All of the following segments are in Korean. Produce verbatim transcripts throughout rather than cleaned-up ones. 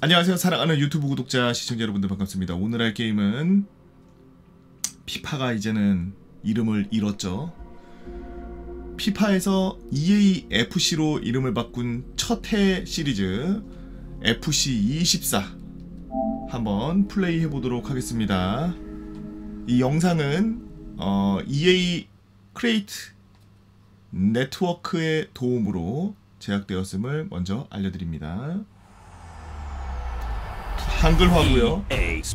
안녕하세요. 사랑하는 유튜브 구독자 시청자 여러분들 반갑습니다. 오늘 할 게임은 피파가 이제는 이름을 잃었죠. 피파에서 이에이에프씨로 이름을 바꾼 첫 해 시리즈 에프씨 이십사 한번 플레이 해보도록 하겠습니다. 이 영상은 어, 이에이 크리에이트 네트워크의 도움으로 제작되었음을 먼저 알려드립니다. 한글화고요.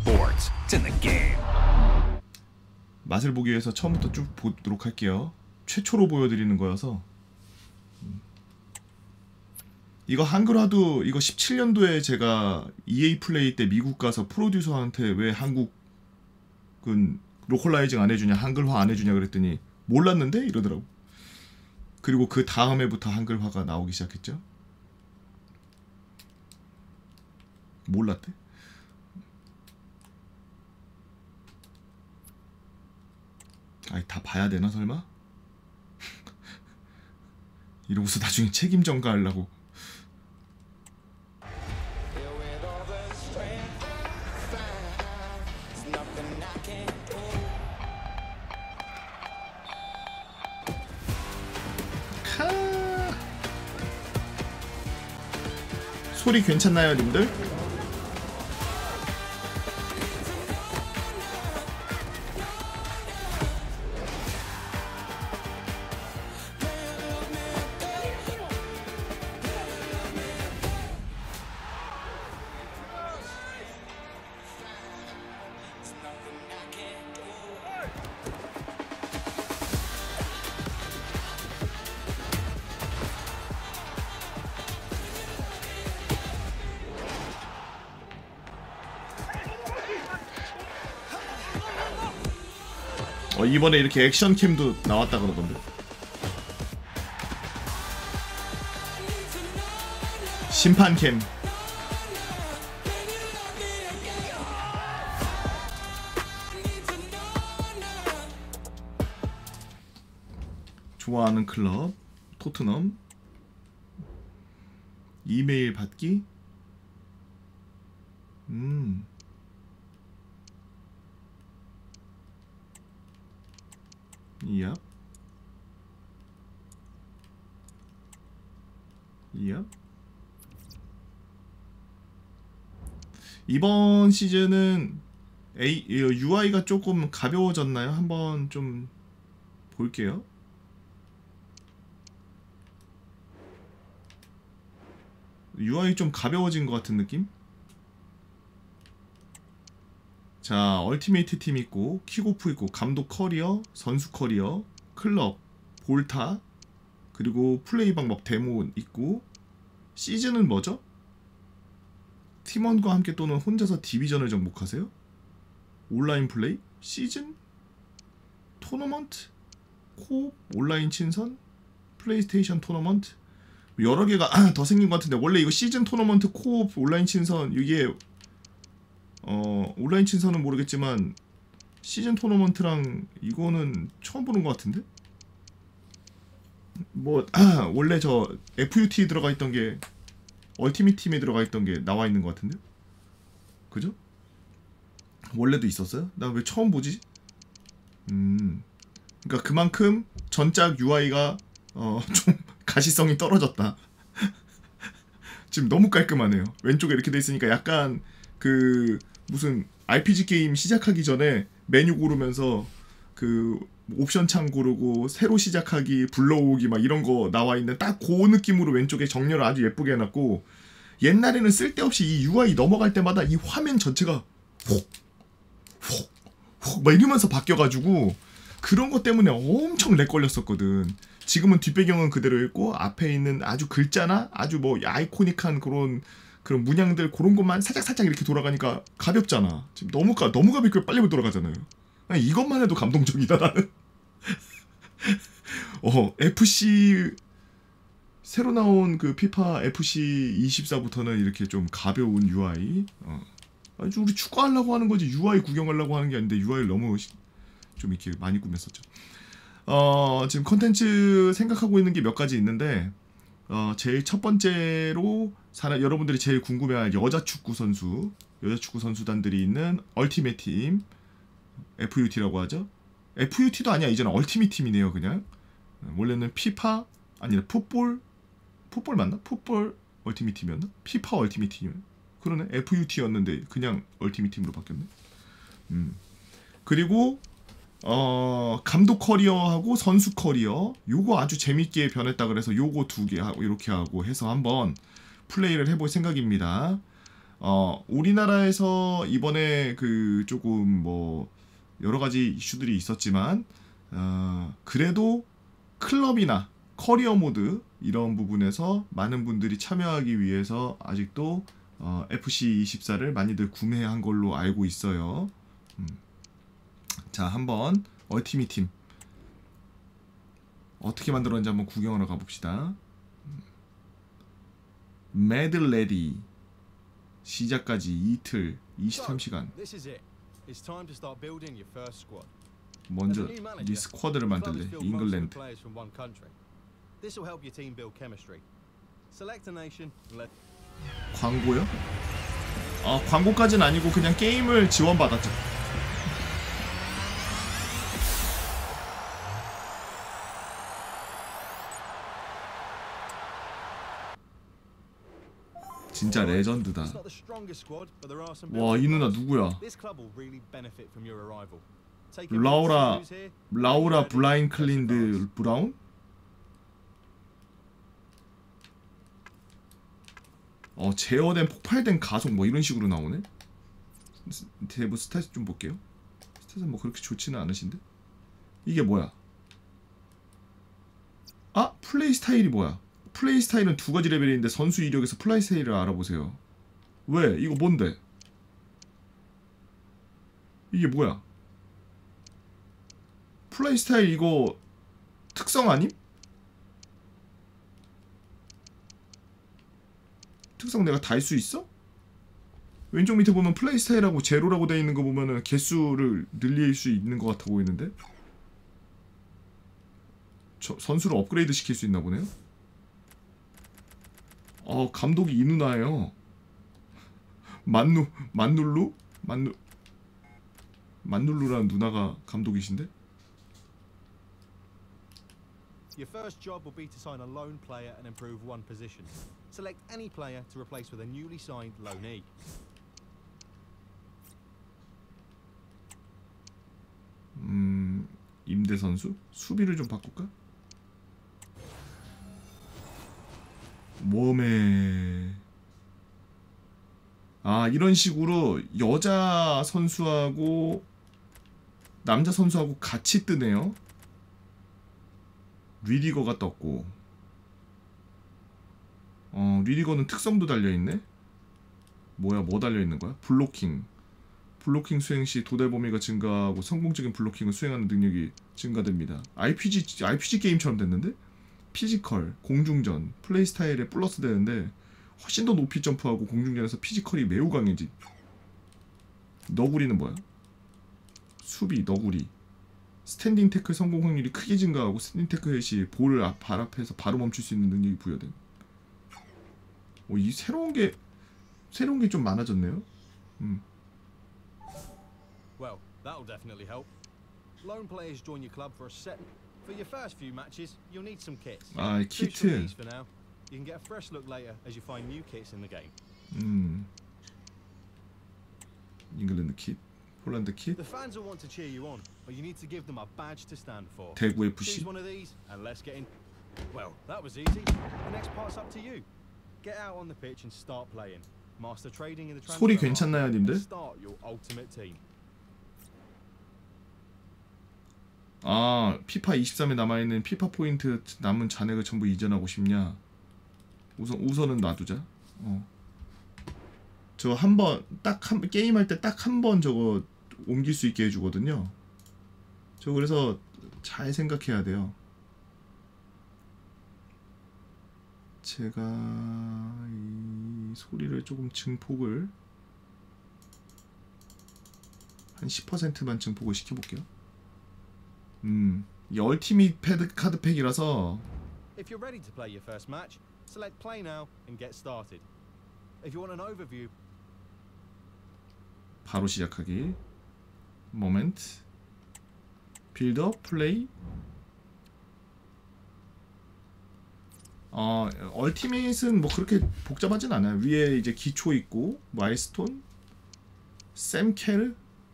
맛을 보기 위해서 처음부터 쭉 보도록 할게요. 최초로 보여드리는 거여서. 이거 한글화도 이거 십칠 년도에 제가 이에이 플레이 때 미국 가서 프로듀서한테 왜 한국은 로컬라이징 안 해주냐, 한글화 안 해주냐 그랬더니 몰랐는데 이러더라고. 그리고 그 다음 해부터 한글화가 나오기 시작했죠. 몰랐대. 아이, 다 봐야 되나 설마? 이러고서 나중에 책임 전가하려고. 소리 괜찮나요, 님들? 어, 이번에 이렇게 액션캠도 나왔다 그러던데. 심판캠. 좋아하는 클럽 토트넘. 이메일 받기. 음 이야. 이야. 이번 시즌은 A, 유아이가 조금 가벼워졌나요? 한번 좀 볼게요. 유아이 좀 가벼워진 것 같은 느낌? 자, 얼티메이트 팀 있고, 킥오프 있고, 감독 커리어, 선수 커리어, 클럽, 볼타, 그리고 플레이 방법 데모 있고, 시즌은 뭐죠? 팀원과 함께 또는 혼자서 디비전을 정복하세요? 온라인 플레이? 시즌? 토너먼트? 코옵? 온라인 친선? 플레이스테이션 토너먼트? 여러 개가 더 생긴 것 같은데, 원래 이거 시즌 토너먼트, 코옵, 온라인 친선, 이게 어 온라인 친선은 모르겠지만 시즌 토너먼트랑 이거는 처음 보는 것 같은데? 뭐 아, 원래 저 에프유티 들어가 있던 게 얼티밋 팀에 들어가 있던 게 나와 있는 것 같은데? 그죠? 원래도 있었어요? 나 왜 처음 보지? 음 그러니까 그만큼 전작 유아이가 어 좀 가시성이 떨어졌다. 지금 너무 깔끔하네요. 왼쪽에 이렇게 돼 있으니까 약간 그 무슨 알피지 게임 시작하기 전에 메뉴 고르면서 그 옵션 창 고르고 새로 시작하기, 불러오기 막 이런 거 나와 있는 딱 그 느낌으로 왼쪽에 정렬을 아주 예쁘게 해놨고, 옛날에는 쓸데없이 이 유아이 넘어갈 때마다 이 화면 전체가 훅 훅 훅 막 이러면서 바뀌어가지고 그런 것 때문에 엄청 렉 걸렸었거든. 지금은 뒷배경은 그대로 있고 앞에 있는 아주 글자나 아주 뭐 아이코닉한 그런 그런 문양들 그런 것만 살짝 살짝 이렇게 돌아가니까 가볍잖아. 지금 너무 가 너무 가볍게 빨리 돌아가잖아요. 아니, 이것만 해도 감동적이다 나는. 어 에프씨 새로 나온 그 피파 에프씨 이십사부터는 이렇게 좀 가벼운 유아이. 어. 아주 우리 축구하려고 하는 거지 유아이 구경하려고 하는 게 아닌데 유아이를 너무 좀 이렇게 많이 꾸몄었죠. 어 지금 컨텐츠 생각하고 있는 게 몇 가지 있는데 어, 제일 첫 번째로 사람, 여러분들이 제일 궁금해할 여자 축구 선수, 여자 축구 선수단들이 있는 얼티밋 팀, 에프유티라고 하죠. 에프유티도 아니야, 이제는 얼티밋 팀이네요, 그냥. 원래는 피파 아니라 풋볼, 풋볼 맞나? 풋볼 얼티밋 팀이었나? 피파 얼티밋 팀. 그러네. 에프유티였는데 그냥 얼티밋 팀으로 바뀌었네. 음. 그리고 어, 감독 커리어하고 선수 커리어 요거 아주 재밌게 변했다 그래서 요거 두 개 하고 이렇게 하고 해서 한번 플레이를 해볼 생각입니다. 어, 우리나라에서 이번에 그 조금 뭐 여러 가지 이슈들이 있었지만 어, 그래도 클럽이나 커리어 모드 이런 부분에서 많은 분들이 참여하기 위해서 아직도 어, 에프씨 이십사를 많이들 구매한 걸로 알고 있어요. 음. 자, 한번 얼티밋 팀 어떻게 만들었는지 한번 구경하러 가봅시다. 매드레디 시작까지 이틀 이십삼 시간. 먼저 네 스쿼드를 만들래. 잉글랜드. 광고요? 아, 광고까지는 아니고 그냥 게임을 지원받았죠. 진짜 레전드다. 와, 이 누나 누구야? 라우라 라우라 블라인클린드 브라운? 어, 제어된 폭발된 가속 뭐 이런 식으로 나오네. 대부 스탯 좀 볼게요. 스탯은 뭐 그렇게 좋지는 않으신데. 이게 뭐야? 아, 플레이 스타일이 뭐야? 플레이 스타일은 두 가지 레벨인데 선수 이력에서 플레이 스타일을 알아보세요. 왜? 이거 뭔데? 이게 뭐야? 플레이 스타일 이거 특성 아님? 특성 내가 다 할 수 있어? 왼쪽 밑에 보면 플레이 스타일하고 제로라고 되어 있는 거 보면은 개수를 늘릴 수 있는 것 같아 보이는데? 저 선수를 업그레이드 시킬 수 있나 보네요? 어, 감독이 이 누나예요. 만누, 만눌루? 만누, 만눌루라는 누나가 감독이신데? Your first job will be to sign a loan player and improve one position. Select any player to replace with a newly signed loanee. 음, 임대 선수? 수비를 좀 바꿀까? 몸에 아, 이런 식으로 여자 선수하고 남자 선수하고 같이 뜨네요. 리디거가 떴고, 어, 리디거는 특성도 달려있네? 뭐야, 뭐 달려있는 거야? 블로킹. 블로킹 수행 시 도달 범위가 증가하고 성공적인 블로킹을 수행하는 능력이 증가됩니다. 아이피지, 아이피지 게임처럼 됐는데? 피지컬, 공중전, 플레이 스타일에 플러스 되는데 훨씬 더 높이 점프하고 공중전에서 피지컬이 매우 강해지. 너구리는 뭐야? 수비, 너구리. 스탠딩 태클 성공 확률이 크게 증가하고 스탠딩 태클 시 볼을 앞, 발 앞에서 바로 멈출 수 있는 능력이 부여됨. 오, 이 새로운 게 새로운 게 좀 많아졌네요. 음. Well, that'll definitely help. Loan players join your club for a set. For your first few matches, you'll need some kits. 아, 키트. For now, you can get a fresh look later as you find new kits in the game. 음. 잉글랜드 킷, 폴란드 킷. The fans will want to cheer you on, but you need to give them a badge to stand for. 대구 에프씨. Choose one of these and let's get in. Well, that was easy. The next part's up to you. Get out on the pitch and start playing. Master trading in the transfer. 소리 괜찮나요, 님들? Start your ultimate team. 아, 피파 이십삼에 남아있는 피파 포인트 남은 잔액을 전부 이전하고 싶냐? 우선 우선은 놔두자. 어. 저 한 번 딱 한 게임할 때 딱 한 번 저거 옮길 수 있게 해주거든요. 저 그래서 잘 생각해야 돼요. 제가 이 소리를 조금 증폭을 한 십 퍼센트만 증폭을 시켜볼게요. 음, 이 얼티밋 패드 카드 팩이라서 If you're ready to play your first match, Select play now and get started. If you want an overview, 바로 시작하기. 모멘트. 빌드업, 플레이. 어, 얼티밋은 뭐 그렇게 복잡하진 않아요. 위에 이제 기초 있고, 마일스톤, 샘켈.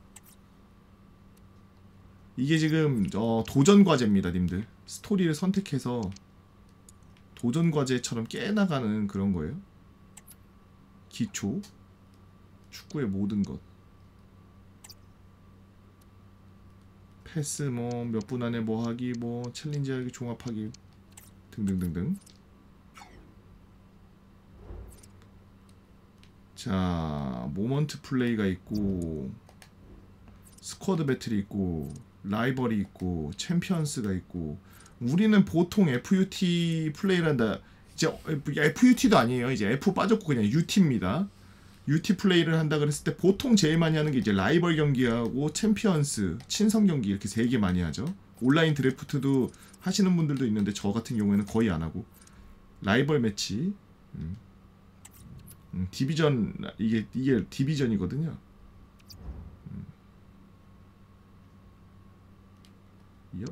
이게 지금 어, 도전 과제입니다, 님들. 스토리를 선택해서 도전 과제처럼 깨나가는 그런 거예요. 기초, 축구의 모든 것. 패스 뭐 몇 분 안에 뭐 하기, 뭐 챌린지 하기, 종합하기 등등등등. 자, 모먼트 플레이가 있고, 스쿼드 배틀이 있고, 라이벌이 있고, 챔피언스가 있고. 우리는 보통 에프유티 플레이를 한다. 이제 에프유티도 아니에요. 이제 F 빠졌고 그냥 유티입니다. 유티 플레이를 한다 그랬을 때 보통 제일 많이 하는 게 이제 라이벌 경기하고 챔피언스, 친선 경기 이렇게 세 개 많이 하죠. 온라인 드래프트도 하시는 분들도 있는데 저 같은 경우에는 거의 안 하고 라이벌 매치. 음. 음, 디비전 이게 이게 디비전이거든요. 음. 이요?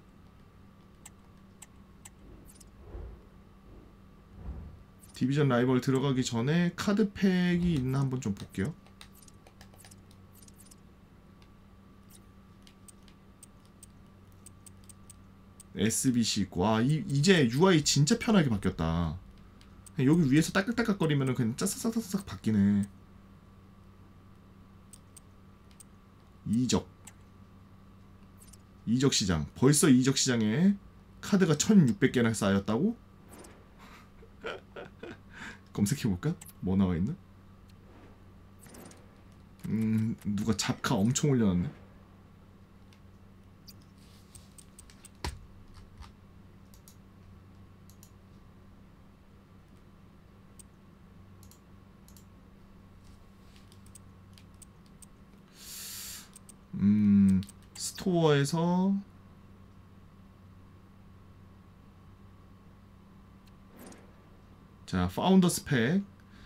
디비전 라이벌 들어가기 전에 카드팩이 있나 한번 좀 볼게요. 에스비씨 있고. 아, 이, 이제 유아이 진짜 편하게 바뀌었다. 여기 위에서 딸깍딸깍거리면은 그냥 짜싹짜싹 바뀌네. 이적 이적 시장. 벌써 이적 시장에 카드가 천육백 개나 쌓였다고? 검색해볼까? 뭐 나와있나? 음... 누가 잡카 엄청 올려놨네. 음... 스토어에서 자, 파운더스 팩.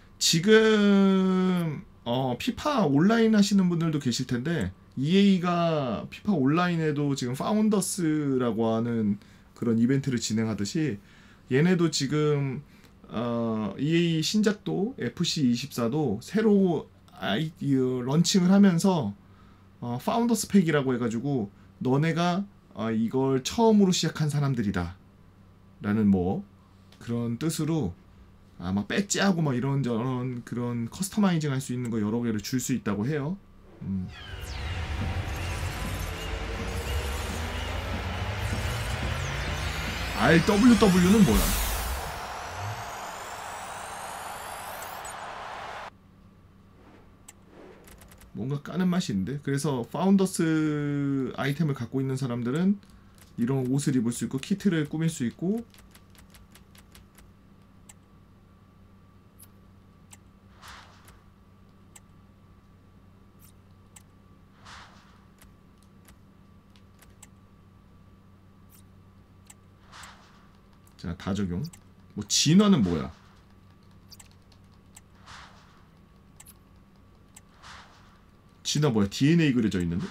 지금 어, 피파 온라인 하시는 분들도 계실 텐데 이에이가 피파 온라인에도 지금 파운더스라고 하는 그런 이벤트를 진행하듯이 얘네도 지금 어, 이에이 신작도 에프씨 이십사도 새로 아이, 런칭을 하면서 어, 파운더스 팩이라고 해가지고 너네가 어, 이걸 처음으로 시작한 사람들이다 라는 뭐 그런 뜻으로 아마 배지하고 막 이런저런 그런 커스터마이징 할 수 있는 거 여러 개를 줄 수 있다고 해요. 음. 알더블유더블유는 뭐야? 뭔가 까는 맛이 있는데? 그래서 파운더스 아이템을 갖고 있는 사람들은 이런 옷을 입을 수 있고 키트를 꾸밀 수 있고 자, 다 적용. 뭐 진화는 뭐야? 진화 뭐야? 디엔에이 그려져 있는데?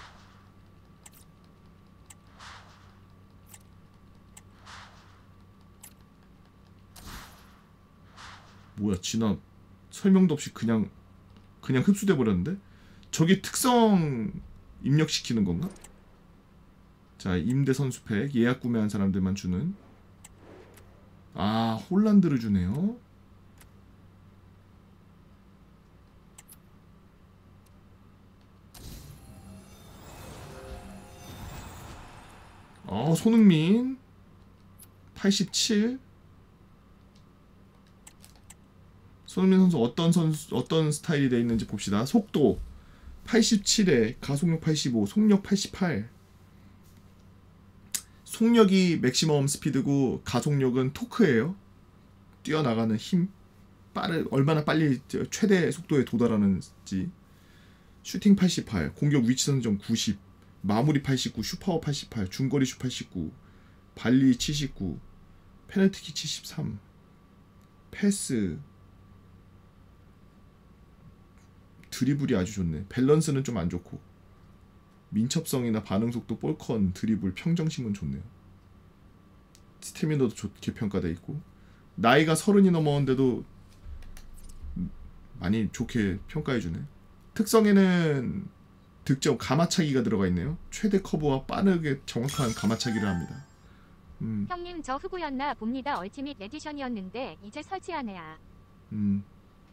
뭐야? 진화 설명도 없이 그냥 그냥 흡수돼 버렸는데? 저게 특성 입력시키는 건가? 자, 임대 선수팩 예약 구매한 사람들만 주는. 아, 홀란드를 주네요. 어, 손흥민 팔십칠. 손흥민 선수 어떤 선수 어떤 스타일이 되어 있는지 봅시다. 속도 팔십칠에 가속력 팔십오, 속력 팔십팔. 속력이 맥시멈 스피드고 가속력은 토크예요. 뛰어나가는 힘, 빠르 얼마나 빨리 최대 속도에 도달하는지. 슈팅 팔십팔, 공격 위치 선정 구십, 마무리 팔십구, 슈퍼워 팔십팔, 중거리 슛 팔십구, 발리 칠십구, 페널티킥 칠십삼. 패스, 드리블이 아주 좋네. 밸런스는 좀 안 좋고 민첩성이나 반응 속도, 볼컨, 드리블, 평정심은 좋네요. 스태미너도 좋게 평가돼 있고 나이가 서른이 넘었는데도 많이 좋게 평가해주네. 특성에는 득점 가마차기가 들어가 있네요. 최대 커브와 빠르게 정확한 가마차기를 합니다. 음. 형님 저 흑우였나 봅니다. 얼티밋 에디션이었는데 이제 설치하네야. 음.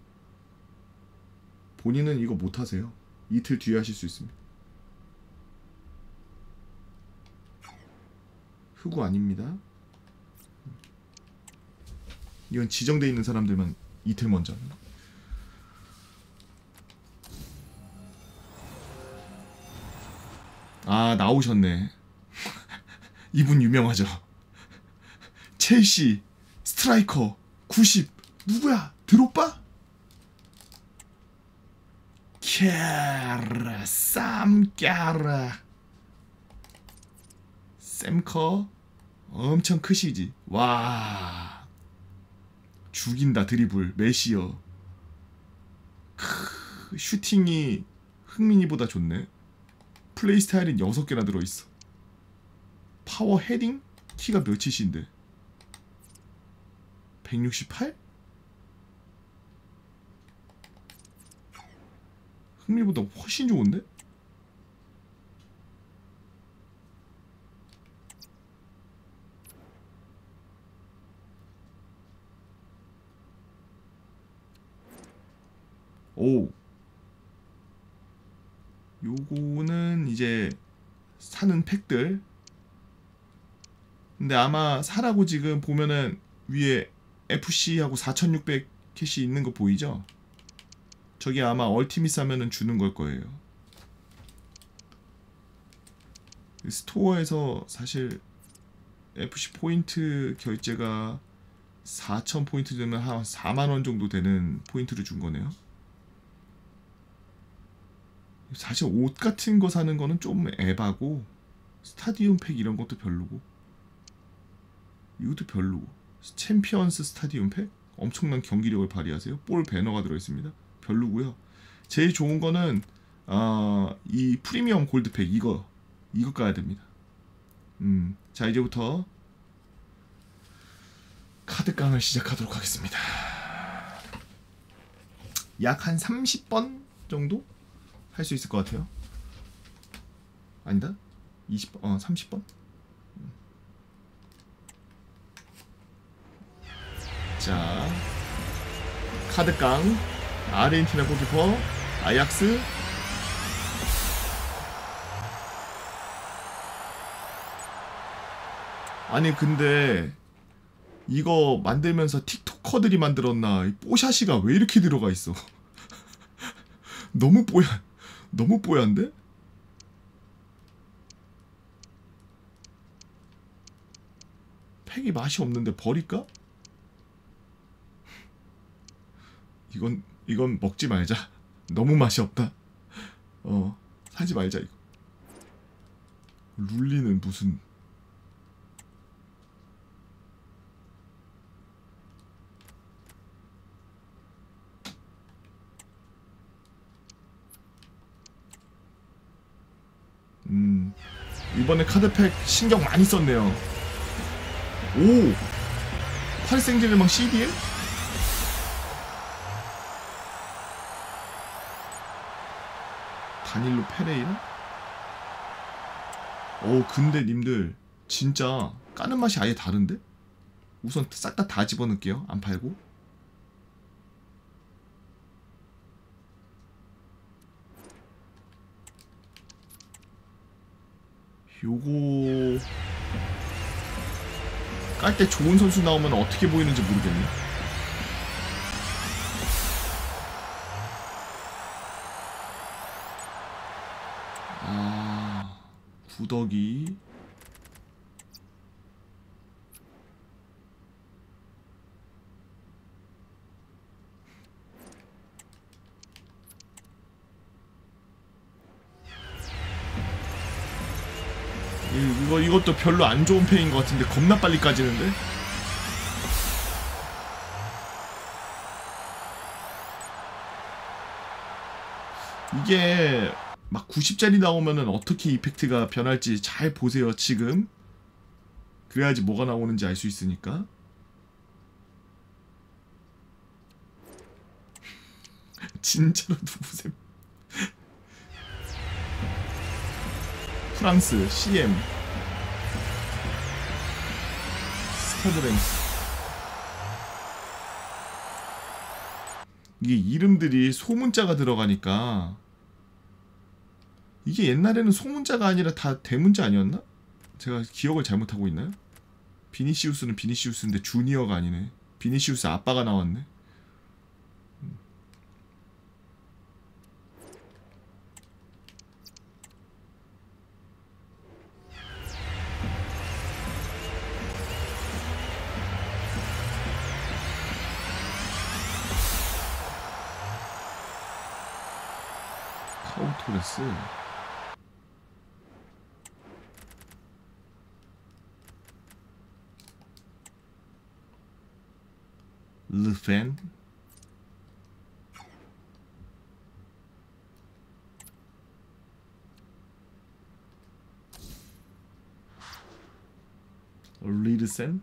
본인은 이거 못하세요. 이틀 뒤에 하실 수 있습니다. 흑우 아닙니다. 이건 지정되어 있는 사람들만 이틀 먼저. 아 나오셨네. 이분 유명하죠. 첼시 스트라이커 구십 누구야? 드롭바? 캬라 쌈까라 샘커 엄청 크시지. 와 죽인다. 드리블 메시어. 크, 슈팅이 흥민이보다 좋네. 플레이 스타일은 여섯 개나 들어있어. 파워 헤딩? 키가 몇이신데? 백육십팔? 흥민이보다 훨씬 좋은데? 오 요거는 이제 사는 팩들. 근데 아마 사라고 지금 보면은 위에 에프씨하고 사천육백 캐시 있는 거 보이죠? 저게 아마 얼티밋 사면은 주는 걸 거예요. 스토어에서 사실 에프씨 포인트 결제가 사천 포인트 되면 한 사만 원 정도 되는 포인트를 준 거네요. 사실 옷 같은 거 사는 거는 좀 에바고 스타디움 팩 이런 것도 별로고 이것도 별로고 챔피언스 스타디움 팩 엄청난 경기력을 발휘하세요. 볼 배너가 들어있습니다. 별로고요. 제일 좋은 거는 어, 이 프리미엄 골드 팩 이거 이거 까야 됩니다. 음, 자 이제부터 카드 깡을 시작하도록 하겠습니다. 약 한 삼십 번 정도 할 수 있을 것 같아요. 아니다? 이십 번, 어 삼십 번? 자 카드깡 아르헨티나 골키퍼 아약스. 아니 근데 이거 만들면서 틱토커들이 만들었나? 이 뽀샤시가 왜 이렇게 들어가 있어? 너무 뽀야 너무 뽀얀데? 팩이 맛이 없는데 버릴까? 이건 이건 먹지 말자. 너무 맛이 없다. 어 사지 말자 이거. 룰리는 무슨 음 이번에 카드팩 신경 많이 썼네요. 오 파리 생제르맹 씨디엘? 다닐로 페레이라? 오 근데 님들 진짜 까는 맛이 아예 다른데? 우선 싹 다 다 집어넣을게요. 안 팔고. 요거 깔 때 좋은 선수 나오면 어떻게 보이는지 모르겠네. 아 구더기 이거, 이것도 별로 안 좋은 팩인 것 같은데 겁나 빨리 까지는데? 이게 막 구십짜리 나오면은 어떻게 이펙트가 변할지 잘 보세요 지금. 그래야지 뭐가 나오는지 알 수 있으니까. 진짜로 누구셈. 프랑스 씨엠 스타드랭스. 이게 이름들이 소문자가 들어가니까, 이게 옛날에는 소문자가 아니라 다 대문자 아니었나? 제가 기억을 잘못하고 있나요? 비니시우스는 비니시우스인데 주니어가 아니네. 비니시우스 아빠가 나왔네. 카우토레스. 르펜. 리르센.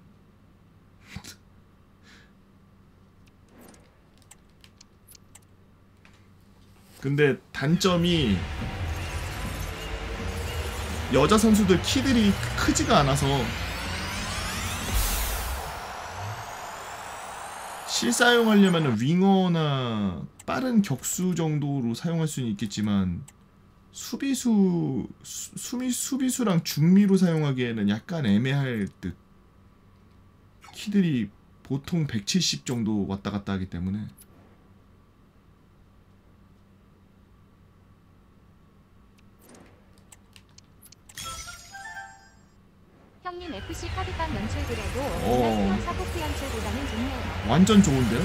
근데 단점이 여자 선수들 키들이 크지가 않아서 실사용하려면 윙어나 빠른 격수 정도로 사용할 수는 있겠지만, 수비수 수, 수비, 수비수랑 중미로 사용하기에는 약간 애매할 듯. 키들이 보통 백칠십 정도 왔다 갔다 하기 때문에. 형님 에프씨 카드방 연출 그래도 어. 그냥 사고프 연출보다는 좋네요. 완전 좋은데요?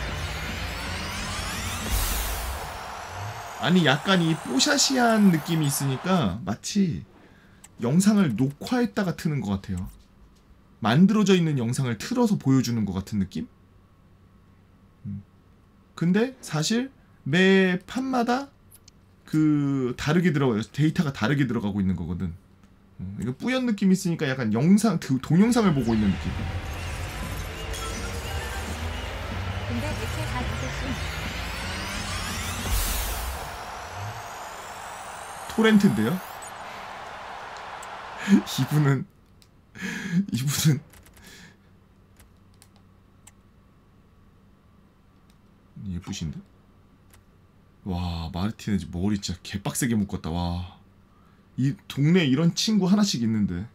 아니 약간 이 뽀샤시한 느낌이 있으니까 마치 영상을 녹화했다가 트는 것 같아요. 만들어져 있는 영상을 틀어서 보여주는 것 같은 느낌? 음. 근데 사실 매 판마다 그 다르게 들어가요. 데이터가 다르게 들어가고 있는 거거든. 음, 이거 뿌연 느낌이 있으니까 약간 영상, 동영상을 보고 있는 느낌. 근데 대체 다 누구신? 토렌트인데요? 이분은 이분은 예쁘신데? 와, 마르티네즈 머리 진짜 개빡세게 묶었다. 와, 이 동네에 이런 친구 하나씩 있는데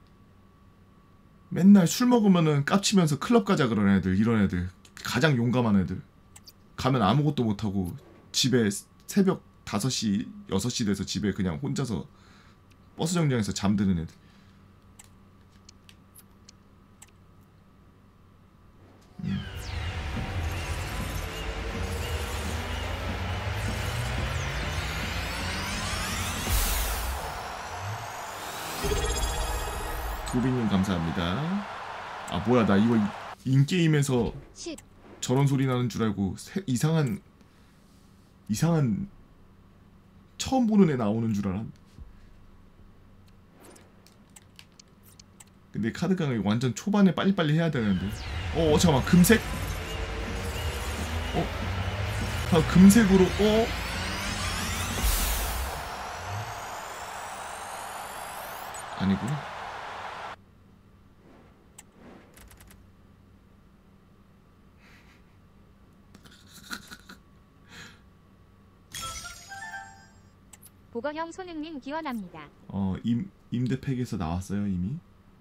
맨날 술 먹으면은 깝치면서 클럽 가자 그런 애들, 이런 애들 가장 용감한 애들. 가면 아무것도 못하고 집에 새벽 다섯 시, 여섯 시 돼서 집에 그냥 혼자서 버스 정류장에서 잠드는 애들. 음. 도비님 감사합니다. 아 뭐야, 나 이거 인게임에서 십. 저런 소리 나는 줄 알고 새, 이상한 이상한 처음 보는 애 나오는 줄 알았. 근데 카드강을 완전 초반에 빨리빨리 해야 되는데. 어, 어 잠깐만, 금색? 어? 아, 금색으로 어? 아니구나. 보거형 손흥민 기원합니다. 어, 임, 임대팩에서 나왔어요 이미.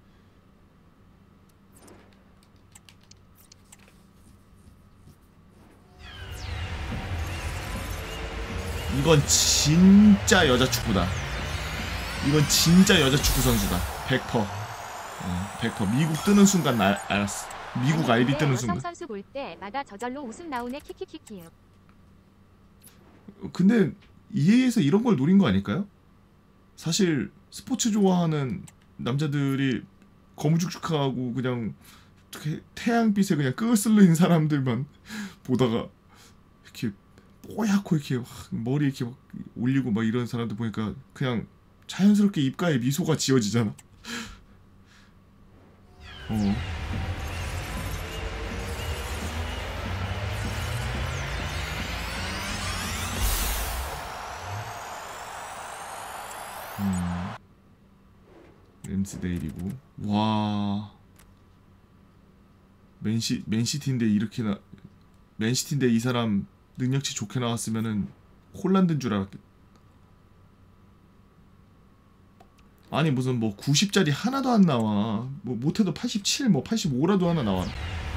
이건 진짜 여자 축구다. 이건 진짜 여자 축구 선수다. 백 퍼센트. 어, 백 퍼센트. 미국 뜨는 순간 나 알았어. 미국 아니, 아이비 근데 뜨는 여성 순간. 선수 볼 때마다 저절로 웃음 나오네 키키키키. 근데 이에이에서 이런 걸 노린 거 아닐까요? 사실 스포츠 좋아하는 남자들이 거무죽죽하고 그냥 태양빛에 그냥 끄슬린 사람들만 보다가 이렇게 뽀얗고 이렇게 막 머리 이렇게 막 올리고 막 이런 사람들 보니까 그냥 자연스럽게 입가에 미소가 지어지잖아. 어. 음. 램스데일이고. 와. 맨시 맨시티인데 이렇게나 맨시티인데 이 사람 능력치 좋게 나왔으면은 홀란드인 줄 알았겠. 아니 무슨 뭐 구십짜리 하나도 안 나와. 뭐 못해도 팔십칠, 뭐 팔십오라도 하나 나와.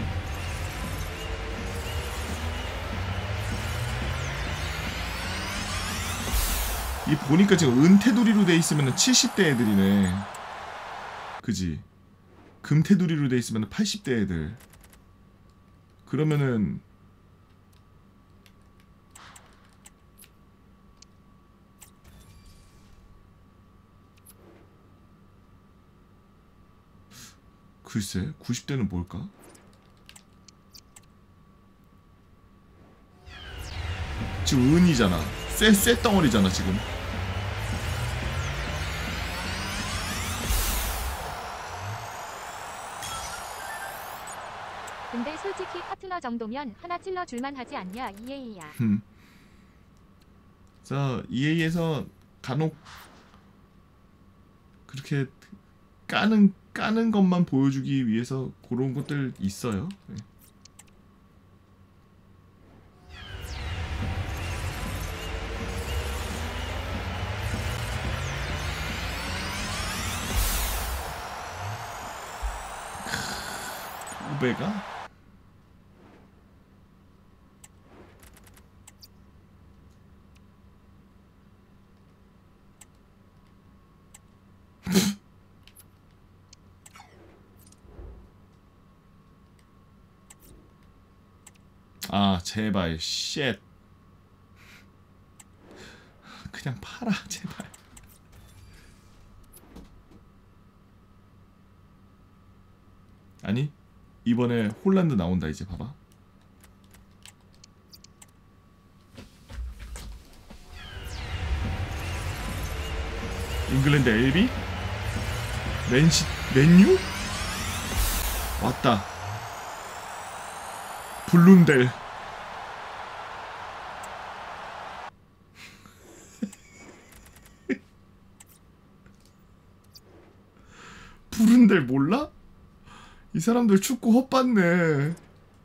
이 보니까 지금 은테두리로 돼 있으면은 칠십 대 애들이네. 그지? 금테두리로 돼 있으면은 팔십 대 애들. 그러면은 글쎄 구십 대는 뭘까? 지금 은이잖아. 쇠, 쇠 덩어리잖아 지금. 근데 솔직히 파트너 정도면 하나 찔러줄만 하지 않냐 이에이야. 음. 자 이에이에서 간혹 그렇게 까는 까는 것만 보여주기 위해서 그런 것들 있어요. 네. 오베가? 아 제발 쉣 그냥 팔아 제발. 아니 이번에 홀란드 나온다 이제 봐봐. 잉글랜드 엘비? 맨시 맨유? 왔다. 블룬델. 블룬델 몰라? 이 사람들 축구 헛봤네.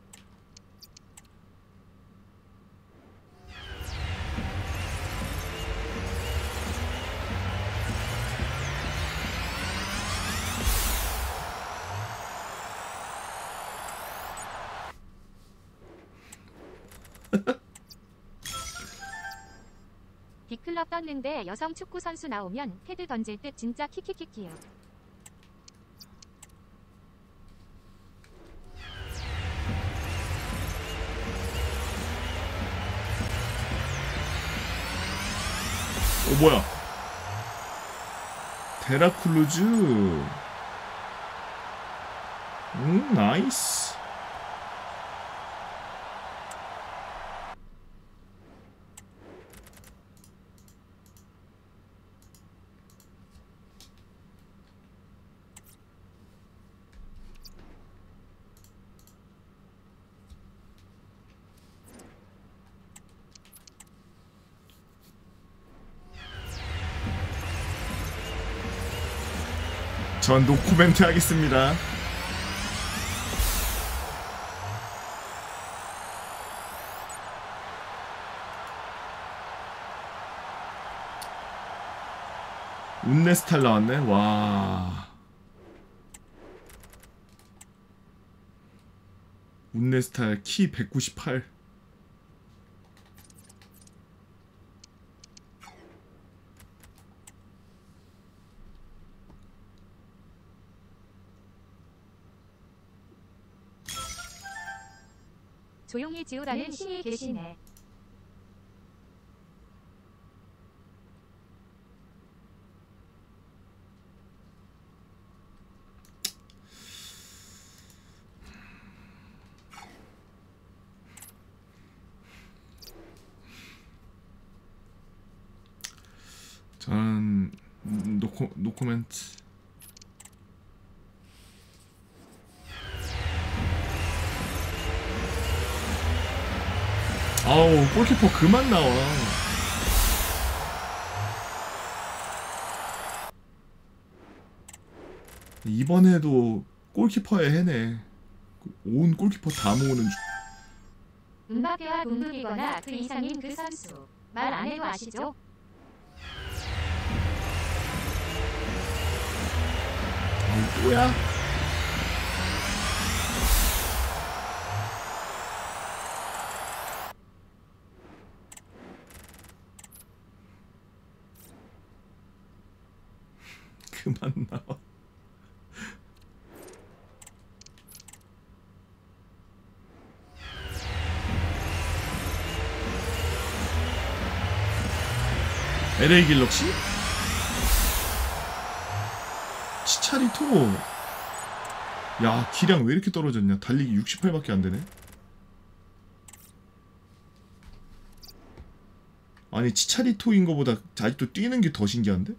빅클럽 떴는데 여성 축구 선수 나오면 패드 던질 듯 진짜 키키키키요. 어 뭐야? 데라클루즈. 음 나이스. 전 노코멘트 하겠습니다. 운네스탈 나왔네. 와. 운네스탈 키 백구십팔. 조용히 지우라는 신이 계시네. 저는 노코, 노코멘트. 아우 골키퍼 그만 나와. 이번에도 골키퍼에 해내. 온 골키퍼 다 모으는 중. 음바페와 동급이거나 그 이상인 그 선수. 말 안 해도 아시죠? 아우 또야? 그만 나와. 엘에이 길럭시? 치차리토. 야 기량 왜 이렇게 떨어졌냐. 달리기 육십팔밖에 안되네. 아니 치차리토인 거보다 아직도 뛰는 게 더 신기한데?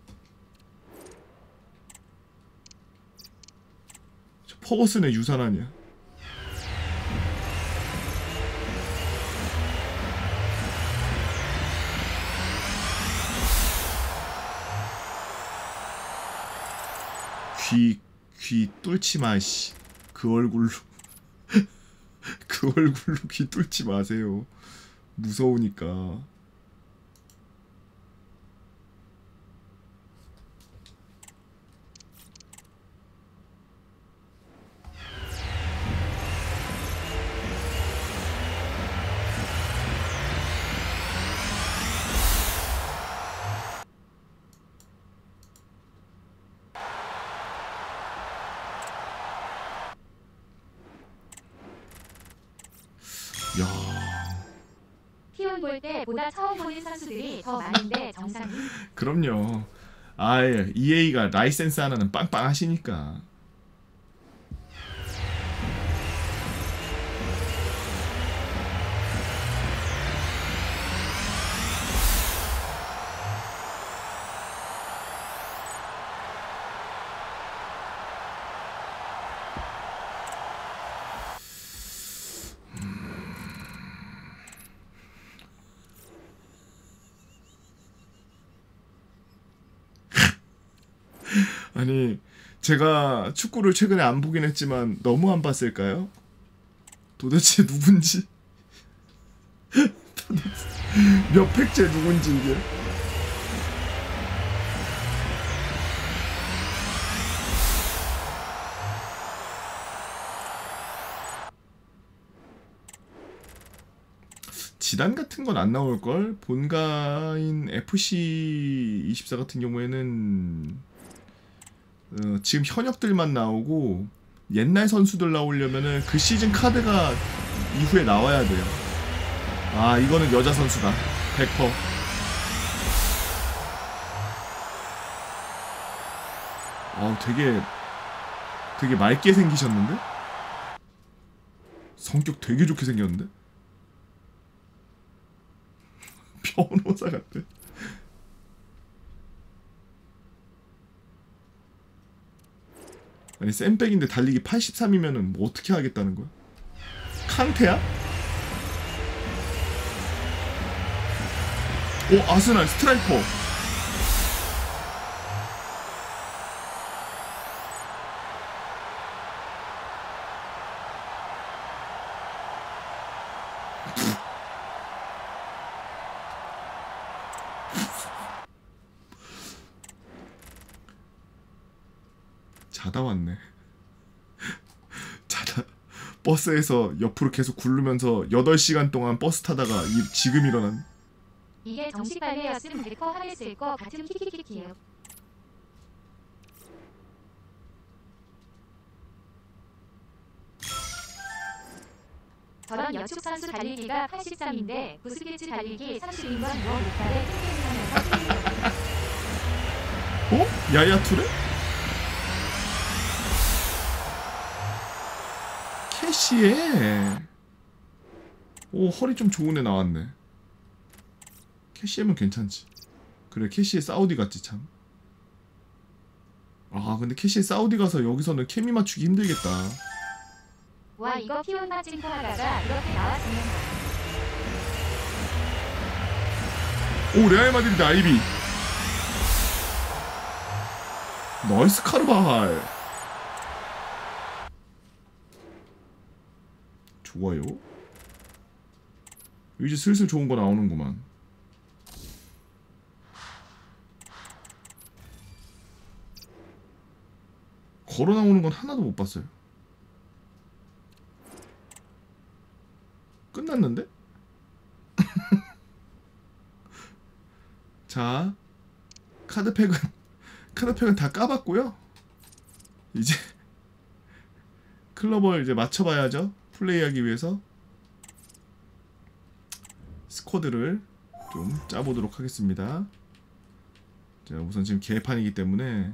저 퍼거슨의 유산 아니야. 귀, 귀 뚫지 마, 씨. 그 얼굴로. 그 얼굴로 귀 뚫지 마세요. 무서우니까. 야, 티온 볼 때보다 처음 보는 선수들이 더 많은데 정상이. 그럼요. 아예 이에이가 라이센스 하나는 빵빵 하시니까. 아니 제가 축구를 최근에 안 보긴 했지만 너무 안 봤을까요? 도대체 누군지 도대체 몇 팩째 누군지 이게. 지단 같은 건 안 나올걸? 본가인 에프씨 이십사 같은 경우에는 어, 지금 현역들만 나오고 옛날 선수들 나오려면은 그 시즌 카드가 이후에 나와야 돼요. 아 이거는 여자 선수다. 백 퍼센트. 아 되게 되게 맑게 생기셨는데? 성격 되게 좋게 생겼는데? 변호사 같아. 아니 쌤백인데 달리기 팔십삼이면은 뭐 어떻게 하겠다는 거야? 칸테야? 오 아스날 스트라이커. 자다 왔네. 자다 버스에서 옆으로 계속 굴르면서 여덟 시간 동안 버스 타다가 이, 지금 일어난. 이게 정식 발레였음 백퍼 하랬을 거 같은 키키키키예요. 저런 여축 선수 달리기가 팔십삼인데 부스케츠 달리기 삼십인 건 뭐 못달에 핑계하면서. 어? 야야 투레? 캐시에. 오 허리 좀 좋은 애 나왔네. 캐시에면 괜찮지. 그래 캐시에 사우디 갔지 참. 아 근데 캐시에 사우디 가서 여기서는 케미 맞추기 힘들겠다. 와 이거 키운 맛진코 하다가 이렇게 나왔으면. 오 레알 마드리드 아이비. 나이스 카르바할. 좋아요. 이제 슬슬 좋은 거 나오는구만. 걸어 나오는 건 하나도 못 봤어요. 끝났는데? 자, 카드팩은 카드팩은 다 까봤고요. 이제 클럽을 이제 맞춰봐야죠. 플레이하기 위해서 스쿼드를 좀 짜보도록 하겠습니다. 자, 우선 지금 개판이기 때문에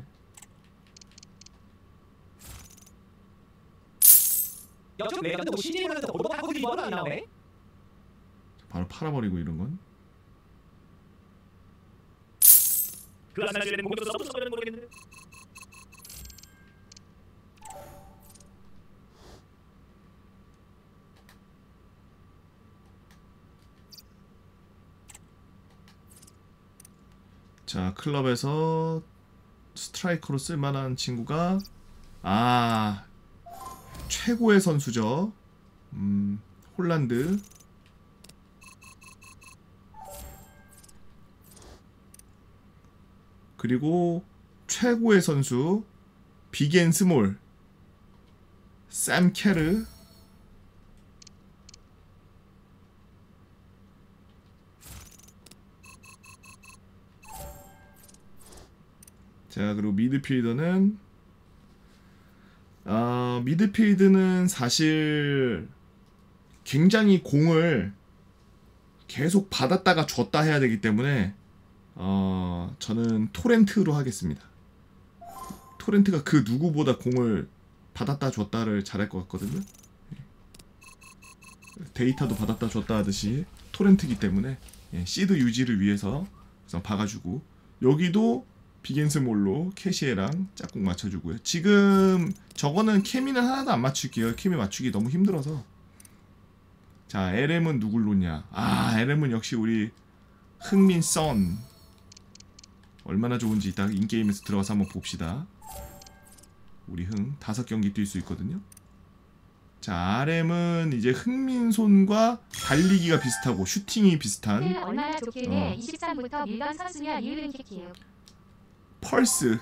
바로 팔아버리고 이런 건. 자, 클럽에서 스트라이커로 쓸만한 친구가 아 최고의 선수죠. 음, 홀란드. 그리고 최고의 선수 빅앤 스몰 샘 캐르. 자, 그리고 미드필더는 아, 미드필드는 사실 굉장히 공을 계속 받았다가 줬다 해야 되기 때문에 어, 저는 토렌트로 하겠습니다. 토렌트가 그 누구보다 공을 받았다 줬다를 잘할 것 같거든요. 데이터도 받았다 줬다 하듯이 토렌트이기 때문에 예, 시드 유지를 위해서 그래서 봐가지고 여기도 빅앤스몰로 캐시에랑 짝꿍 맞춰주고요. 지금 저거는 케미는 하나도 안 맞출게요. 케미 맞추기 너무 힘들어서. 자, 엘엠은 누굴 놓냐. 아, 엘엠은 역시 우리 흥민 선. 얼마나 좋은지 이따 인게임에서 들어가서 한번 봅시다. 우리 흥 다섯 경기 뛸 수 있거든요. 자, 알엠은 이제 흥민손과 달리기가 비슷하고 슈팅이 비슷한 얼마나 좋길래 어. 이십삼부터 밀던 선수냐 리을은 키키요. 펄스.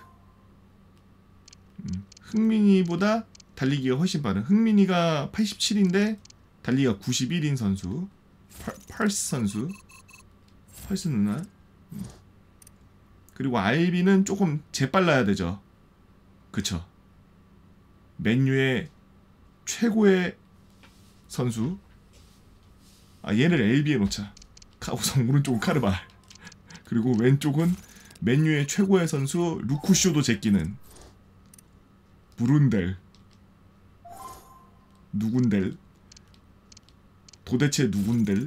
음, 흥민이보다 달리기가 훨씬 빠른. 흥민이가 팔십칠인데 달리기가 구십일인 선수. 펄, 펄스 선수. 펄스 누나. 음. 그리고 알비는 조금 재빨라야 되죠. 그쵸. 맨유의 최고의 선수. 아, 얘를 엘비에 놓자. 우선 오른쪽은 카르발. 그리고 왼쪽은 맨유의 최고의 선수 루쿠쇼도 제끼는 브룬델. 누군델? 도대체 누군델?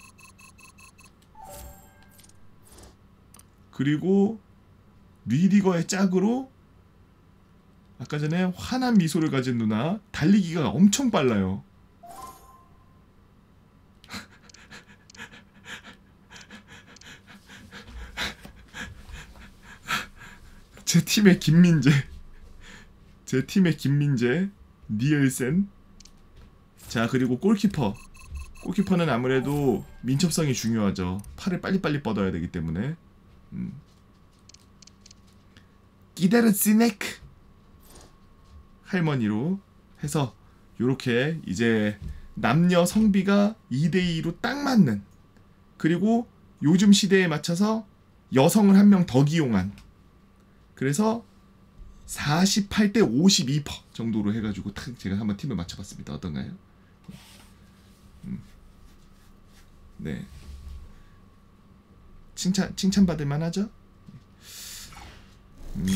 그리고 리디거의 짝으로 아까 전에 환한 미소를 가진 누나. 달리기가 엄청 빨라요. 제 팀의 김민재. 제 팀의 김민재. 니엘센. 자, 그리고 골키퍼. 골키퍼는 아무래도 민첩성이 중요하죠. 팔을 빨리빨리 뻗어야 되기 때문에. 음. 기다르시네크 할머니로 해서 요렇게 이제 남녀 성비가 이 대 이로 딱 맞는, 그리고 요즘 시대에 맞춰서 여성을 한 명 더 기용한, 그래서 사십팔 대 오십이 퍼센트 정도로 해가지고 탁 제가 한번 팀을 맞춰봤습니다. 어떤가요? 음. 네. 칭찬 칭찬받을 만하죠? 음.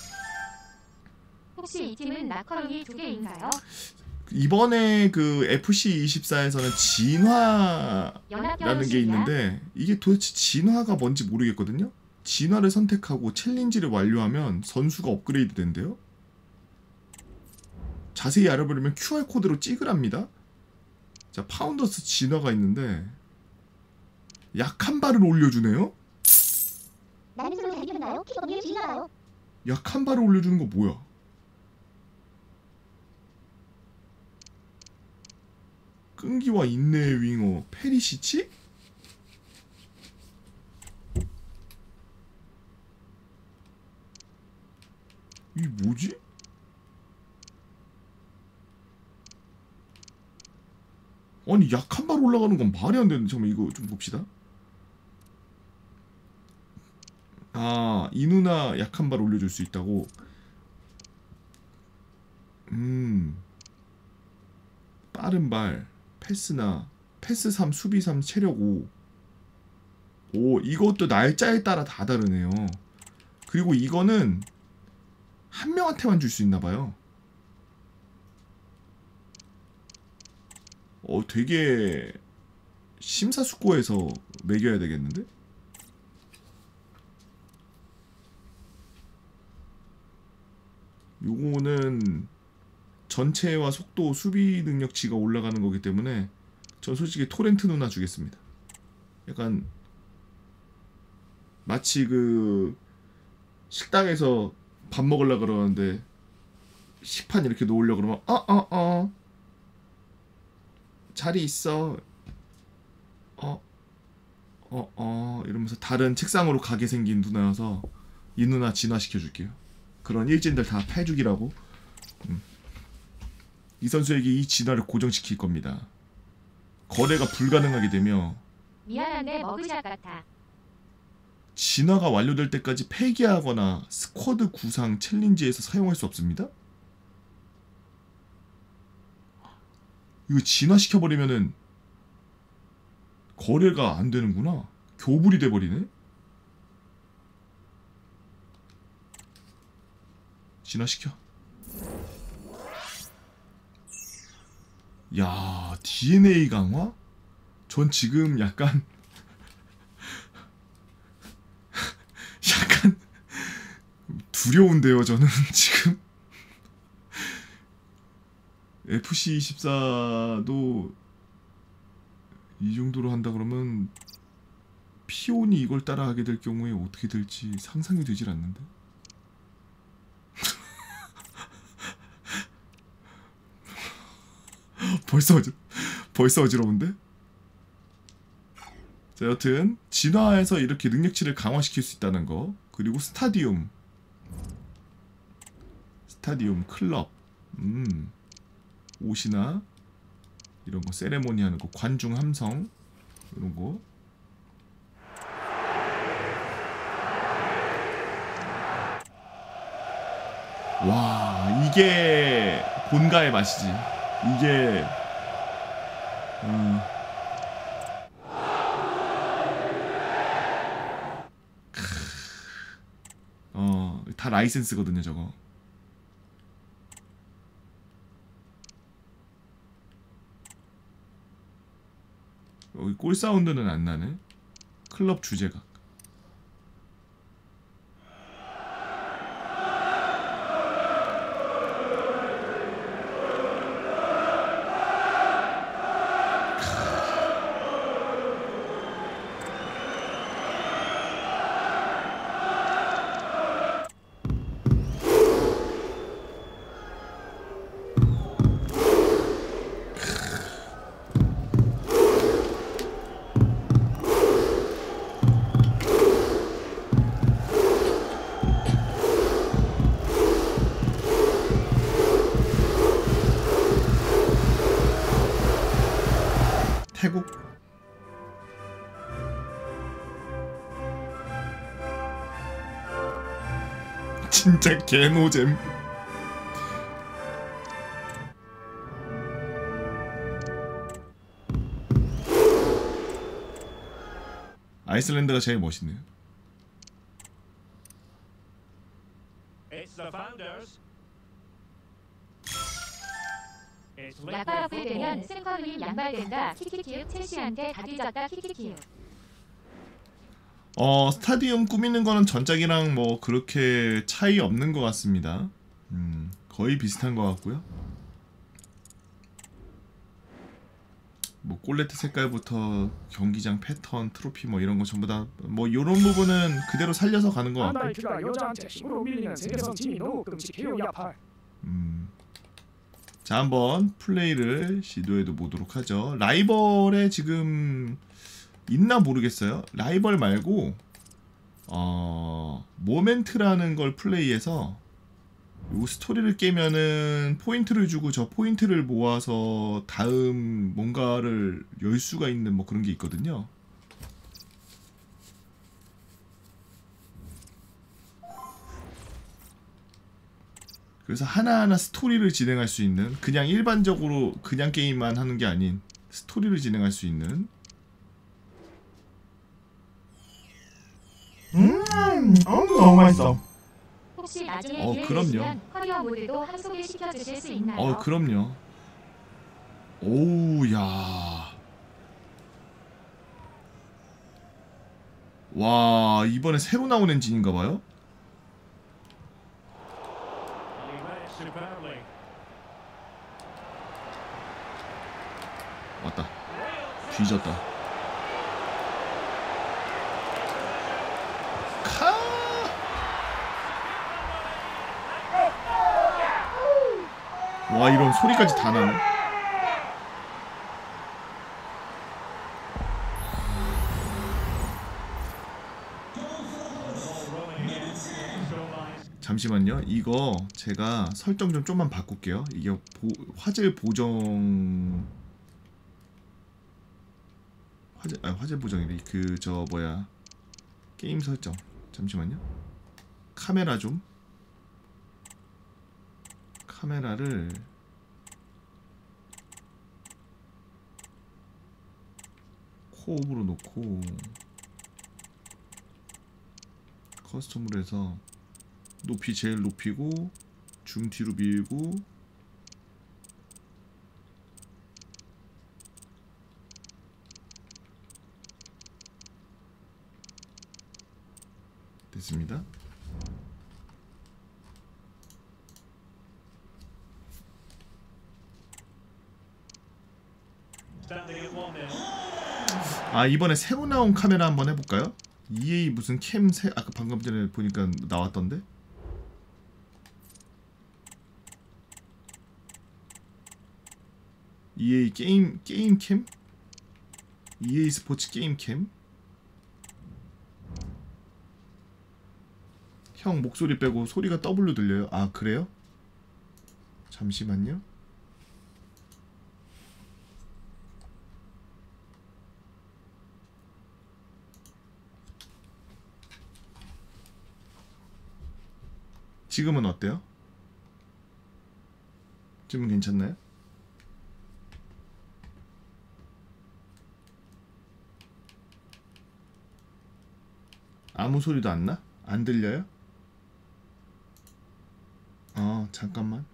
혹시 이 팀은 마커롱이 두 개인가요? 이번에 그 에프씨 이십사에서는 진화라는 게 있는데 이게 도대체 진화가 뭔지 모르겠거든요. 진화를 선택하고 챌린지를 완료하면 선수가 업그레이드 된대요. 자세히 알아보려면 큐알 코드로 찍으랍니다. 자, 파운더스 진화가 있는데 약한 발을 올려주네요. 나는 솔로 잘 이겼나요? 킥업을 진나요? 약한 발을 올려주는 거 뭐야? 끈기와 인내의 윙어 페리시치? 이게 뭐지? 아니 약한 발 올라가는 건 말이 안 되는데. 잠깐만 이거 좀 봅시다. 아, 이 누나 약한 발 올려줄 수 있다고. 음 빠른 발 패스나 패스 삼 수비 삼 체력 오. 오, 이것도 날짜에 따라 다 다르네요. 그리고 이거는 한 명한테만 줄 수 있나봐요. 어, 되게 심사숙고해서 매겨야 되겠는데? 요거는 전체와 속도, 수비 능력치가 올라가는 거기 때문에 전 솔직히 토렌트 누나 주겠습니다. 약간 마치 그 식당에서 밥 먹으려고 그러는데 식판 이렇게 놓으려고 그러면 어어어 어, 어. 자리 있어 어 어, 어, 이러면서 다른 책상으로 가게 생긴 누나여서 이 누나 진화시켜줄게요. 그런 일진들 다 패죽이라고. 음. 이 선수에게 이 진화를 고정시킬 겁니다. 거래가 불가능하게 되며 미안한데 머그샷 같아. 진화가 완료될 때까지 폐기하거나 스쿼드 구상 챌린지에서 사용할 수 없습니다. 이거 진화시켜버리면은 거래가 안 되는구나. 교불이 돼버리네. 진화시켜. 야, 디엔에이 강화? 전 지금 약간 약간 두려운데요, 저는 지금. 에프씨 이십사도 이 정도로 한다 그러면 피온이 이걸 따라하게 될 경우에 어떻게 될지 상상이 되질 않는데. 벌써 어지 벌써 어지러운데? 자, 여튼 진화해서 이렇게 능력치를 강화시킬 수 있다는 거. 그리고 스타디움 스타디움 클럽 음 옷이나 이런 거 세레모니 하는 거, 관중 함성 이런 거. 와, 이게 본가의 맛이지. 이게 음. 어, 다 라이센스거든요, 저거. 여기 골 사운드는 안 나네. 클럽 주제가. 태국? 진짜 개노잼. 아이슬란드가 제일 멋있네요. 약발 업그레이드되면 생커루인 양발된다. 키키키윽 첼시한테 다 뒤졌다. 키키키윽. 어 스타디움 꾸미는 거는 전작이랑 뭐 그렇게 차이 없는 것 같습니다. 음, 거의 비슷한 것 같고요. 뭐 골레트 색깔부터 경기장 패턴, 트로피 뭐 이런 거 전부 다 뭐 이런 부분은 그대로 살려서 가는 것 같고. 아나이트가 여자한테 힘으로 밀리는 세계선 팀이 너무 끔찍해요, 야팔. 음. 자, 한번 플레이를 시도해도 보도록 하죠. 라이벌에 지금 있나 모르겠어요. 라이벌 말고 어 모멘트라는 걸 플레이해서 요 스토리를 깨면은 포인트를 주고 저 포인트를 모아서 다음 뭔가를 열 수가 있는 뭐 그런 게 있거든요. 그래서 하나하나 스토리를 진행할 수 있는, 그냥 일반적으로 그냥 게임만 하는 게 아닌 스토리를 진행할 수 있는. 음, 어, 너무 맛있어. 혹시 나중에 어, 기회 그럼요. 되시면 커리어 모드도 한 소개시켜 주실 수 있나요? 어, 그럼요. 오우, 야. 와, 이번에 새로 나온 엔진인가봐요? 왔다. 뒤졌다. 카! 와, 이런 소리까지 다 나네. 잠시만요. 이거 제가 설정 좀 좀만 바꿀게요. 이게 보, 화질 보정 화질 아 화질 보정이래. 그 저 뭐야 게임 설정. 잠시만요. 카메라 좀 카메라를 코옵으로 놓고 커스텀으로 해서 높이 제일 높이고 줌 뒤로 밀고 됐습니다. 아, 이번에 새로 나온 카메라 한번 해볼까요? 이에이 무슨 캠 새 아까 방금 전에 보니까 나왔던데. 이에이 게임 게임 캠? 이에이 스포츠 게임 캠? 형 목소리 빼고 소리가 더블로 들려요. 아, 그래요? 잠시만요. 지금은 어때요? 지금은 괜찮나요? 아무 소리도 안 나? 안 들려요? 어, 잠깐만.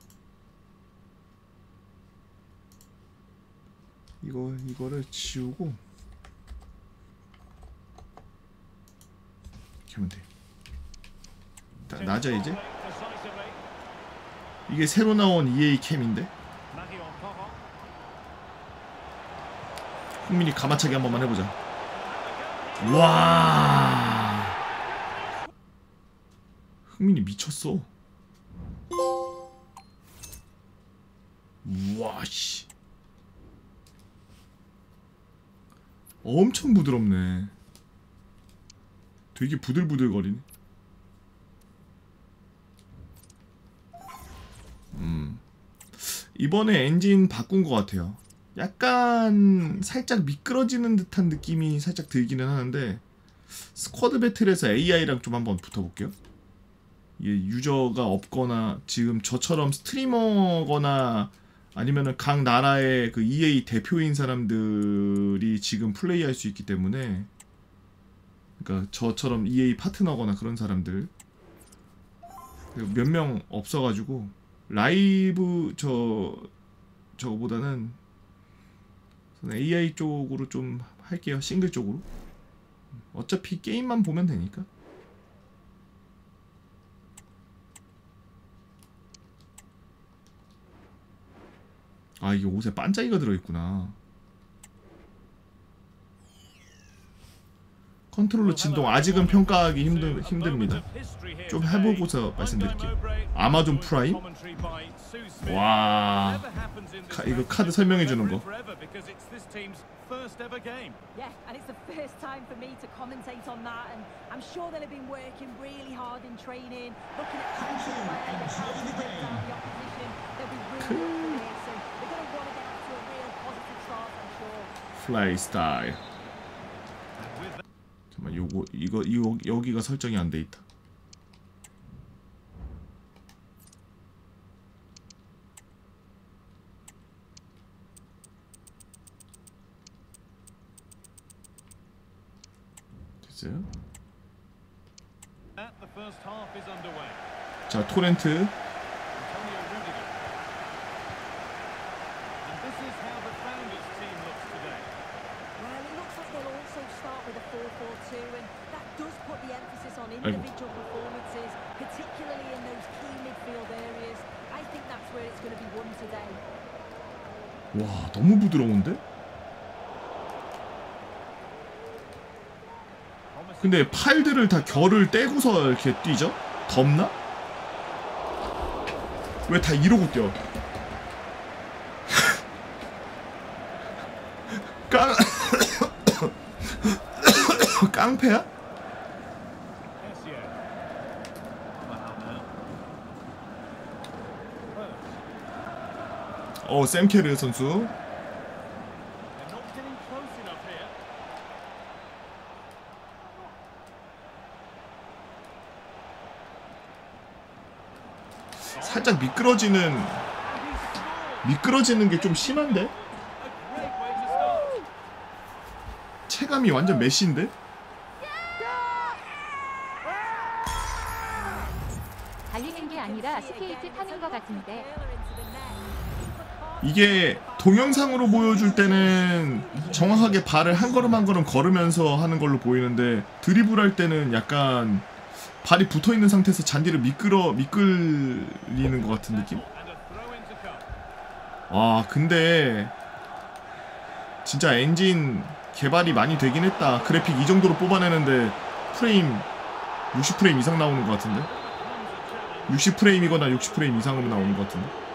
이거, 이거를 지우고 이렇게 하면 돼. 나, 낮아 이제? 이게 새로 나온 이에이 캠인데? 흥민이 가마차기 한 번만 해보자. 와, 흥민이 미쳤어. 우와, 씨. 엄청 부드럽네. 되게 부들부들거리네. 음. 이번에 엔진 바꾼 것 같아요. 약간 살짝 미끄러지는 듯한 느낌이 살짝 들기는 하는데, 스쿼드 배틀에서 에이아이랑 좀 한번 붙어볼게요. 이게 유저가 없거나 지금 저처럼 스트리머거나 아니면은 각 나라의 그 이에이 대표인 사람들이 지금 플레이할 수 있기 때문에, 그러니까 저처럼 이에이 파트너거나 그런 사람들 몇 명 없어가지고 라이브 저 저거보다는 에이아이 쪽으로 좀 할게요. 싱글 쪽으로. 어차피 게임만 보면 되니까. 아 이게 옷에 반짝이가 들어있구나. 컨트롤러 진동 아직은 평가하기 힘들, 힘듭니다. 좀 해보고서 말씀드릴게요. 아마존 프라임? 와 카, 이거 카드 설명해주는 거. Yeah, and it's the first time for me to commentate on that, and I'm sure they'll have been working really hard in training, looking at how to play, how to break down the opposition. They'll be really up for this, and they're going to want to get off to a real positive start, I'm sure. 플레이 스타일. 잠깐만 요거 이거 이거 여기가 설정이 안 돼 있다. 됐어요? 자 토렌트. Individual performances, particularly in those key midfield areas. I think that's where it's going to be won today. 와, 너무 부드러운데? 근데 팔들을 다 결을 떼고서 이렇게 뛰죠? 덥나? 왜 다 이러고 뛰어? 깡 깡패야? 어, 샘케르 선수. 살짝 미끄러지는 미끄러지는 게 좀 심한데? 체감이 완전 메시인데? 달리는 게 아니라 스케이트 타는 것 같은데. 이게 동영상으로 보여줄 때는 정확하게 발을 한 걸음 한 걸음 걸으면서 하는 걸로 보이는데 드리블 할 때는 약간 발이 붙어있는 상태에서 잔디를 미끄러 미끌리는 것 같은 느낌? 와 근데 진짜 엔진 개발이 많이 되긴 했다. 그래픽 이 정도로 뽑아내는데 프레임 육십 프레임 이상 나오는 것 같은데? 육십 프레임이거나 육십 프레임 이상으로 나오는 것 같은데?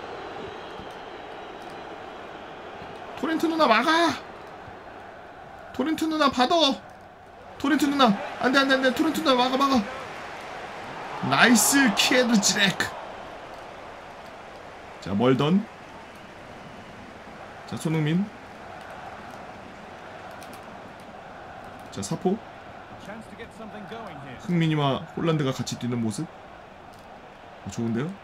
토렌트 누나 막아! 토렌트 누나 받아! 토렌트 누나! 안돼 안돼 안돼 토렌트 누나 막아 막아! 나이스 키에드 지렉! 자 멀던 자 손흥민 자 사포 흥민이와 홀란드가 같이 뛰는 모습 어, 좋은데요?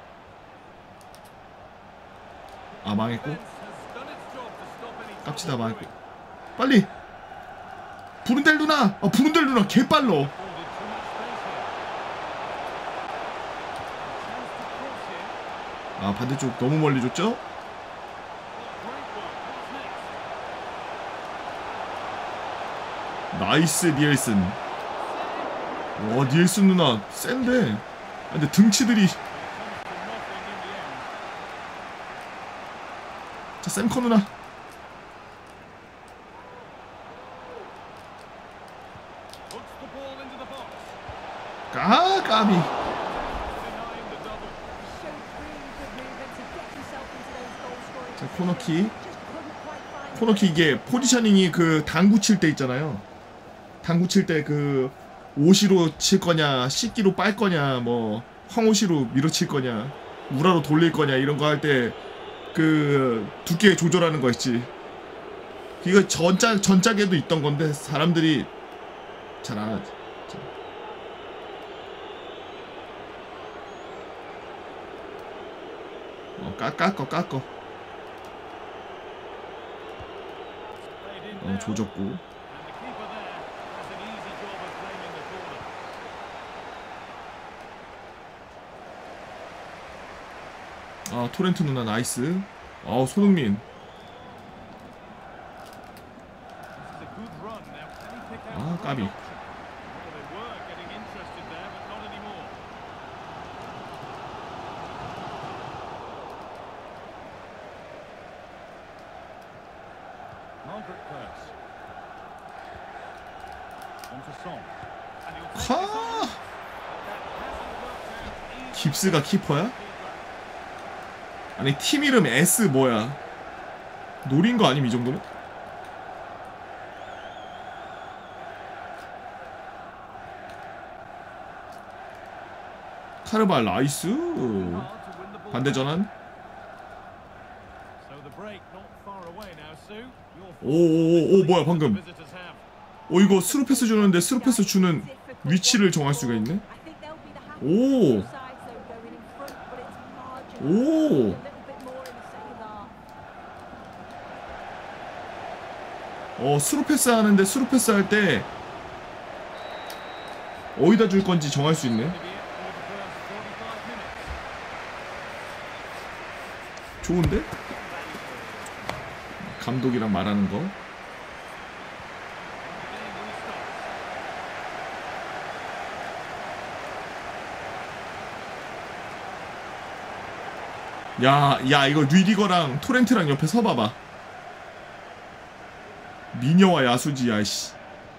아 망했고 깝치다 망했고 빨리! 부른델 누나! 아 부른델 누나 개빨러! 아 반대쪽 너무 멀리 줬죠? 나이스 니엘슨. 와 니엘슨 누나 센데. 근데 등치들이. 자 샘커 누나. 아 까비. 자 코너킥. 코너킥 이게 포지셔닝이 그 당구 칠 때 있잖아요. 당구 칠 때 그 오시로 칠 거냐 식기로 빨 거냐 뭐 황오시로 밀어칠 거냐 우라로 돌릴 거냐 이런 거 할 때 그 두께 조절하는 거 있지. 이거 전작 전작에도 있던 건데 사람들이 잘 안 하지. 어 깎 깎어 깎어. 어 조졌고. 아 토렌트 누나 나이스. 아 손흥민. 아 까비. 하. 깁스가 키퍼야? 아니 팀 이름 S 뭐야? 노린 거 아님 이 정도면? 카르발 나이스. 반대 전환. 오오오 뭐야 방금. 오 이거 스루 패스 주는데 스루 패스 주는 위치를 정할 수가 있네. 오. 오. 어 스루 패스 하는데 스루 패스 할 때 어디다 줄 건지 정할 수 있네. 좋은데? 감독이랑 말하는 거. 야, 야 이거 류디거랑 토렌트랑 옆에 서봐봐. 미녀와 야수지 야씨.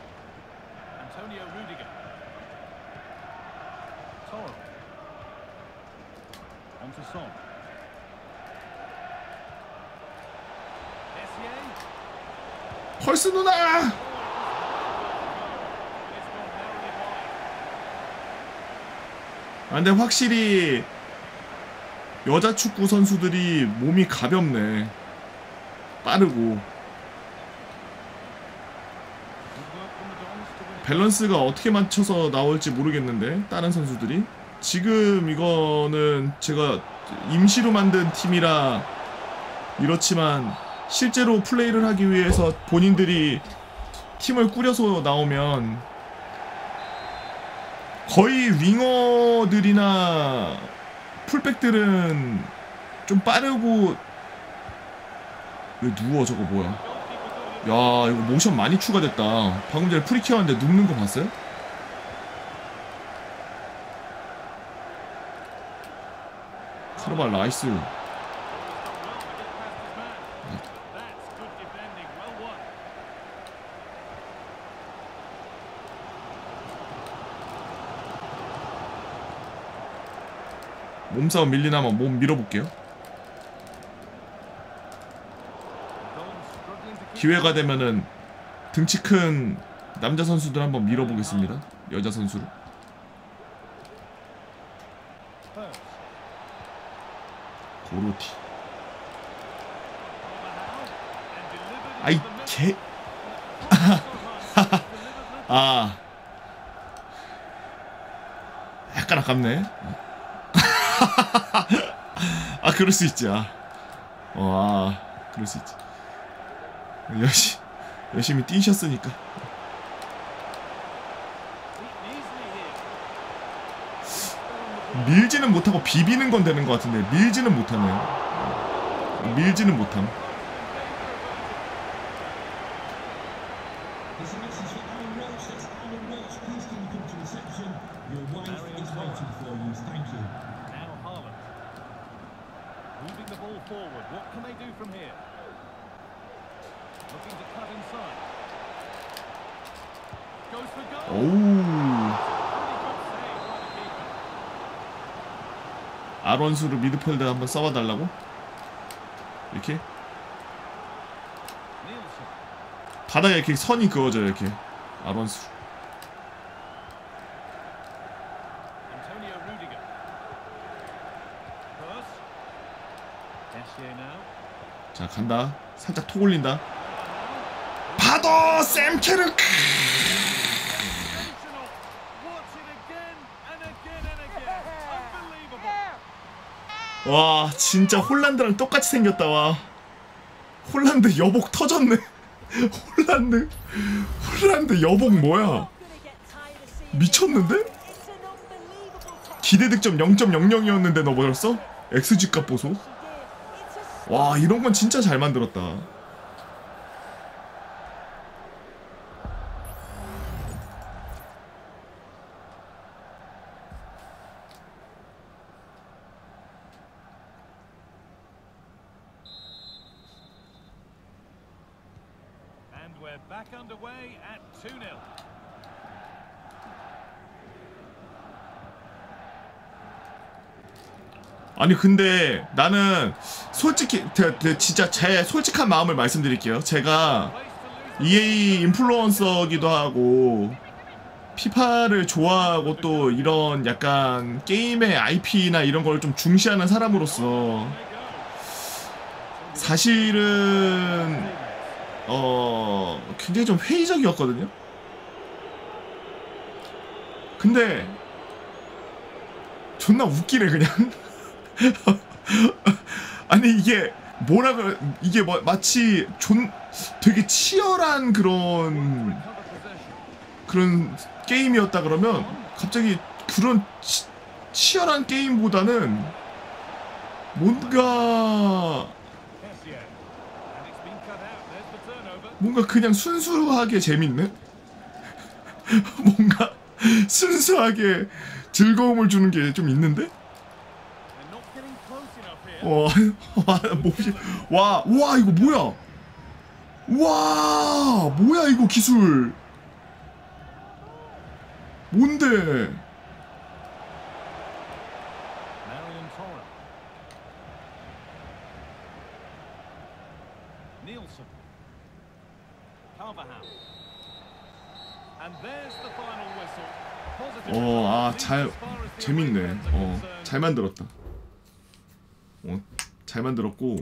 펄스 누나! 아, 근데 확실히 여자 축구 선수들이 몸이 가볍네. 빠르고 밸런스가 어떻게 맞춰서 나올지 모르겠는데 다른 선수들이 지금 이거는 제가 임시로 만든 팀이라 이렇지만 실제로 플레이를 하기 위해서 본인들이 팀을 꾸려서 나오면 거의 윙어들이나 풀백들은 좀 빠르고. 왜 누워 저거 뭐야. 야 이거 모션 많이 추가됐다. 방금 전에 프리킥 하는데 눕는 거 봤어요? 카르발 나이스. 몸싸움 밀리나만 몸 밀어볼게요. 기회가 되면은 등치 큰 남자 선수들 한번 밀어보겠습니다. 여자 선수로. 고로티. 아이 개. 아. 약간 아깝네. 아 그럴 수 있지. 아. 어, 아 그럴 수 있지. 열심히 열심히 뛰셨으니까. 밀지는 못하고 비비는 건 되는 것 같은데 밀지는 못하네요. 밀지는 못함. 오우. 아론수를 미드필드에 한번 써봐달라고? 이렇게? 바닥에 이렇게 선이 그어져요. 이렇게 아론수. 자 간다. 살짝 톡 올린다. 파도 샘케르크. 와 진짜 홀란드랑 똑같이 생겼다. 와 홀란드 여복 터졌네. 홀란드 홀란드 여복 뭐야. 미쳤는데? 기대 득점 영 점 영영이었는데 너 뭐였어? 엑스지 값 보소. 와 이런 건 진짜 잘 만들었다. And we're back underway at two nil. 아니 근데 나는 솔직히 대, 대, 진짜 제 솔직한 마음을 말씀드릴게요. 제가 이에이 인플루언서기도 하고 피파를 좋아하고 또 이런 약간 게임의 아이피나 이런 걸 좀 중시하는 사람으로서 사실은 어 굉장히 좀 회의적이었거든요. 근데 존나 웃기네 그냥. 아니 이게 뭐라 그 이게 뭐 마치 존 되게 치열한 그런 그런 게임이었다 그러면 갑자기 그런 치, 치열한 게임보다는 뭔가 뭔가 그냥 순수하게 재밌는 뭔가 순수하게 즐거움을 주는 게 좀 있는데? 와, 와, 몹시, 와, 와, 이거 뭐야? 와, 뭐야, 이거 기술. 뭔데? 어, 아, 잘, 재밌네. 어, 잘 만들었다. 어, 잘 만들었고.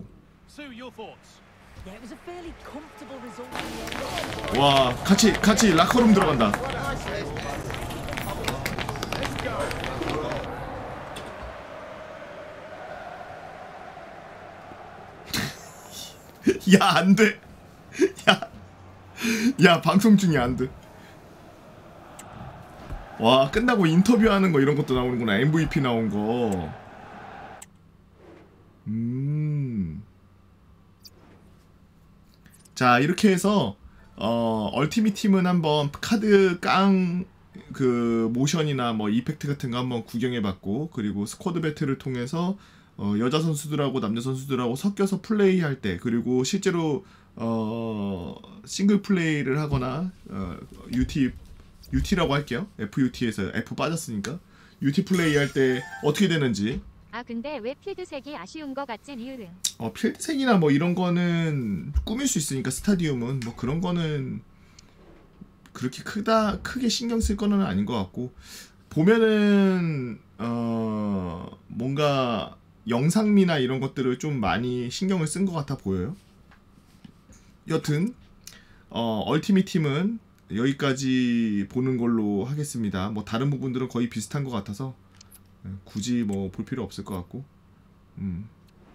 와, 같이, 같이 라커룸 들어간다. 야, 안 돼. 야, 야, 방송 중에 안 돼. 와, 끝나고 인터뷰하는 거 이런 것도 나오는구나. 엠브이피 나온 거. 음. 자, 이렇게 해서 어, 얼티밋 팀은 한번 카드 깡 그 모션이나 뭐 이펙트 같은 거 한번 구경해봤고, 그리고 스쿼드 배틀을 통해서 어, 여자 선수들하고 남자 선수들하고 섞여서 플레이할 때, 그리고 실제로 어, 싱글 플레이를 하거나 어, 유티 유티라고 할게요. 에프유티에서 F 빠졌으니까 유티 플레이 할 때 어떻게 되는지. 아 근데 왜 필드색이 아쉬운 거 같지 리을은? 어 필드색이나 뭐 이런 거는 꾸밀 수 있으니까 스타디움은 뭐 그런 거는 그렇게 크다 크게 신경 쓸 거는 아닌 것 같고, 보면은 어 뭔가 영상미나 이런 것들을 좀 많이 신경을 쓴 것 같아 보여요. 여튼 어 얼티밋 팀은 여기까지 보는 걸로 하겠습니다. 뭐 다른 부분들은 거의 비슷한 것 같아서 굳이 뭐 볼 필요 없을 것 같고. 음.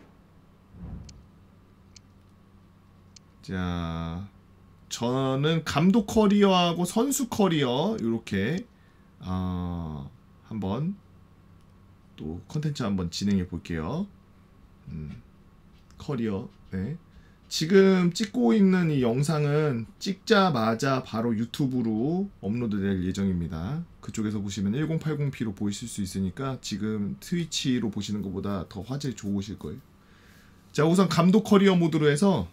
자, 저는 감독 커리어하고 선수 커리어 이렇게 어, 한번 또 컨텐츠 한번 진행해 볼게요. 음. 커리어. 네. 지금 찍고 있는 이 영상은 찍자마자 바로 유튜브로 업로드될 예정입니다. 그쪽에서 보시면 천팔십 피로 보이실 수 있으니까 지금 트위치로 보시는 것보다 더 화질이 좋으실 거예요. 자, 우선 감독 커리어 모드로 해서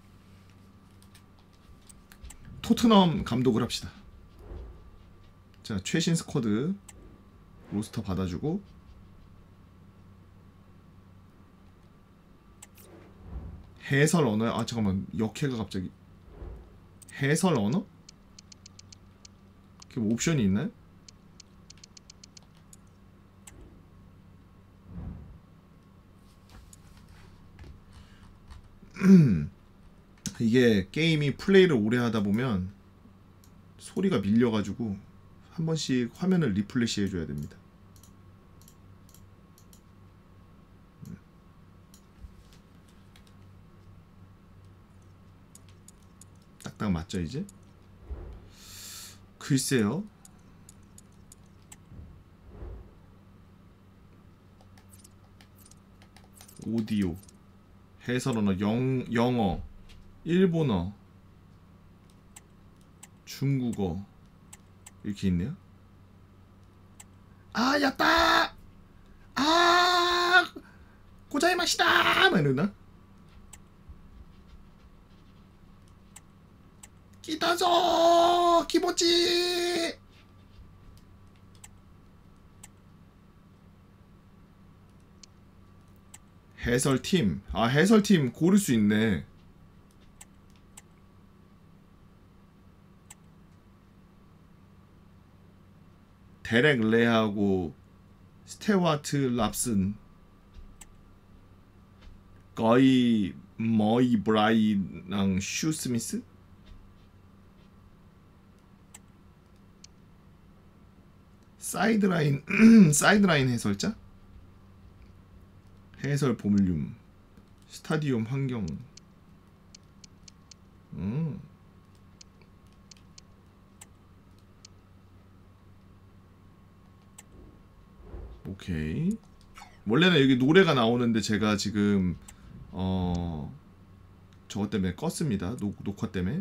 토트넘 감독을 합시다. 자, 최신 스쿼드 로스터 받아주고, 해설 언어. 아 잠깐만, 역해가 갑자기 해설 언어? 이렇게 뭐 옵션이 있나요? 이게 게임이 플레이를 오래 하다 보면 소리가 밀려가지고 한 번씩 화면을 리플래시 해줘야 됩니다. 딱딱 맞죠 이제? 글쎄요. 오디오, 해설 언어, 영, 영어, 일본어, 중국어 이렇게 있네요. 아, 야따! 아! 고자이마시다! 막 이러나? 기타죠! 기모찌! 해설팀. 아, 해설팀 고를 수 있네. 데렉 레하고 스테와트 랍슨, 거의 머이 브라이랑 슈 스미스? 사이드라인 사이드라인 해설자? 해설 볼륨, 스타디움 환경. 음. 오케이. 원래는 여기 노래가 나오는데 제가 지금 어 저것 때문에 껐습니다. 녹, 녹화 때문에.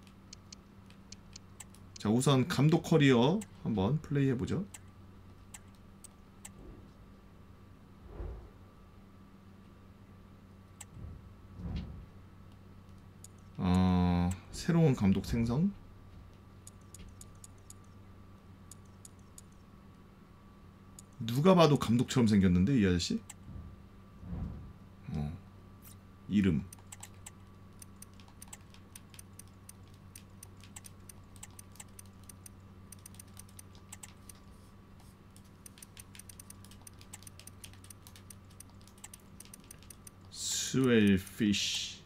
자, 우선 감독 커리어 한번 플레이 해보죠. 어, 새로운 감독 생성. 누가 봐도 감독처럼 생겼는데 이 아저씨? 어, 이름. 스웰피쉬.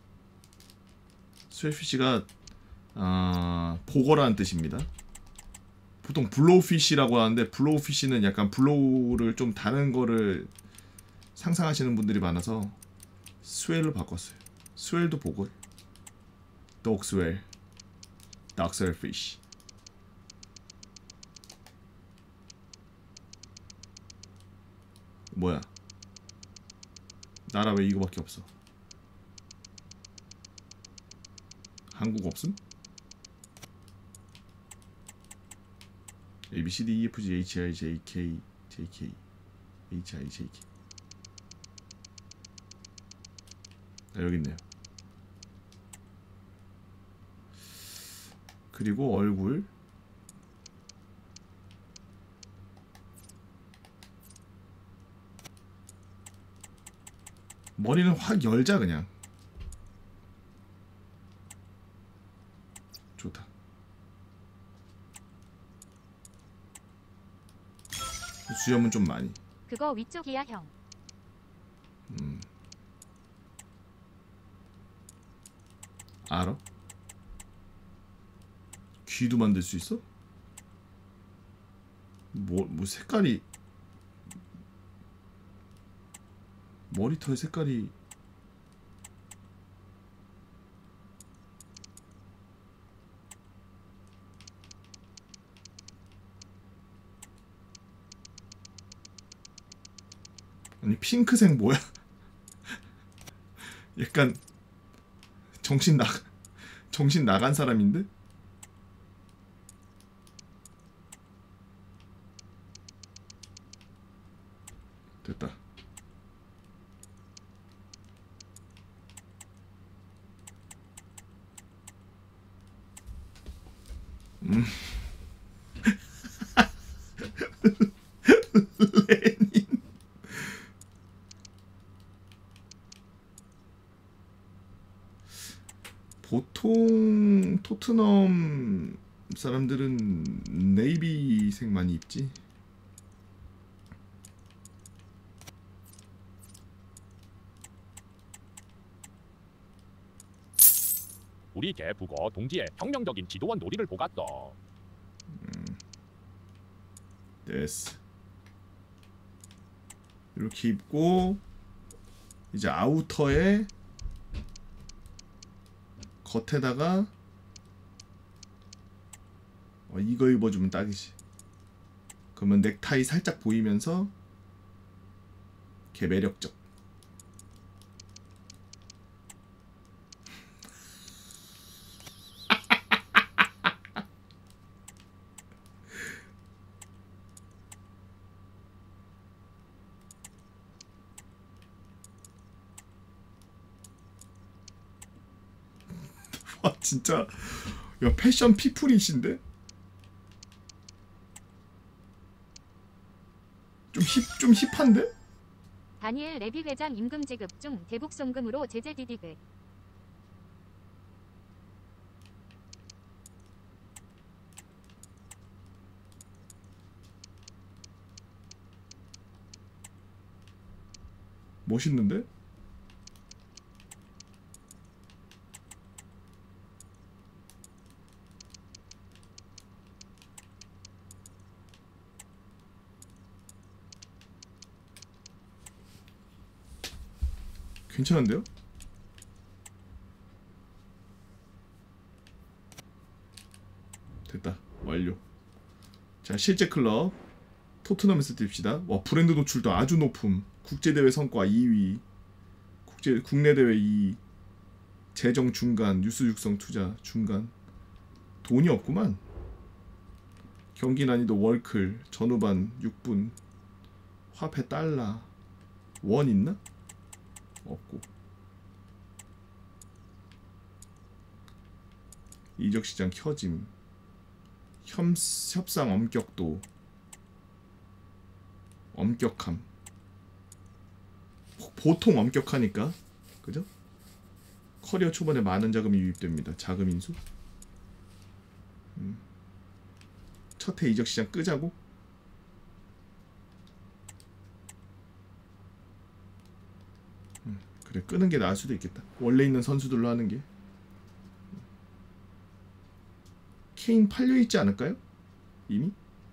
스웰피쉬가 아, 보거라는 뜻입니다. 보통 블로우피쉬라고 하는데 블로우피쉬는 약간 블로우를 좀 다른 거를 상상하시는 분들이 많아서 스웰로 바꿨어요. 스웰도 보고, 독스웰, 닥스웰피쉬. 뭐야? 나라 왜 이거밖에 없어? 한국 없음? A, B, C, D, E, F, G, H, I, J, K, J, K, H, I, J, K. 아, 여기 있네요. 그리고 얼굴. 머리는 확 열자 그냥. 좋다. 수염은 좀 많이. 그거 위쪽이야 형. 음. 알아? 귀도 만들 수 있어? 뭐, 뭐 색깔이, 머리털 색깔이 아니 핑크색 뭐야? 약간 정신 나 정신 나간 사람인데? 됐다. 음. 레닌. 보통 토트넘 사람들은 네이비색 많이 입지. 우리 개 북어 동지의 혁명적인 지도원 놀이를 보갔어. 음. 됐어. 이렇게 입고 이제 아우터에 겉에다가 어, 이거 입어주면 딱이지. 그러면 넥타이 살짝 보이면서 개 매력적. 와 진짜 야 패션 피플이신데? 좀 힙, 좀 힙한데? 다니엘 레비 회장 임금 지급 중 대북 송금으로 제재 디디그. 멋있는데? 괜찮은데요? 됐다. 완료. 자, 실제 클럽 토트넘에서 띱시다. 와, 브랜드 노출도 아주 높음. 국제대회 성과 이 위, 국제 국내 대회 이 위, 재정 중간, 뉴스 육성 투자 중간. 돈이 없구만. 경기 난이도 월클, 전후반 육 분, 화폐 달러, 원 있나? 없고. 이적시장 켜짐, 협, 협상 엄격도, 엄격함. 보통 엄격하니까, 그죠? 커리어 초반에 많은 자금이 유입됩니다. 자금 인수. 음. 첫해 이적시장 끄자고? 음, 그래, 끄는 게 나을 수도 있겠다. 원래 있는 선수들로 하는 게. 케인 팔려 있지 않을까요? 이미?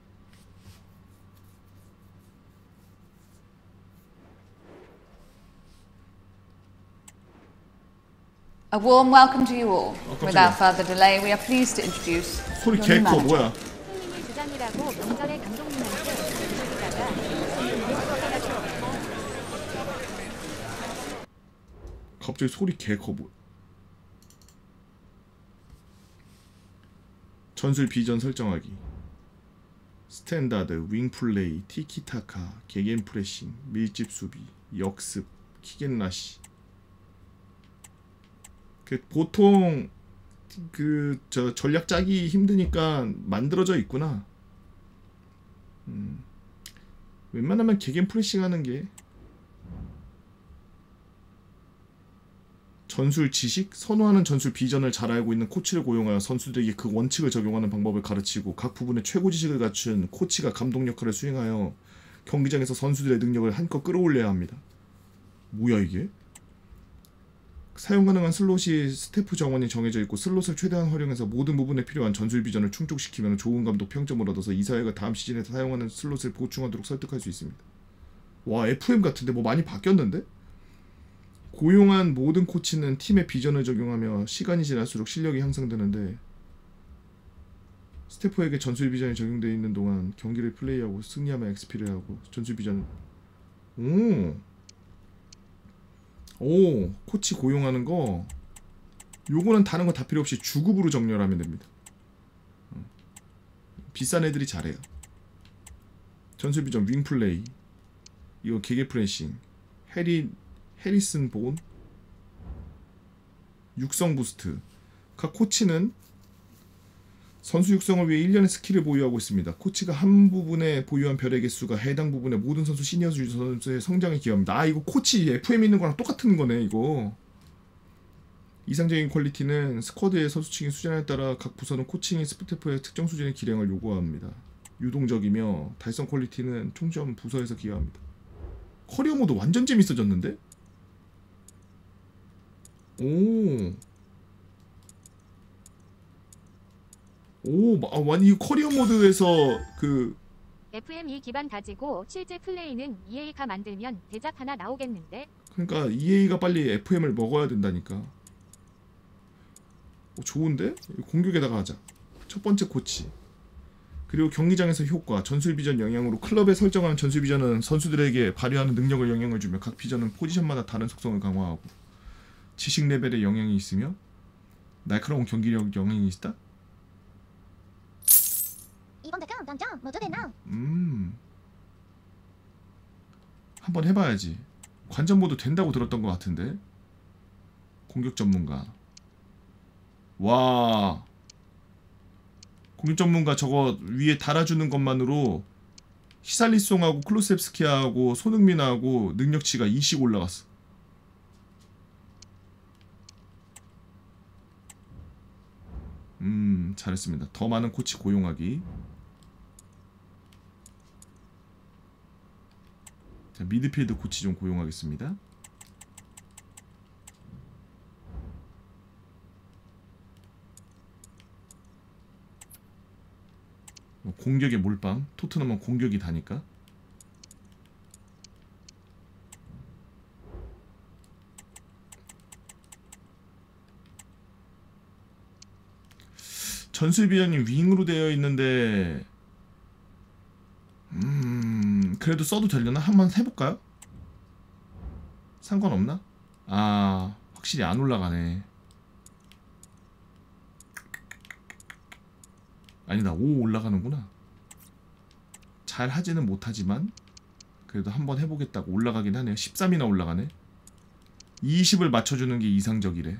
A warm welcome to you all. 깜짝이야. Without further delay, we are pleased to introduce 소리 your 개커 new manager. 뭐야? 손님이 주장이라고 명절에 감독님한테 얘기다가 갑자기 소리 개커 뭐? 전술 비전 설정하기. 스탠다드, 윙플레이, 티키타카, 개겐 프레싱, 밀집 수비, 역습, 킥앤라시. 그 보통 그 저 전략 짜기 힘드니까 만들어져 있구나. 음. 웬만하면 개겐 프레싱 하는 게 전술 지식, 선호하는 전술 비전을 잘 알고 있는 코치를 고용하여 선수들에게 그 원칙을 적용하는 방법을 가르치고 각 부분의 최고 지식을 갖춘 코치가 감독 역할을 수행하여 경기장에서 선수들의 능력을 한껏 끌어올려야 합니다. 뭐야 이게? 사용 가능한 슬롯이 스태프 정원이 정해져 있고 슬롯을 최대한 활용해서 모든 부분에 필요한 전술 비전을 충족시키면 좋은 감독 평점을 얻어서 이사회가 다음 시즌에서 사용하는 슬롯을 보충하도록 설득할 수 있습니다. 와, 에프엠 같은데 뭐 많이 바뀌었는데? 고용한 모든 코치는 팀의 비전을 적용하며 시간이 지날수록 실력이 향상되는데 스태프에게 전술 비전이 적용되어 있는 동안 경기를 플레이하고 승리하면 엑스피를 하고 전술 비전. 오, 오, 코치 고용하는 거 요거는 다른 거 다 필요 없이 주급으로 정렬하면 됩니다. 어. 비싼 애들이 잘해요. 전술 비전 윙플레이, 이거 개개 프레싱, 해리 해리슨 본, 육성 부스트. 각 코치는 선수 육성을 위해 일 년의 스킬을 보유하고 있습니다. 코치가 한 부분에 보유한 별의 개수가 해당 부분의 모든 선수 시니어 선수의 성장에 기여합니다. 아, 이거 코치 에프엠 있는 거랑 똑같은 거네 이거. 이상적인 퀄리티는 스쿼드의 선수층의 수준에 따라 각 부서는 코칭이 스태프의 특정 수준의 기량을 요구합니다. 유동적이며 달성 퀄리티는 총점 부서에서 기여합니다. 커리어 모드 완전 재밌어졌는데? 오, 오, 아, 완 이 커리어 모드에서 그 에프엠이 기반 다지고 실제 플레이는 이에이가 만들면 대작 하나 나오겠는데? 그러니까 이에이가 빨리 에프엠을 먹어야 된다니까. 오, 좋은데? 공격에다가 하자. 첫 번째 코치. 그리고 경기장에서 효과, 전술 비전 영향으로 클럽에 설정하는 전술 비전은 선수들에게 발휘하는 능력을 영향을 주며 각 비전은 포지션마다 다른 속성을 강화하고 지식 레벨에 영향이 있으며 날카로운 경기력 영향이 있다? 이번 대강 당장 먼저 되나? 음, 한번 해봐야지. 관전 모드 된다고 들었던 것 같은데. 공격 전문가. 와, 공격 전문가 저거 위에 달아주는 것만으로 히살리송하고 클루셉스키하고 손흥민하고 능력치가 이씩 올라갔어. 음, 잘했습니다. 더 많은 코치 고용하기. 자, 미드필드 코치 좀 고용하겠습니다. 뭐 공격의 몰빵. 토트넘은 공격이 다니까. 전술비전이 윙으로 되어 있는데 음 그래도 써도 되려나? 한번 해볼까요? 상관없나? 아 확실히 안 올라가네. 아니다, 오 올라가는구나. 잘 하지는 못하지만 그래도 한번 해보겠다고 올라가긴 하네요. 십삼이나 올라가네. 이십을 맞춰주는 게 이상적이래.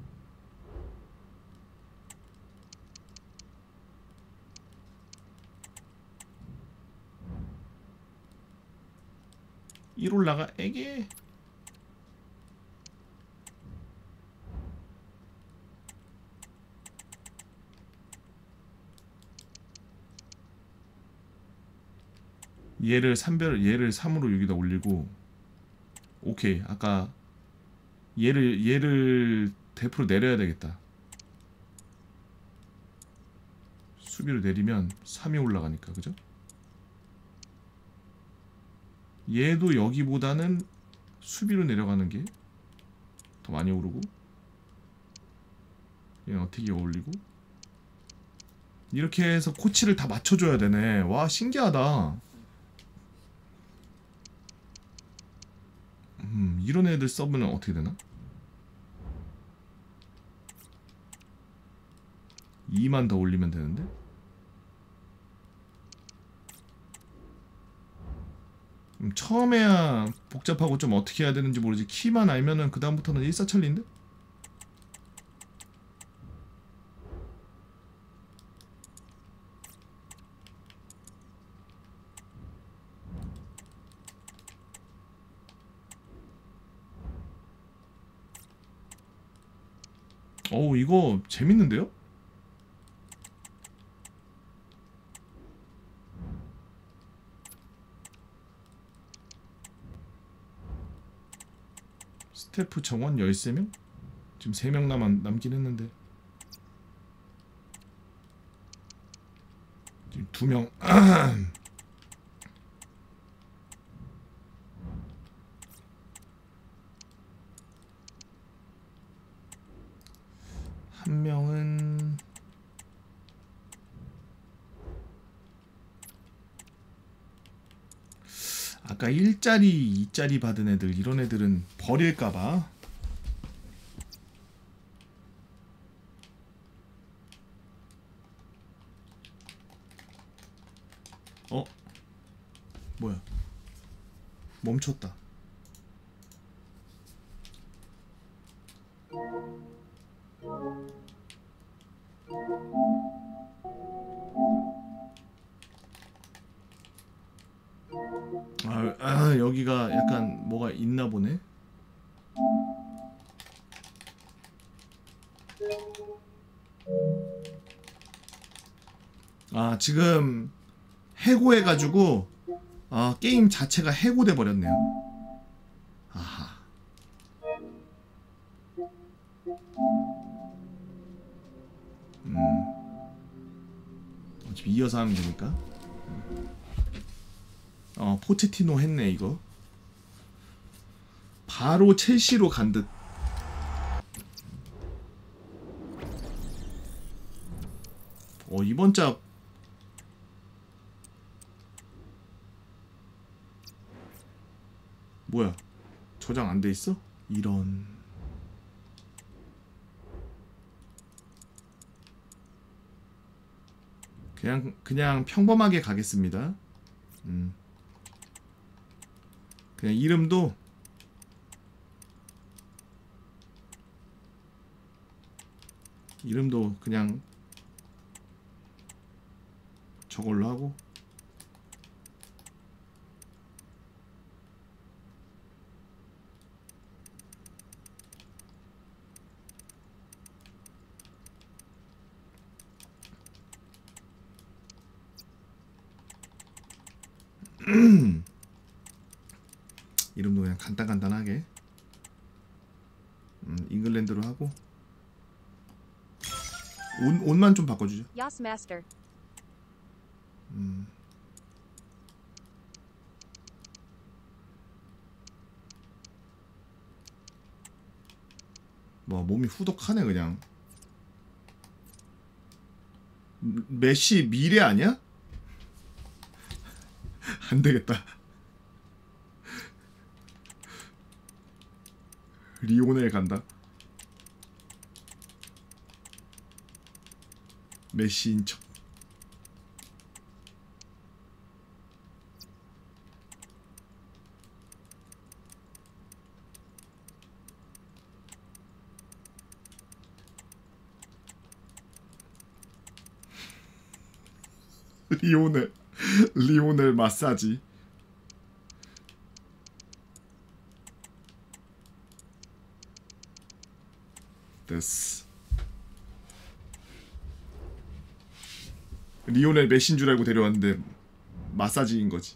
일 올라가. 에게 얘를 삼별 얘를 삼으로 여기다 올리고. 오케이. 아까 얘를 얘를 대프로 내려야 되겠다. 수비로 내리면 삼이 올라가니까. 그죠? 얘도 여기보다는 수비로 내려가는 게 더 많이 오르고, 얘는 어떻게 올리고, 이렇게 해서 코치를 다 맞춰줘야 되네. 와 신기하다. 음, 이런 애들 써보면 어떻게 되나? 이만 더 올리면 되는데? 음, 처음에야 복잡하고 좀 어떻게 해야 되는지 모르지. 키만 알면은 그 다음부터는 일사천리인데? 어우 이거 재밌는데요? 스태프 정원 열세 명? 지금 세 명 남, 남긴 했는데 지금 두 명 한 명은 아까 일짜리, 이짜리 받은 애들, 이런 애들은 버릴까봐. 어? 뭐야? 멈췄다. 아, 아 여기가 약간 뭐가 있나 보네. 아 지금 해고해가지고 아 게임 자체가 해고돼 버렸네요. 아하. 음. 어차피 이어서 하면 되니까. 어 포체티노 했네 이거. 바로 첼시로 간 듯. 어 이번 작 뭐야? 저장 안 돼 있어? 이런. 그냥 그냥 평범하게 가겠습니다. 음. 그냥 이름도 이름도 그냥 저걸로 하고 이름도 그냥 간단간단하게 음, 잉글랜드로 하고 옷, 옷만 좀 바꿔주죠. Yes, master. 음. 뭐 몸이 후덕하네 그냥. 메시 미래 아니야? 안 되겠다. 리오넬 간다. 메시인 척. 리오넬 리오넬 마사지. 됐어. 리오넬 메시인 줄 알고 데려왔는데 마사지인 거지.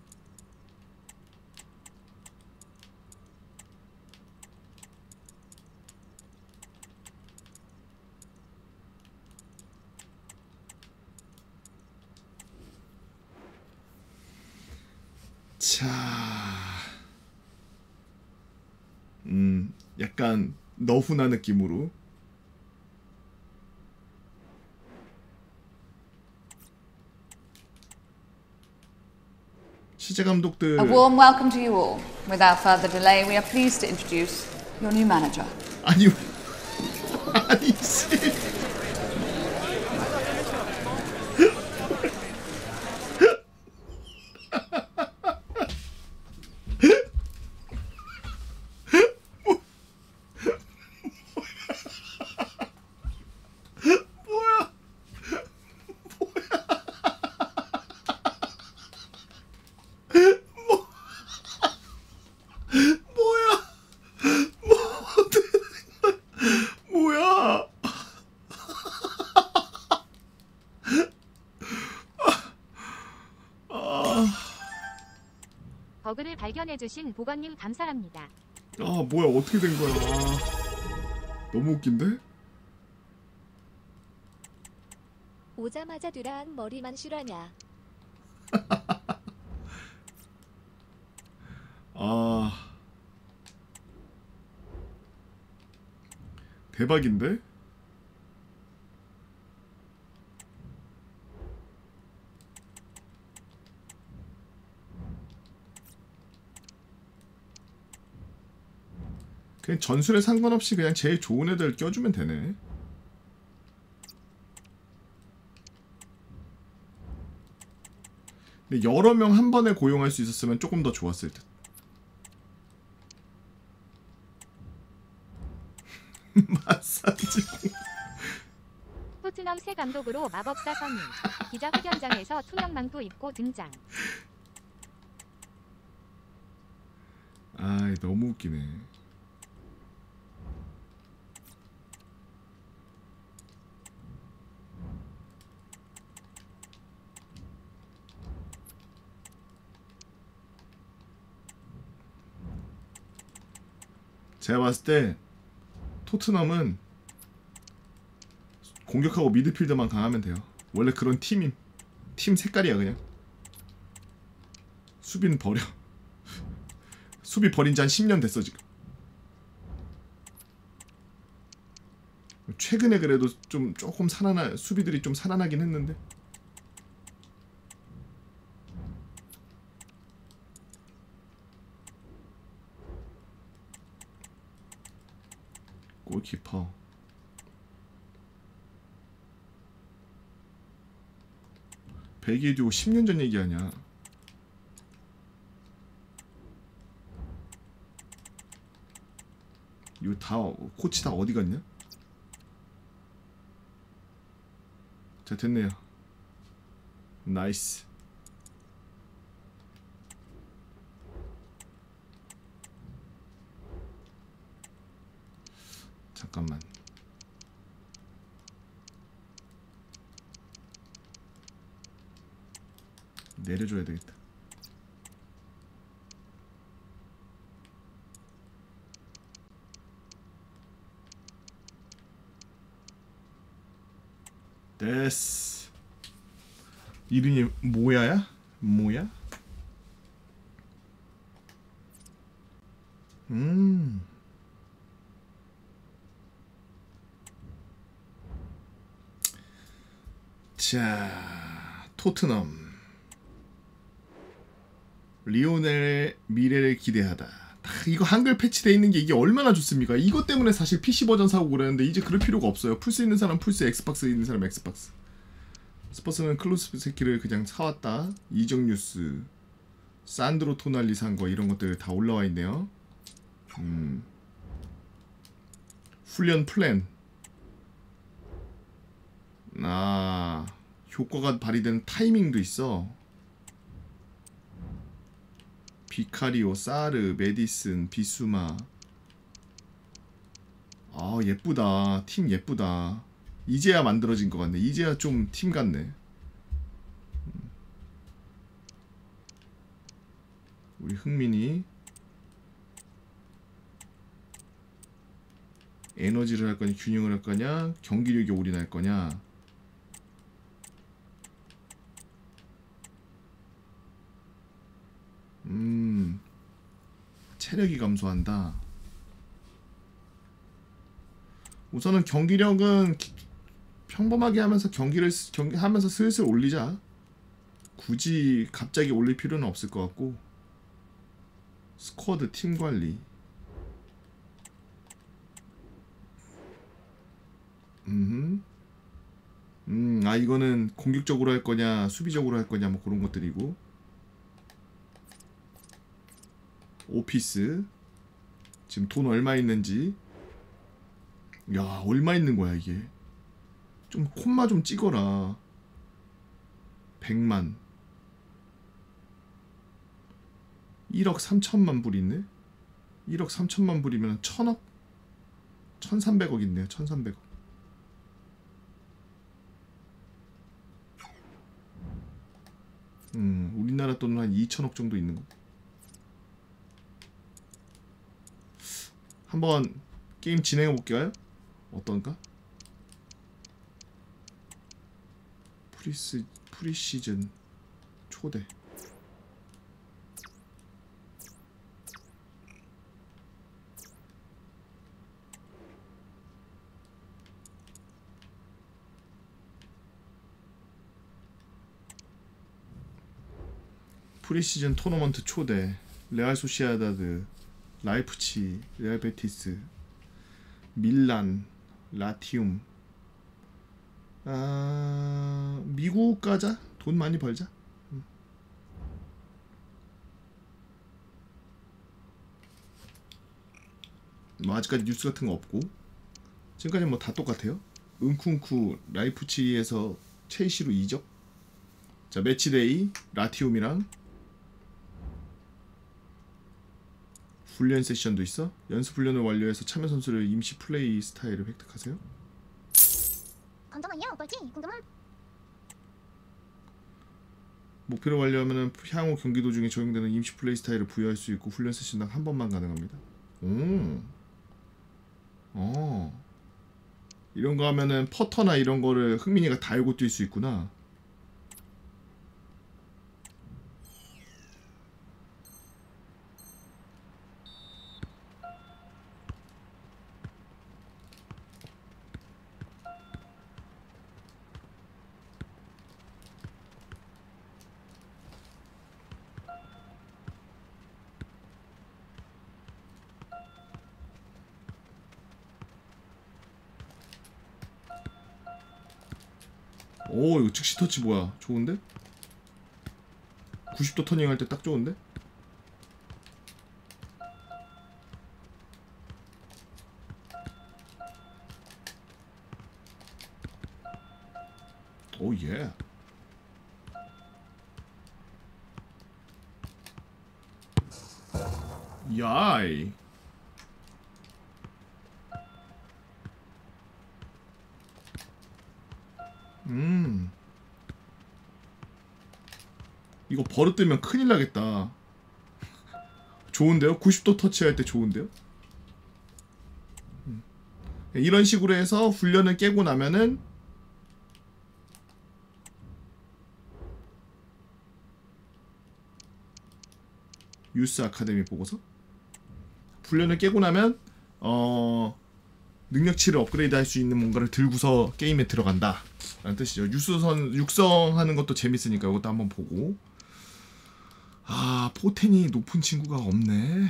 자, 음, 약간 너후나 느낌으로. 시제 감독들. A warm welcome to you all. Without further delay, we are pleased to introduce your new manager. 아니, 아니 씨. 버그를 발견해주신 보건님 감사합니다. 아 뭐야 어떻게 된 거야. 아, 너무 웃긴데? 오자마자 듀란 머리만 실화냐. 아 대박인데? 그냥 전술에 상관없이 그냥 제일 좋은 애들 껴주면 되네. 근데 여러 명 한 번에 고용할 수 있었으면 조금 더 좋았을 듯. 마사지. 토트넘 새 감독으로 마법사 선임. 기자회견장에서 투명 망토 입고 등장. 아 너무 웃기네. 제가 봤을 때 토트넘은 공격하고 미드필더만 강하면 돼요. 원래 그런 팀임. 팀 색깔이야 그냥. 수비는 버려. 수비 버린 지 한 십 년 됐어 지금. 최근에 그래도 좀 조금 살아나 수비들이 좀 살아나긴 했는데. 골키퍼. 벨기에 듀오 십 년 전 얘기 아니야. 이거 다 코치 다 어디 갔냐? 자 됐네요. 나이스. 잠깐만. 내려줘야 되겠다. 됐어. 이름이 뭐야야? 뭐야? 음. 자, 토트넘. 리오넬의 미래를 기대하다. 아, 이거 한글 패치되어 있는 게 이게 얼마나 좋습니까? 이것 때문에 사실 피씨 버전 사고 그랬는데 이제 그럴 필요가 없어요. 플스 있는 사람 플스, 엑스박스 있는 사람 엑스박스. 스퍼스는 클로스베스키를 그냥 사왔다. 이적 뉴스, 산드로 토날리 산 거 이런 것들 다 올라와 있네요. 음. 훈련 플랜. 아, 효과가 발휘되는 타이밍도 있어. 비카리오, 사르, 메디슨, 비수마. 아, 예쁘다. 팀 예쁘다. 이제야 만들어진 것 같네. 이제야 좀 팀 같네. 우리 흥민이 에너지를 할 거냐, 균형을 할 거냐, 경기력에 올인할 거냐. 음, 체력이 감소한다. 우선은 경기력은 평범하게 하면서 경기를 경기 하면서 슬슬 올리자. 굳이 갑자기 올릴 필요는 없을 것 같고. 스쿼드 팀 관리. 음, 음, 아 이거는 공격적으로 할 거냐, 수비적으로 할 거냐, 뭐 그런 것들이고. 오피스. 지금 돈 얼마 있는지. 야, 얼마 있는 거야 이게. 좀 콤마 좀 찍어라. 백만. 일억 삼천만 불 있네. 일억 삼천만 불이면 천억? 천삼백억 있네요. 천삼백억. 음, 우리나라 돈은 한 이천억 정도 있는 거. 한번 게임 진행해 볼까요? 어떤가? 프리스 프리시즌 초대. 프리시즌 토너먼트 초대. 레알 소시아다드, 라이프치, 레알 베티스, 밀란, 라티움. 아, 미국 가자. 돈 많이 벌자. 음. 뭐 아직까지 뉴스 같은 거 없고. 지금까지 뭐 다 똑같아요. 은쿵쿠 라이프치히에서 첼시로 이적. 자, 매치데이 라티움이랑 훈련 세션도 있어. 연습 훈련을 완료해서 참여 선수를 임시 플레이 스타일을 획득하세요. 감정은요? 어떨지 궁금함. 목표를 완료하면 향후 경기 도중에 적용되는 임시 플레이 스타일을 부여할 수 있고 훈련 세션당 한 번만 가능합니다. 오, 어, 이런 거 하면은 퍼터나 이런 거를 흥민이가 다 알고 뛸 수 있구나. 오, 이거 즉시 터치 뭐야? 좋은데? 구십 도 터닝 할 때 딱 좋은데? 오, 예. 야이. 음, 이거 버릇들면 큰일 나겠다. 좋은데요? 구십 도 터치할 때 좋은데요? 음. 이런 식으로 해서 훈련을 깨고 나면은 유스 아카데미 보고서. 훈련을 깨고 나면 어 능력치를 업그레이드 할 수 있는 뭔가를 들고서 게임에 들어간다 라는 뜻이죠. 유수선 육성하는 것도 재밌으니까 이것도 한번 보고. 아, 포텐이 높은 친구가 없네.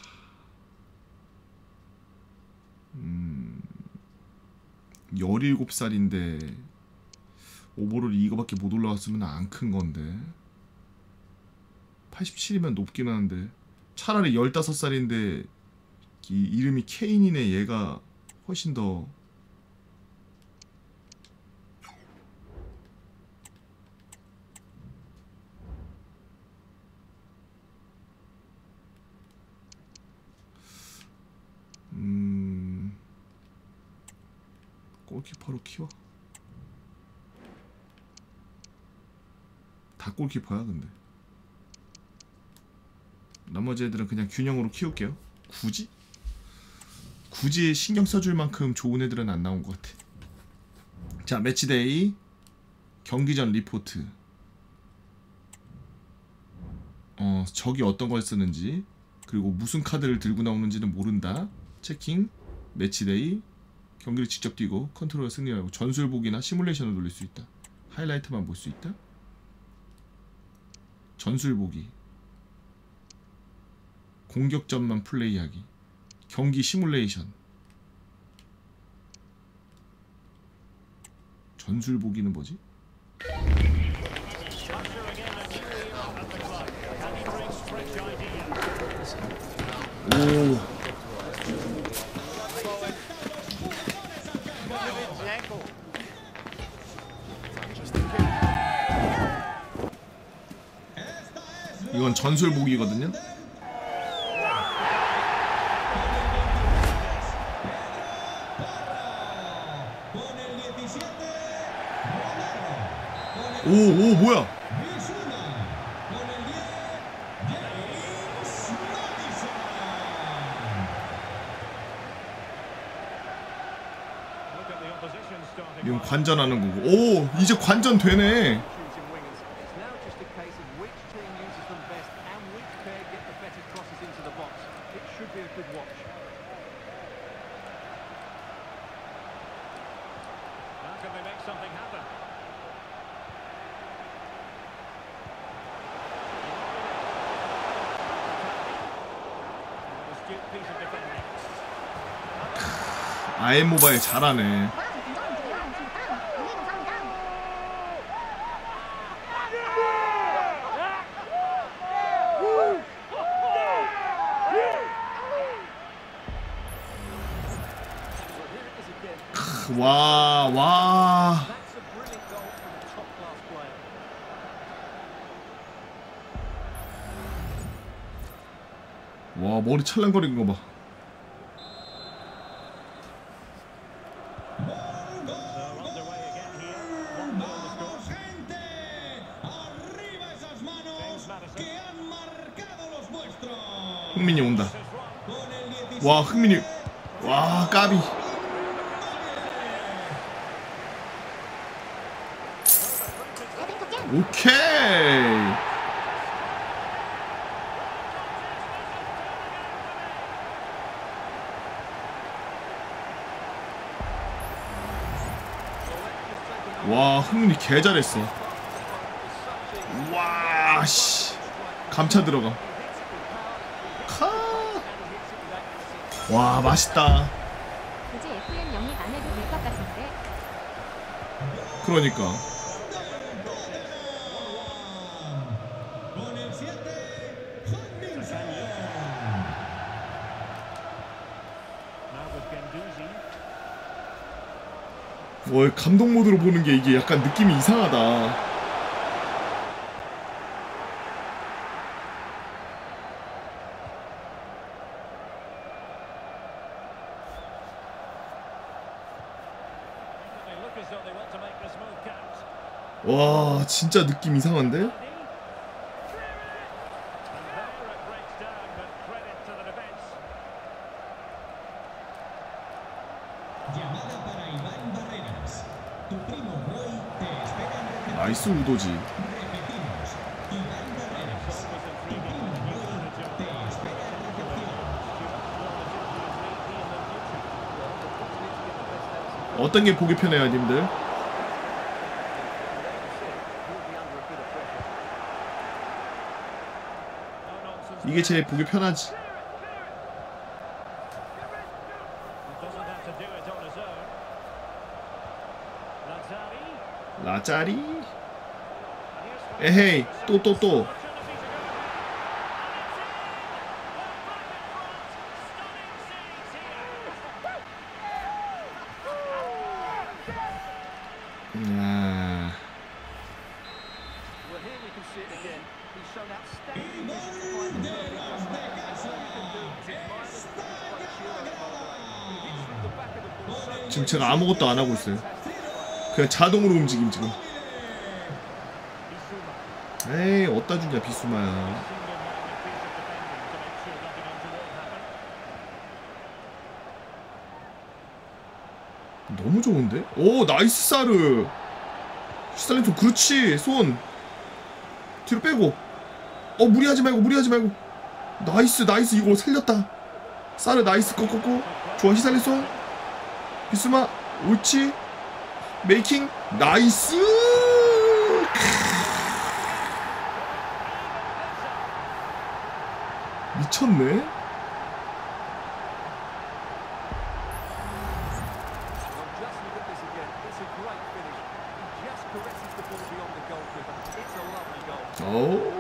음, 열일곱 살인데 오버롤 이거밖에 못 올라왔으면 안 큰 건데. 팔십칠이면 높긴 하는데 차라리 열다섯 살인데 이 이름이 케인이네. 얘가 훨씬 더 음... 골키퍼로 키워? 다 골키퍼야 근데. 나머지 애들은 그냥 균형으로 키울게요. 굳이? 굳이 신경 써줄 만큼 좋은 애들은 안 나온 것 같아. 자, 매치데이 경기 전 리포트. 어, 적이 어떤 걸 쓰는지, 그리고 무슨 카드를 들고 나오는지는 모른다. 체킹, 매치데이, 경기를 직접 뛰고 컨트롤 승리하고 전술 보기나 시뮬레이션을 돌릴 수 있다. 하이라이트만 볼 수 있다. 전술 보기, 공격전만 플레이하기, 경기 시뮬레이션. 전술 보기는 뭐지? 오. 이건 전술 보기거든요. 오, 오, 뭐야? 이건 관전하는 거고. 오, 이제 관전 되네. 아이엠 모바일 잘하네. 와, 와. 와, 머리 찰랑거리는 거 봐. 흥민이 온다. 와, 흥민이. 와, 까비. 오케이. 와, 흥민이 개 잘했어. 와, 씨. 감차 들어가. 와, 맛있다. 굳이 에프엠 영입 안 해도 될 것 같은데. 그러니까. 와, 감독 모드로 보는 게 이게 약간 느낌이 이상하다. 와, 진짜 느낌 이상한데? 나이스 우도지. 어떤 게 보기 편해요, 님들? 이게 제일 보기 편하지. 라짜리? 에헤이, 또 또 또. 아. 지금 제가 아무것도 안 하고 있어요. 그냥 자동으로 움직임 지금. 에이, 어디다 주냐 비수마야. 너무 좋은데? 오, 나이스 사르. 슈살림son 그렇지. 손 뒤로 빼고. 어, 무리하지 말고 무리하지 말고. 나이스 나이스. 이거 살렸다. 사르 나이스. 꺾었고. 좋아, 히살림son. 비스마 옳지. 메이킹 나이스. 미쳤네. 오.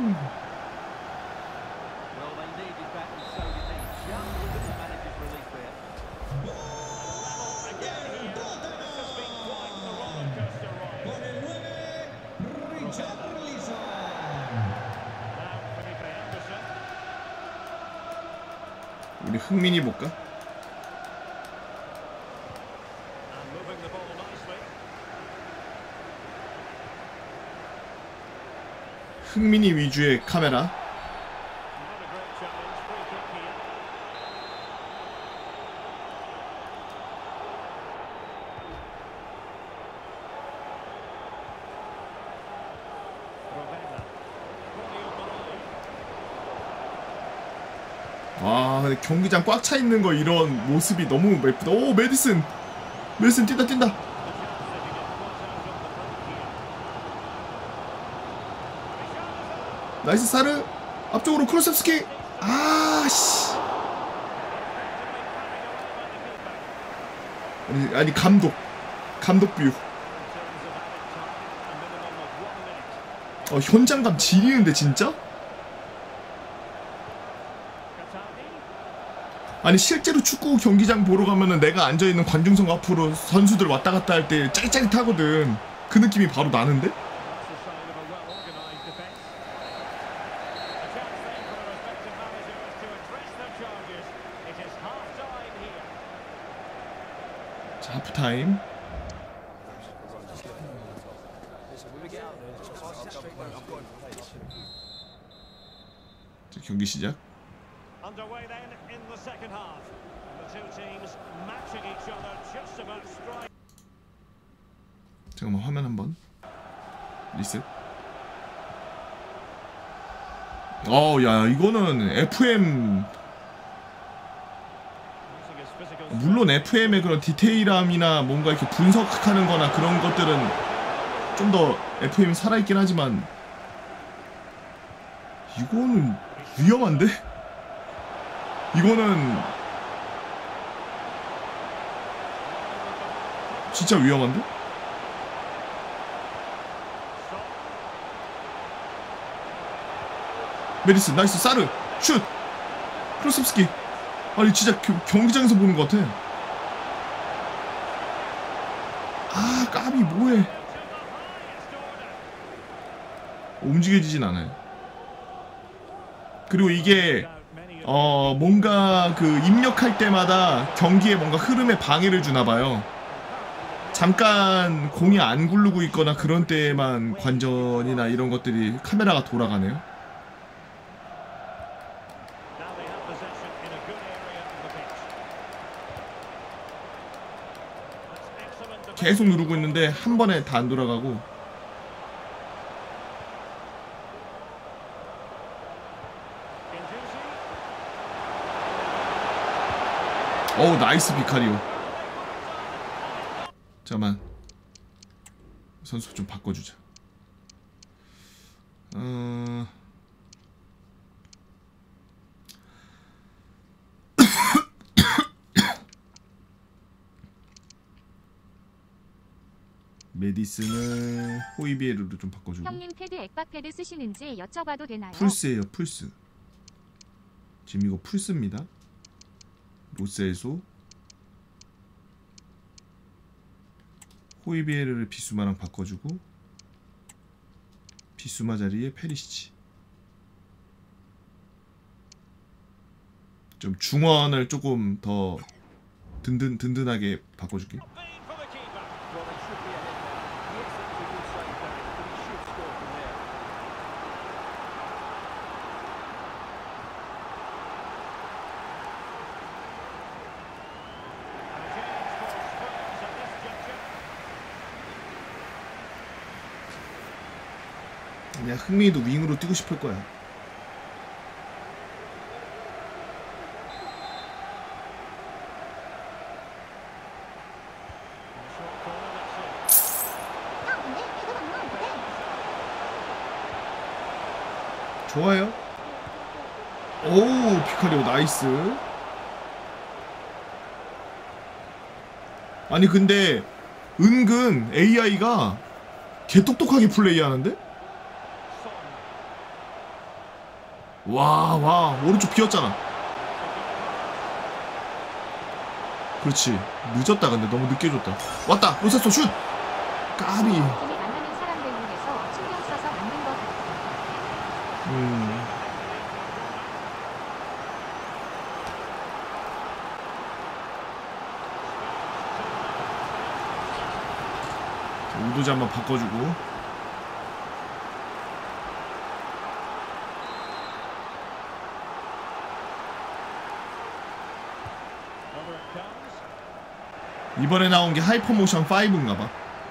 우리 흥민이 볼까? 흥민이 위주의 카메라. 와, 근데 경기장 꽉 차 있는 거 이런 모습이 너무 예쁘다. 오, 메디슨. 메디슨 뛴다 뛴다. 나이스 사르. 앞쪽으로 크로셉스키. 아씨. 아니, 아니 감독. 감독 뷰. 어, 현장감 지리는데 진짜? 아니, 실제로 축구 경기장 보러 가면은 내가 앉아있는 관중석 앞으로 선수들 왔다 갔다 할 때 짜릿짜릿하거든. 그 느낌이 바로 나는데? 자, 하프타임. 자, 경기 시작. 잠깐만, 화면 한번 리셋. 어, 야, 이거는 에프엠. 물론 에프엠의 그런 디테일함이나 뭔가 이렇게 분석하는 거나 그런 것들은 좀 더 에프엠이 살아있긴 하지만 이거는 위험한데? 이거는 진짜 위험한데? 메디슨 나이스. 사르 슛. 크로셉스키. 아니, 진짜 겨, 경기장에서 보는 것 같아. 아, 까비 뭐해. 움직여지진 않아요. 그리고 이게 어 뭔가 그 입력할 때마다 경기에 뭔가 흐름에 방해를 주나봐요. 잠깐 공이 안 굴르고 있거나 그런 때만 관전이나 이런 것들이 카메라가 돌아가네요. 계속 누르고 있는데 한 번에 다 안 돌아가고. 어우, 나이스 비카리오. 잠깐만. 선수 좀 바꿔주자. 어... 메디슨을 호이비에르로 좀 바꿔주고. 형님 패드 액박 패드 쓰시는지 여쭤봐도 되나요? 풀스예요, 풀스. 지금 이거 풀스입니다. 로셀소. 호이비에르를 비수마랑 바꿔주고, 비수마 자리에 페리시치. 좀 중원을 조금 더 든든 든든하게 바꿔줄게. 그냥 흥민이도 윙으로 뛰고 싶을 거야. 좋아요. 오우, 피카리오 나이스. 아니 근데 은근 에이아이가 개똑똑하게 플레이하는데? 와, 와, 오른쪽 비었잖아. 그렇지. 늦었다. 근데 너무 늦게 줬다. 왔다. 로세소 슛. 까비. 팀이 만나는 사람들 중에서 신경 써서 만든 것 같아. 음. 우두자 한번 바꿔주고. 이번에 나온 게 하이퍼모션 오인가봐.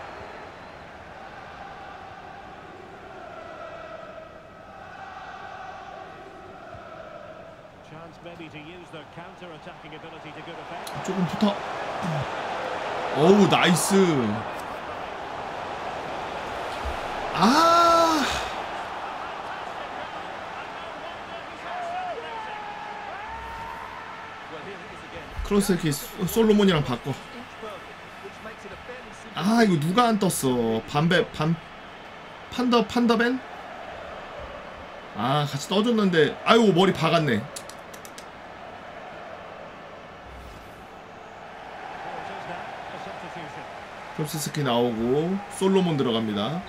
조금 붙어. 어우, 나이스. 아. 크로스 이렇게 솔로몬이랑 바꿔. 아, 이거 누가 안 떴어? 반배 반 판더 판더벤? 아, 같이 떠줬는데 아이고 머리 박았네. 롭스스키 나오고 솔로몬 들어갑니다.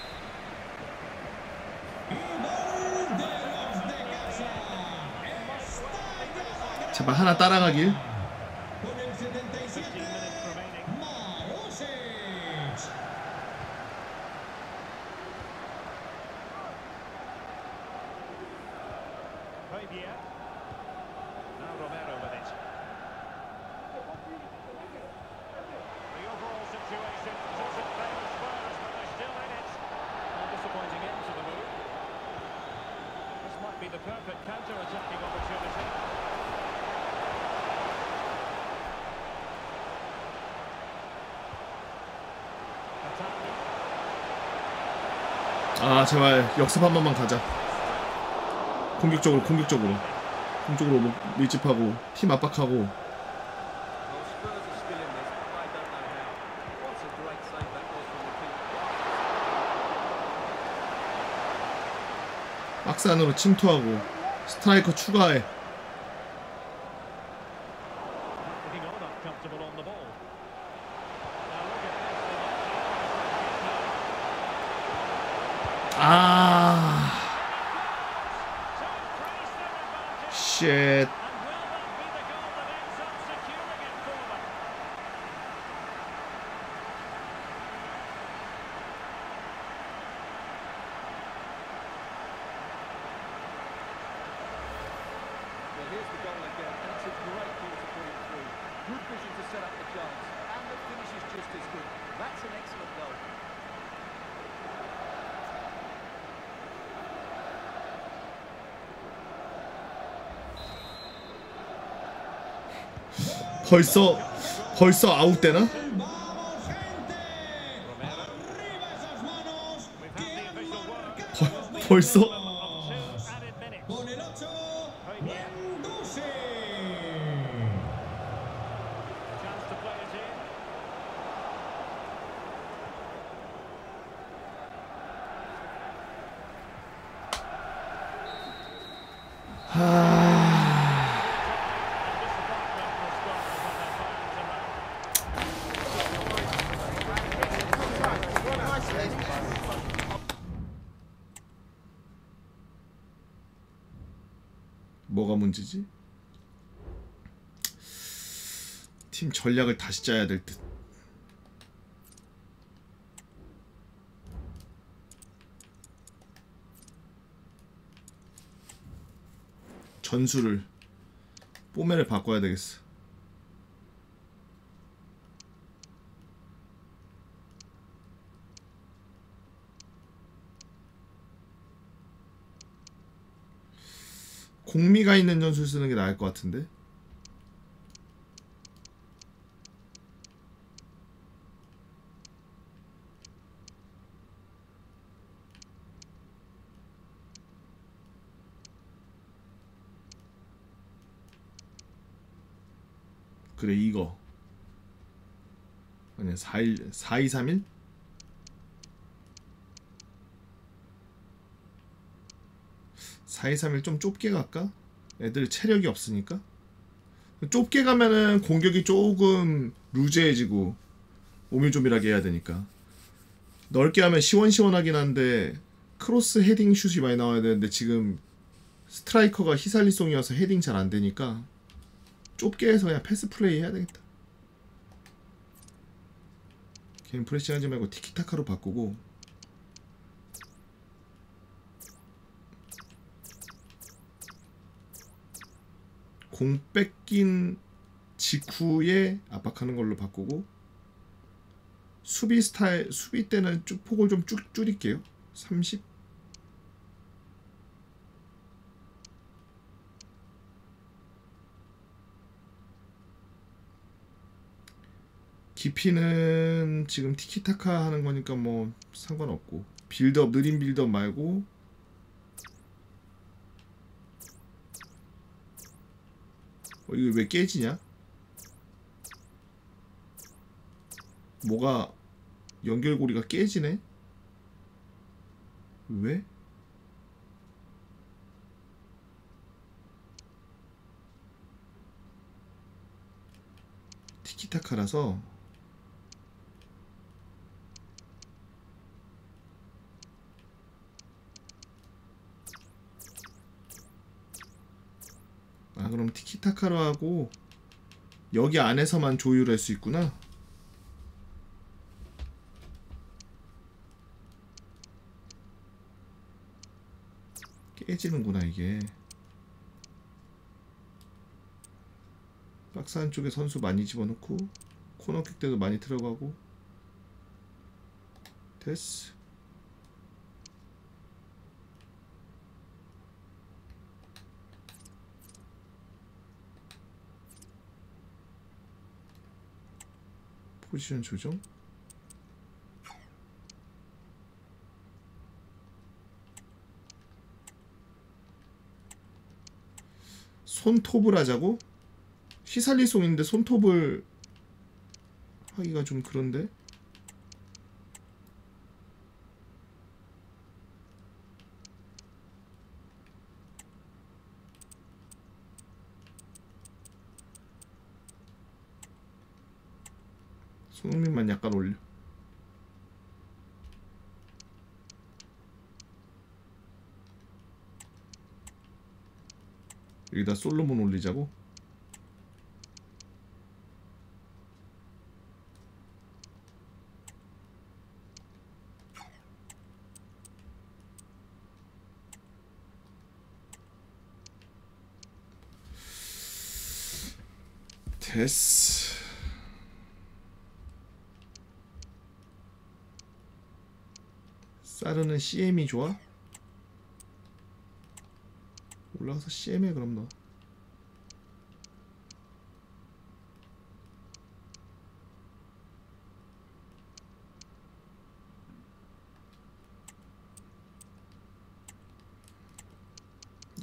제발 하나 따라가길. 아, 제발 역습 한 번만 가자. 공격적으로 공격적으로 공격적으로 뭐 밀집하고 팀 압박하고. 박스 안으로 침투하고 스트라이커 추가해. 아, 쉣. 벌써 벌써 아웃되나? 벌써? 뭐가 문제지? 팀 전략을 다시 짜야 될 듯. 전술을 뽀메를 바꿔야 되겠어. 공미가 있는 전술 쓰는 게 나을 것 같은데. 그래 이거 아니야 사 일 사 이 삼 일 사 이 삼 일 좀 좁게 갈까? 애들 체력이 없으니까. 좁게 가면은 공격이 조금 루즈해지고 오밀조밀하게 해야 되니까. 넓게 하면 시원시원하긴 한데 크로스 헤딩 슛이 많이 나와야 되는데 지금 스트라이커가 히살리송이어서 헤딩 잘 안 되니까 좁게 해서 그냥 패스 플레이 해야 되겠다. 개인 프레싱 하지 말고 티키타카로 바꾸고. 공 뺏긴 직후에 압박하는 걸로 바꾸고. 수비 스타일, 수비 때는 쭉 폭을 좀 쭉 줄일게요. 삼십. 깊이는 지금 티키타카 하는 거니까 뭐 상관없고, 빌드업 느린 빌드업 말고 어, 이거 왜 깨지냐? 뭐가 연결고리가 깨지네? 왜? 티키타카라서 아 그럼 티키타카로 하고 여기 안에서만 조율할 수 있구나. 깨지는구나 이게. 박스 안쪽에 선수 많이 집어넣고 코너킥 때도 많이 들어가고. 됐어. 포지션 조정. 손톱을 하자고? 히살리송인데 손톱을 하기가 좀 그런데? 손흥민만 약간 올려. 여기다 솔로몬 올리자고? 됐어. 사르는 씨엠이 좋아? 올라가서 씨엠에 그럼 너.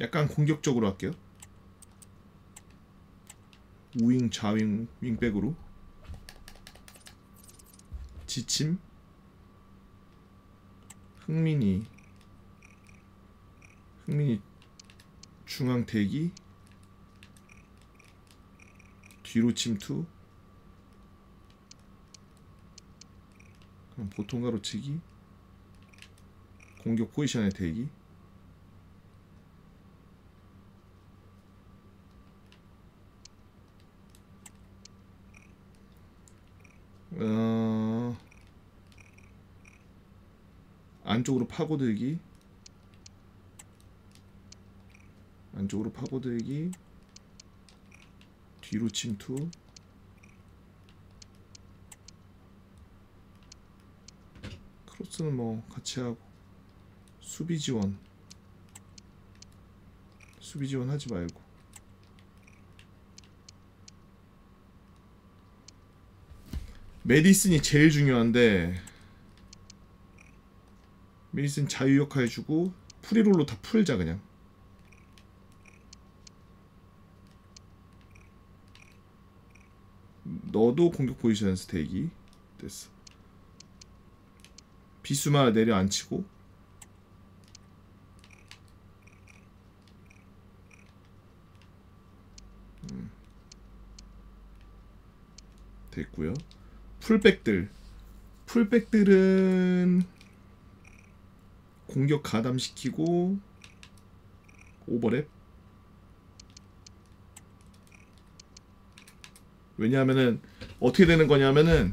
약간 공격적으로 할게요. 우윙 좌윙 윙백으로. 지침. 흥민이 흥민이 중앙 대기. 뒤로 침투. 그럼 보통 가로치기. 공격 포지션의 대기. 어... 안쪽으로 파고들기. 안쪽으로 파고들기. 뒤로 침투. 크로스는 뭐 같이 하고. 수비 지원. 수비 지원 하지 말고. 메디슨이 제일 중요한데 메디슨 자유 역할 주고 프리롤로 다 풀자 그냥. 너도 공격 포지션에서 대기. 됐어. 비수마 내려앉히고. 음. 됐고요. 풀백들. 풀백들은 공격 가담시키고 오버랩. 왜냐하면은 어떻게 되는 거냐면은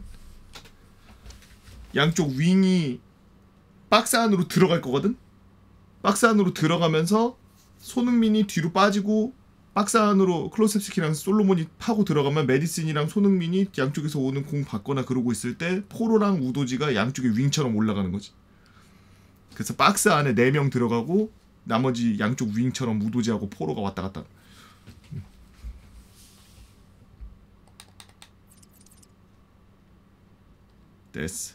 양쪽 윙이 박스 안으로 들어갈 거거든. 박스 안으로 들어가면서 손흥민이 뒤로 빠지고 박스 안으로 클로셉스키랑 솔로몬이 파고 들어가면 메디슨이랑 손흥민이 양쪽에서 오는 공 받거나 그러고 있을 때 포로랑 우도지가 양쪽에 윙처럼 올라가는 거지. 그래서 박스 안에 네 명 들어가고 나머지 양쪽 윙처럼 우도지하고 포로가 왔다 갔다. 됐어.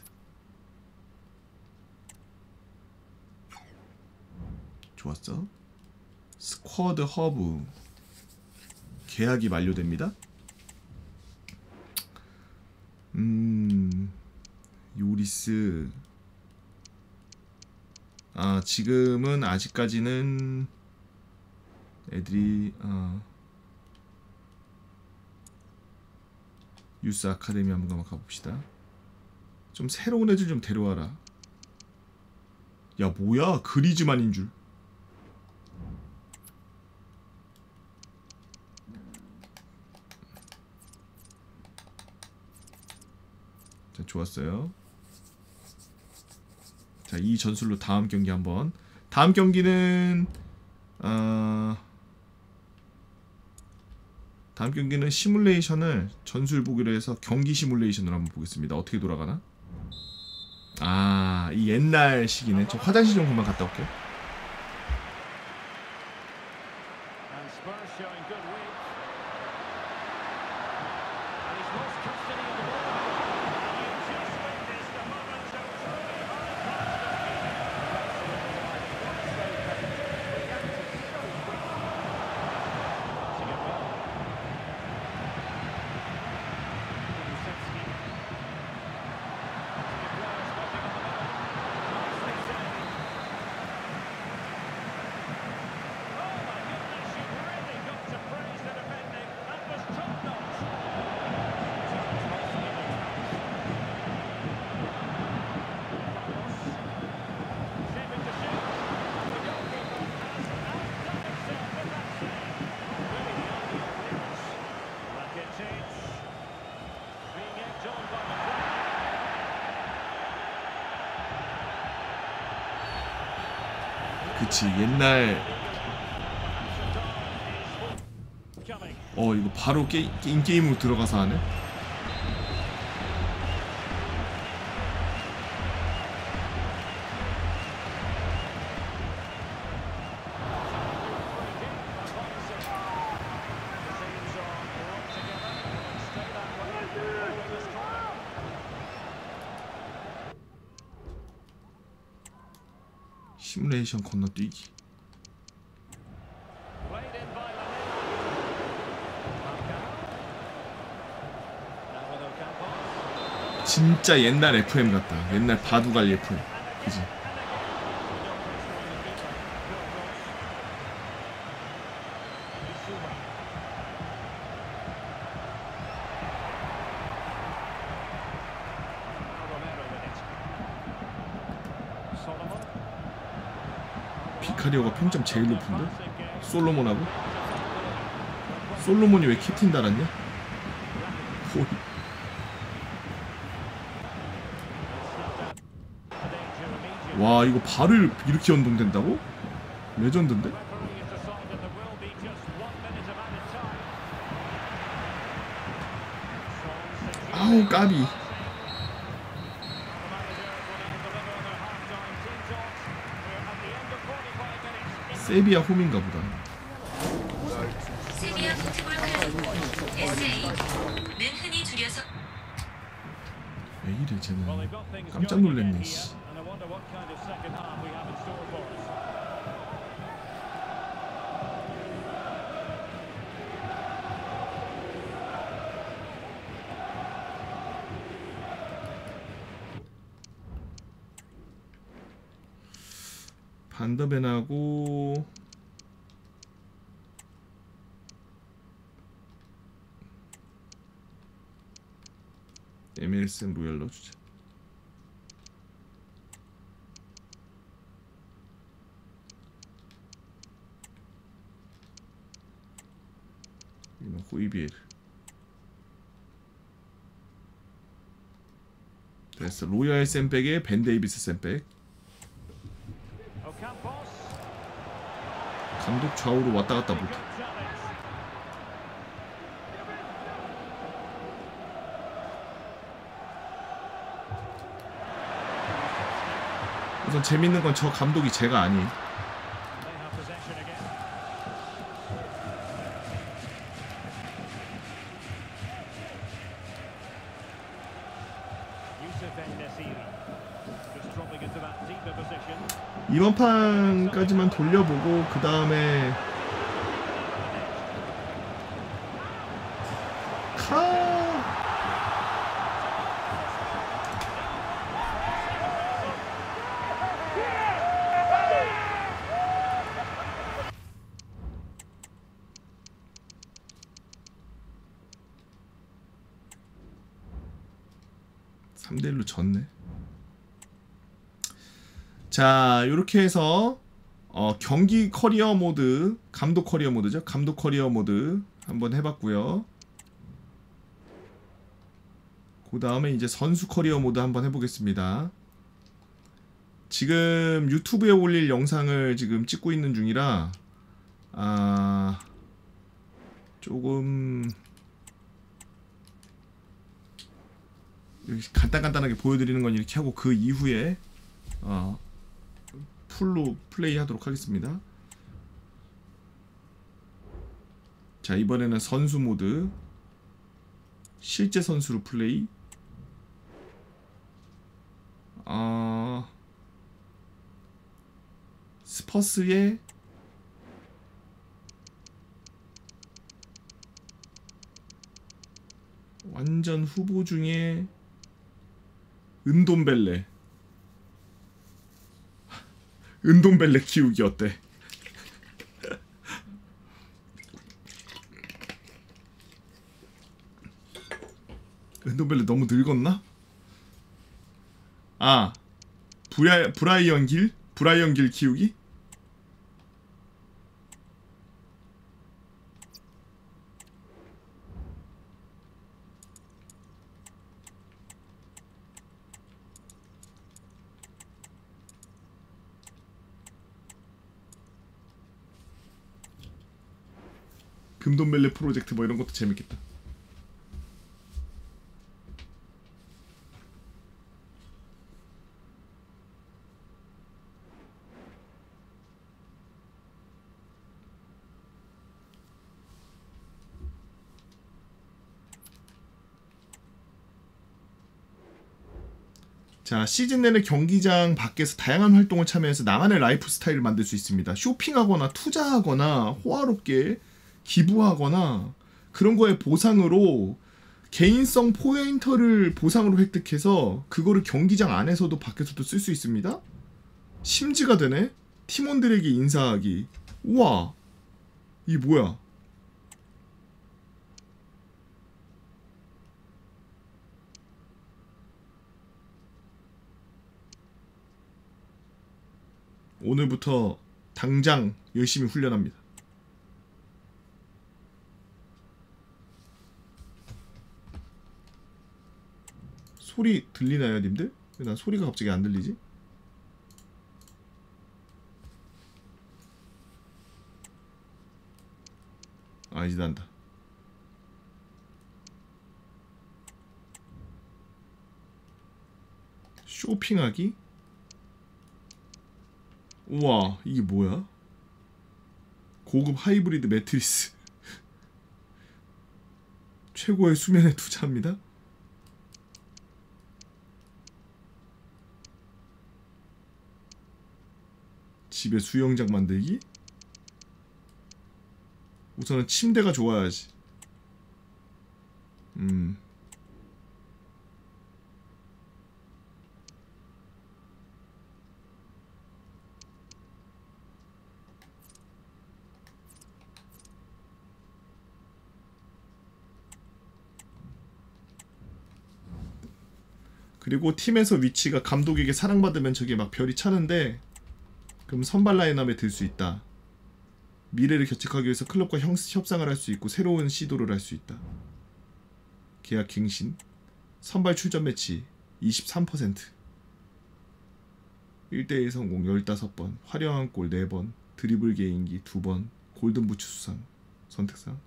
좋았어. 스쿼드 허브 계약이 만료됩니다. 음 요리스. 아 지금은 아직까지는 애들이 어, 유스 아카데미 한번 가봅시다. 좀 새로운 애들 좀 데려와라. 야 뭐야 그리즈만인 줄. 자 좋았어요. 자 이 전술로 다음 경기 한번. 다음 경기는 어... 다음 경기는 시뮬레이션을 전술 보기로 해서 경기 시뮬레이션을 한번 보겠습니다. 어떻게 돌아가나? 아, 이 옛날식이네. 저 화장실 좀 그만 갔다 올게요. 그치 옛날 어 이거 바로 게, 인게임으로 들어가서 하네. 시뮬레이션 건너뛰기. 진짜 옛날 에프엠 같다. 옛날 바둑알 에프엠. 그지? 비카리오가 평점 제일 높은데? 솔로몬하고? 솔로몬이 왜 캡틴 달았냐? 호이. 와, 이거 발을 이렇게 연동된다고? 레전드인데? 아우, 까비. 세비야 홈인가 보다. 세비야 풋볼 클럽 에스에이는 흔히 줄여서 왜 이래 쟤는. 깜짝 놀랐네 씨. 반더벤하고 엠엘에스엠 로얄 넣어주자. 이거 호이비에르 됐어. 로얄 샌백에 벤 데이비스 샌백. 감독 좌우로 왔다 갔다 못해. 우선 재밌는 건 저 감독이 제가 아니에요. 이번 판까지만 돌려보고 그 다음에 카 삼 대 일로 졌네. 자, 요렇게 해서 어, 경기 커리어 모드, 감독 커리어 모드죠. 감독 커리어 모드 한번 해봤고요. 그 다음에 이제 선수 커리어 모드 한번 해보겠습니다. 지금 유튜브에 올릴 영상을 지금 찍고 있는 중이라 아 조금 간단간단하게 보여드리는 건 이렇게 하고 그 이후에 어, 풀로 플레이 하도록 하겠습니다. 자, 이번에는 선수 모드, 실제 선수로 플레이. 어, 스퍼스의 완전 후보 중에 은돔벨레. 은돔벨레 키우기 어때? 은돔벨레 너무 늙었나? 아, 브라, 브라이언 길? 브라이언 길 키우기? 금돈벨레 프로젝트 뭐 이런 것도 재밌겠다. 자, 시즌 내내 경기장 밖에서 다양한 활동을 참여해서 나만의 라이프 스타일을 만들 수 있습니다. 쇼핑하거나 투자하거나 호화롭게 기부하거나 그런 거에 보상으로 개인성 포인터를 보상으로 획득해서 그거를 경기장 안에서도 밖에서도 쓸 수 있습니다. 심지가 되네. 팀원들에게 인사하기. 우와, 이게 뭐야? 오늘부터 당장 열심히 훈련합니다. 소리 들리나요, 님들? 왜 난 소리가 갑자기 안 들리지? 아, 이제 난다. 쇼핑하기? 우와, 이게 뭐야? 고급 하이브리드 매트리스. 최고의 수면에 투자합니다. 집에 수영장 만들기? 우선은 침대가 좋아야지. 음. 그리고 팀에서 위치가 감독에게 사랑받으면 저게 막 별이 차는데, 그럼 선발 라인업에 들 수 있다. 미래를 결정하기 위해서 클럽과 형, 협상을 할 수 있고 새로운 시도를 할 수 있다. 계약 갱신. 선발 출전 매치 이십삼 퍼센트. 일 대 일 성공 십오 번. 화려한 골 네 번. 드리블 개인기 두 번. 골든부츠 수상. 선택상.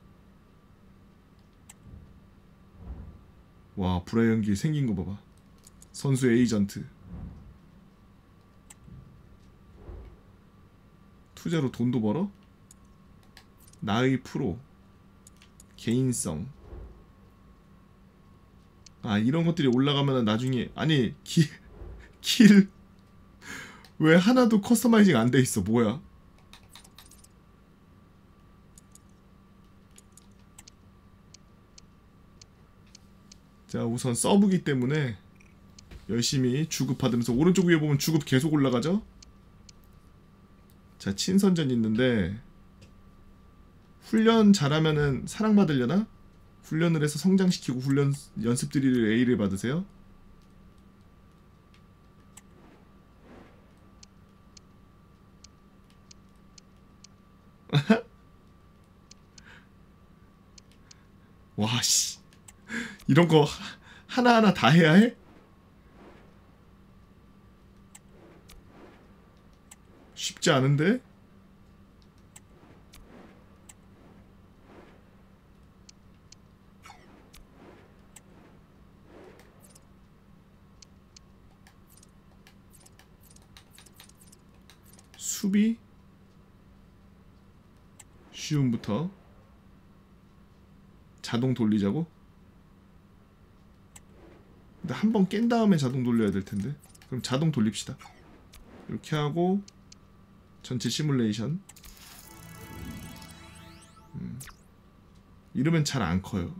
와, 브라이언 길 생긴 거 봐봐. 선수 에이전트. 투자로 돈도 벌어? 나의 프로. 개인성. 아, 이런 것들이 올라가면 나중에, 아니 길 길 왜 하나도 커스터마이징 안 돼 있어? 뭐야? 자, 우선 서브기 때문에 열심히 주급 받으면서, 오른쪽 위에 보면 주급 계속 올라가죠? 자, 친선전 있는데 훈련 잘하면은 사랑받으려나? 훈련을 해서 성장시키고 훈련 연습 드릴을 A를 받으세요. 와, 씨. 이런 거 하나하나 다 해야 해? 쉽지 않은데? 수비? 쉬움부터 자동 돌리자고? 근데 한 번 깬 다음에 자동 돌려야 될 텐데. 그럼 자동 돌립시다. 이렇게 하고 전체 시뮬레이션. 음. 이러면 잘 안 커요.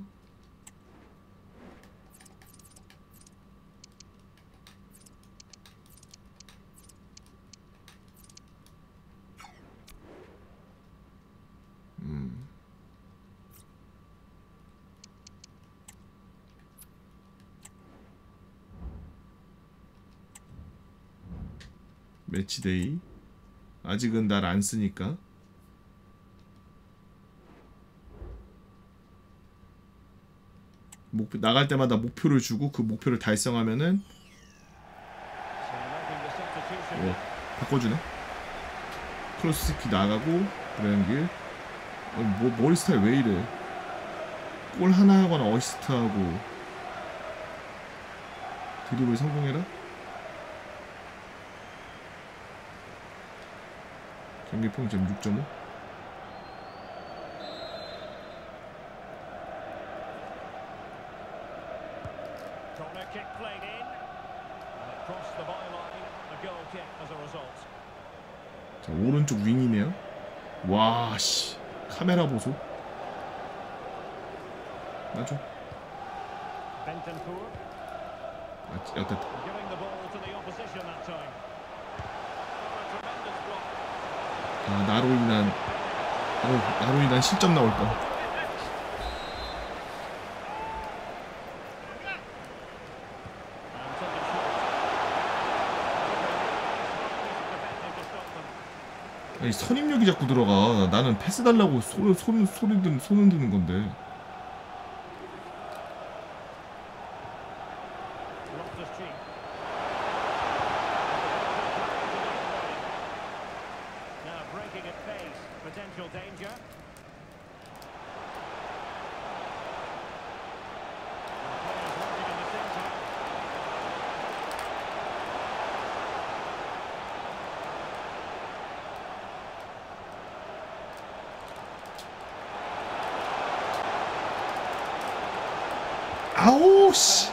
음. 매치데이. 아직은 날 안 쓰니까. 목표, 나갈 때마다 목표를 주고 그 목표를 달성하면은 오, 바꿔주네. 크로스스키 나가고 브라이언길. 어, 뭐, 머리 스타일 왜 이래? 골 하나 하거나 어시스트하고 드리블 성공해라. 경기 평점 육 점 오. 자, 오른쪽 윙이네요. 와, 씨. 카메라 보소. 놔줘. 아, 됐다. 아, 나로 인한 나로, 나로 인한 실점 나올 뻔. 아니, 선입력이 자꾸 들어가. 나는 패스 달라고 소, 소, 소리 든 손 흔드는 건데. 아우 씨.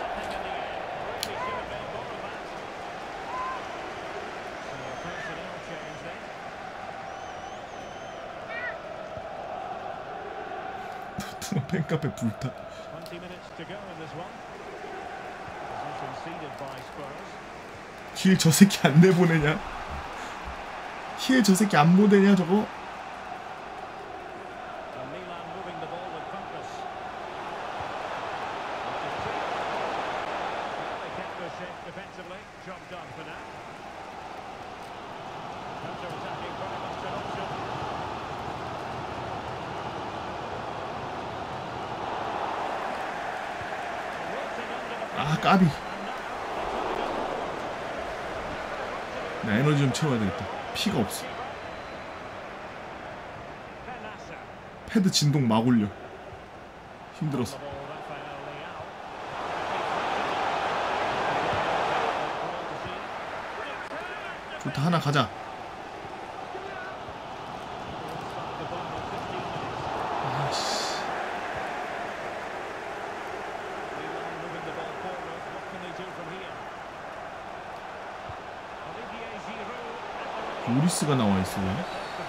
토트넘 팬카페 불타. 힐 저 새끼 안 내보내냐? 힐 저 새끼 안 보내냐 저거? 아 까비. 나 에너지 좀 채워야 되겠다. 피가 없어. 패드 진동 막 올려. 힘들었어. 좋다. 하나 가자. 아씨. 오리스가 나와 있어. 왜?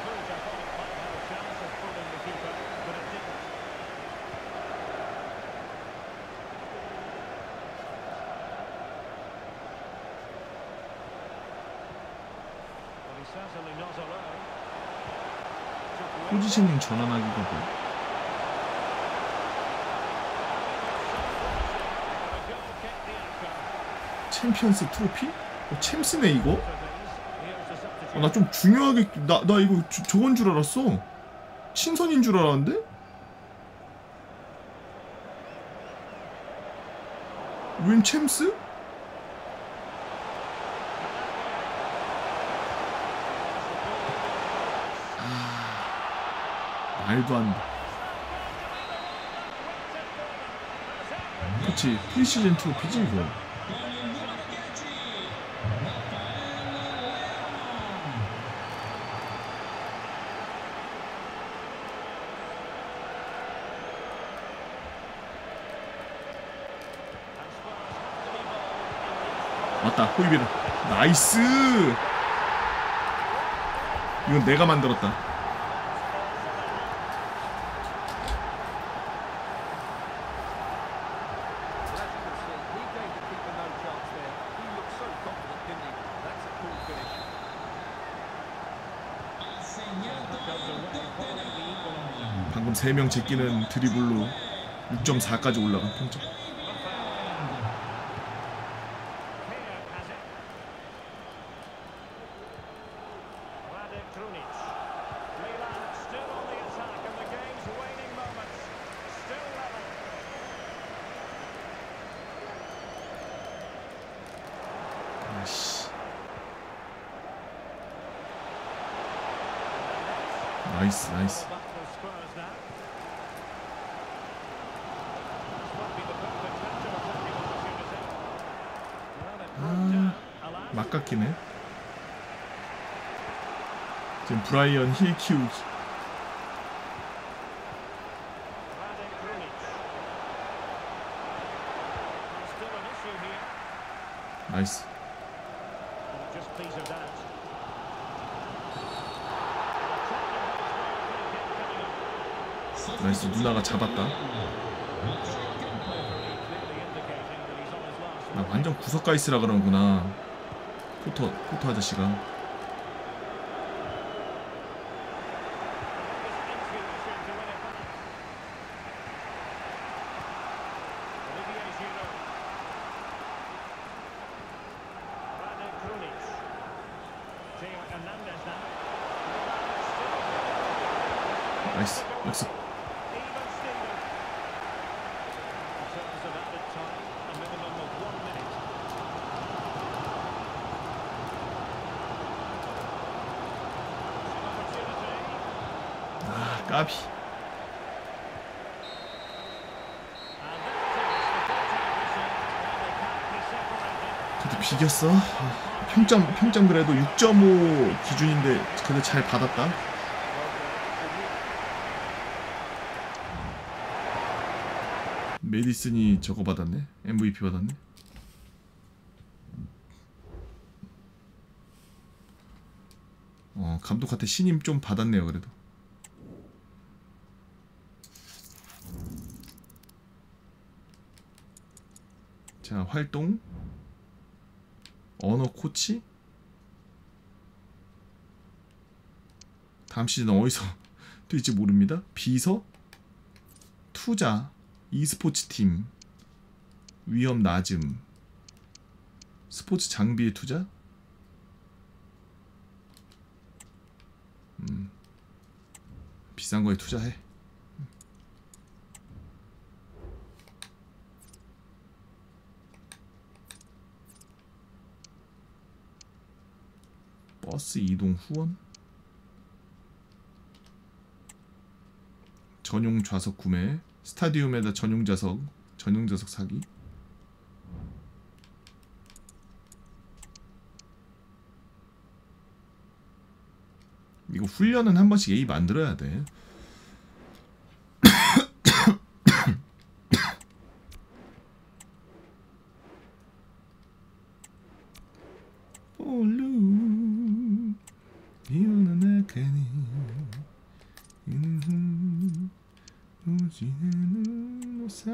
포지셔닝 전환하기가 뭐? 챔피언스 트로피? 어, 챔스네 이거? 어, 나 좀 중요하게 나, 나 이거 주, 저건 줄 알았어. 친선인 줄 알았는데? 웬 챔스? 아, 말도 안 돼. 그치, 프리시즌 트로피지 이거. 맞다, 호이비르. 나이스. 이건 내가 만들었다. 방금 세 명 제끼는 드리블로 육 점 사까지 올라간 평점. 나이스 나이스. 아, 막 깎이네. 지금 브라이언 힐 키우기. 나이스. 나이스. 누나가 잡았다. 나 완전 구석가 있으라 그러는구나. 포터 포터 아저씨가. 나이스 역습. 아 까비. 그래도 비겼어. 평점 평점 그래도 육 점 오 기준인데 그래도 잘 받았다. 메디슨이 저거 받았네. 엠브이피 받았네. 어 감독한테 신임 좀 받았네요. 그래도. 자 활동 언어 코치 다음 시즌 어디서 될지 모릅니다. 비서 투자 e스포츠 팀 위험 낮음 스포츠 장비에 투자 음 비싼 거에 투자해. 버스 이동 후원 전용 좌석 구매 스타디움에다 전용 좌석 전용 좌석 사기. 이거 훈련은 한 번씩 A 만들어야 돼. 볼루 이오는 아까니 이는 오지는 오사.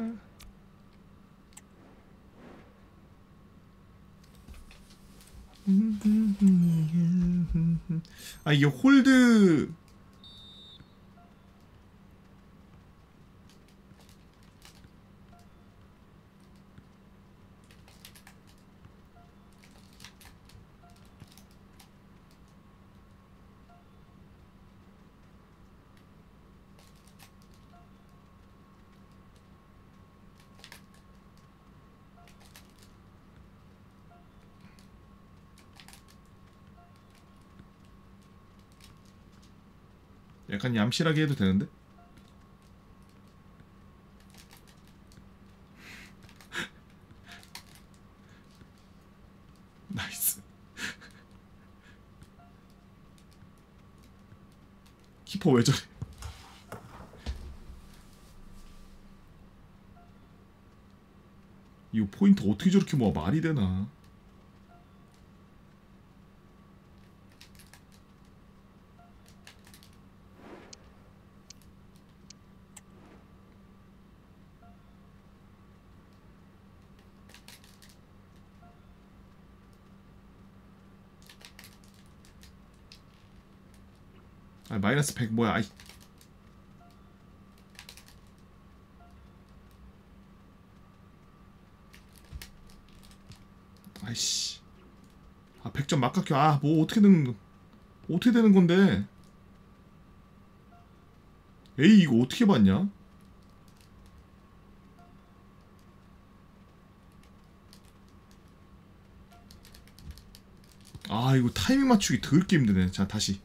아 이게 홀드 약간 얌실하게 해도 되는데? 나이스. 키퍼 왜 저래? 이거 포인트 어떻게 저렇게 모아? 말이 되나? 아 마이너스 백 뭐야? 아이. 아이씨. 아 백 점 막깎여. 아 뭐 어떻게 되는 어떻게 되는 건데? 에이 이거 어떻게 봤냐? 아 이거 타이밍 맞추기 더럽게 힘드네. 자 다시.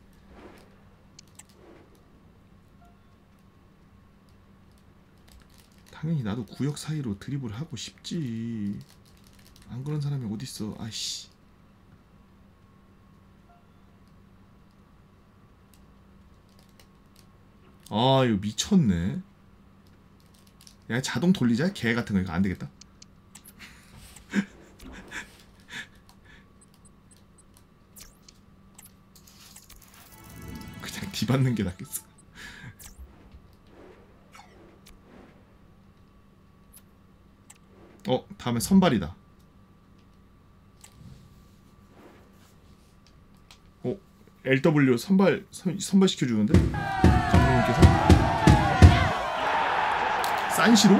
당연히 나도 구역 사이로 드리블을 하고 싶지. 안 그런 사람이 어딨어. 아이씨. 아 이거 미쳤네. 야 자동 돌리자. 개 같은 거 이거 안 되겠다. 그냥 뒤받는 게 낫겠어. 어 다음에 선발이다. 엘더블유 선발 선, 선발 시켜주는데 감독님께서 산시로?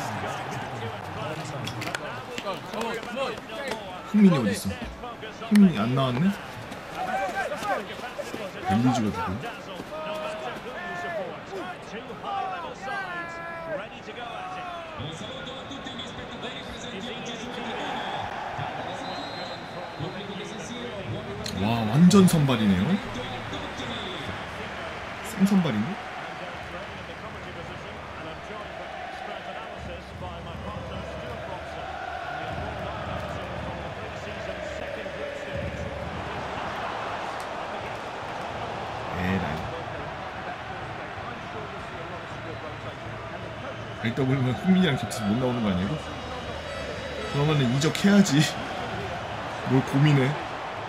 흥민이 어디 있어? 흥민이 안 나왔네? 벨리즈가 누구야? 와 완전 선발이네요. 쌍선발인데? 에라이. 엘더블유는 흥민이랑 겹쳐서 못 나오는 거 아니에요? 그러면은 이적해야지. 뭘 고민해?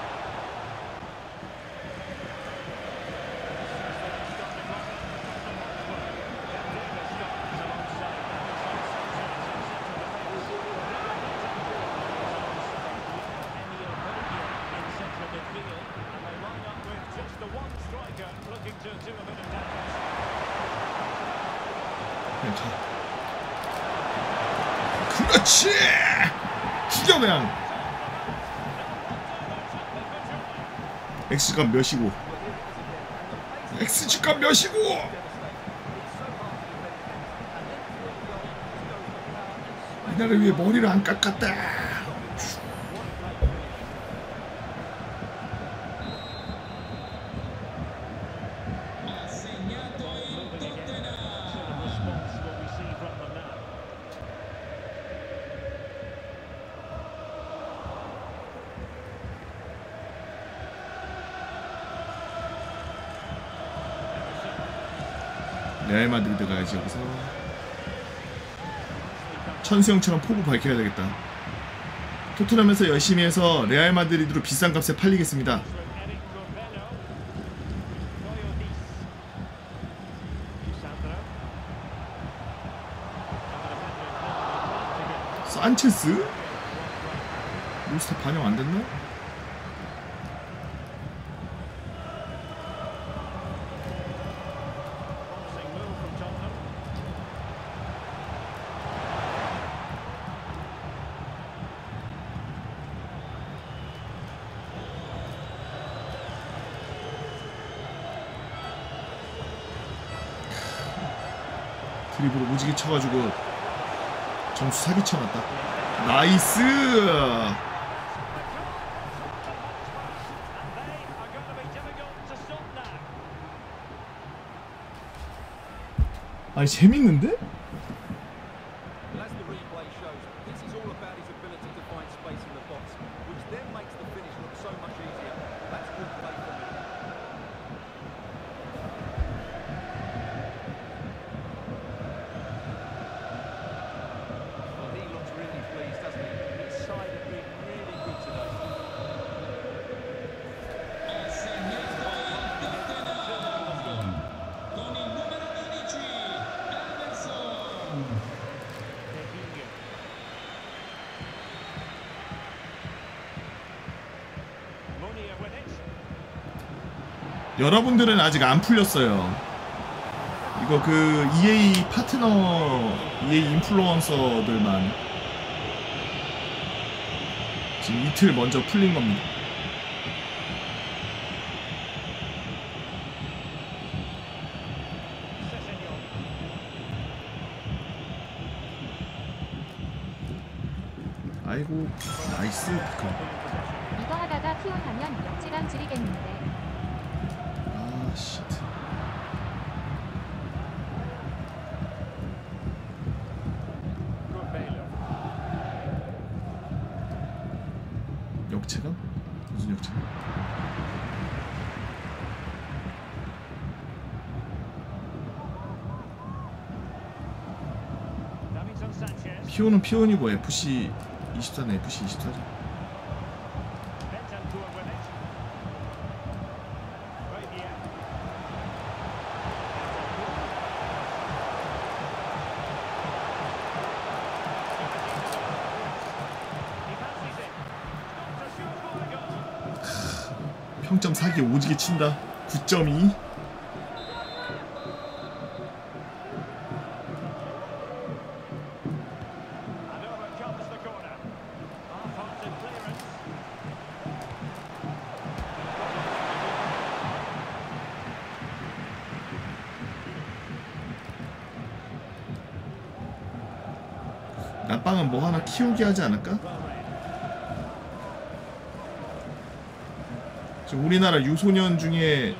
그냥 가. 그렇지! 죽여 그냥! X값 몇이고 X값 몇이고! 이날을 위해 머리를 안 깎았다. 레알 마드리드 가야지. 여기서 천수형처럼 포부 밝혀야 되겠다. 토트넘에서 열심히 해서 레알 마드리드로 비싼 값에 팔리겠습니다. 산체스? 로스터 반영 안 됐나? 드리블을 오지게 쳐가지고 점수 사기 쳐놨다. 나이스! 아니 재밌는데? 여러분들은 아직 안 풀렸어요. 이거 그 이에이 파트너, 이에이 인플루언서들만 지금 이틀 먼저 풀린 겁니다. 아이고 나이스 피커. 이거 하다가 피온 하면 역체감 지리겠는데. 아 쉣. 역체감? 무슨 역체감? 피오는 피온이고 에프씨 이십사는 에프씨 이십사죠. 평점 사기 오지게 친다. 구 점 이. 나빵은 뭐 하나 키우게 하지 않을까? 지금 우리나라 유소년 중에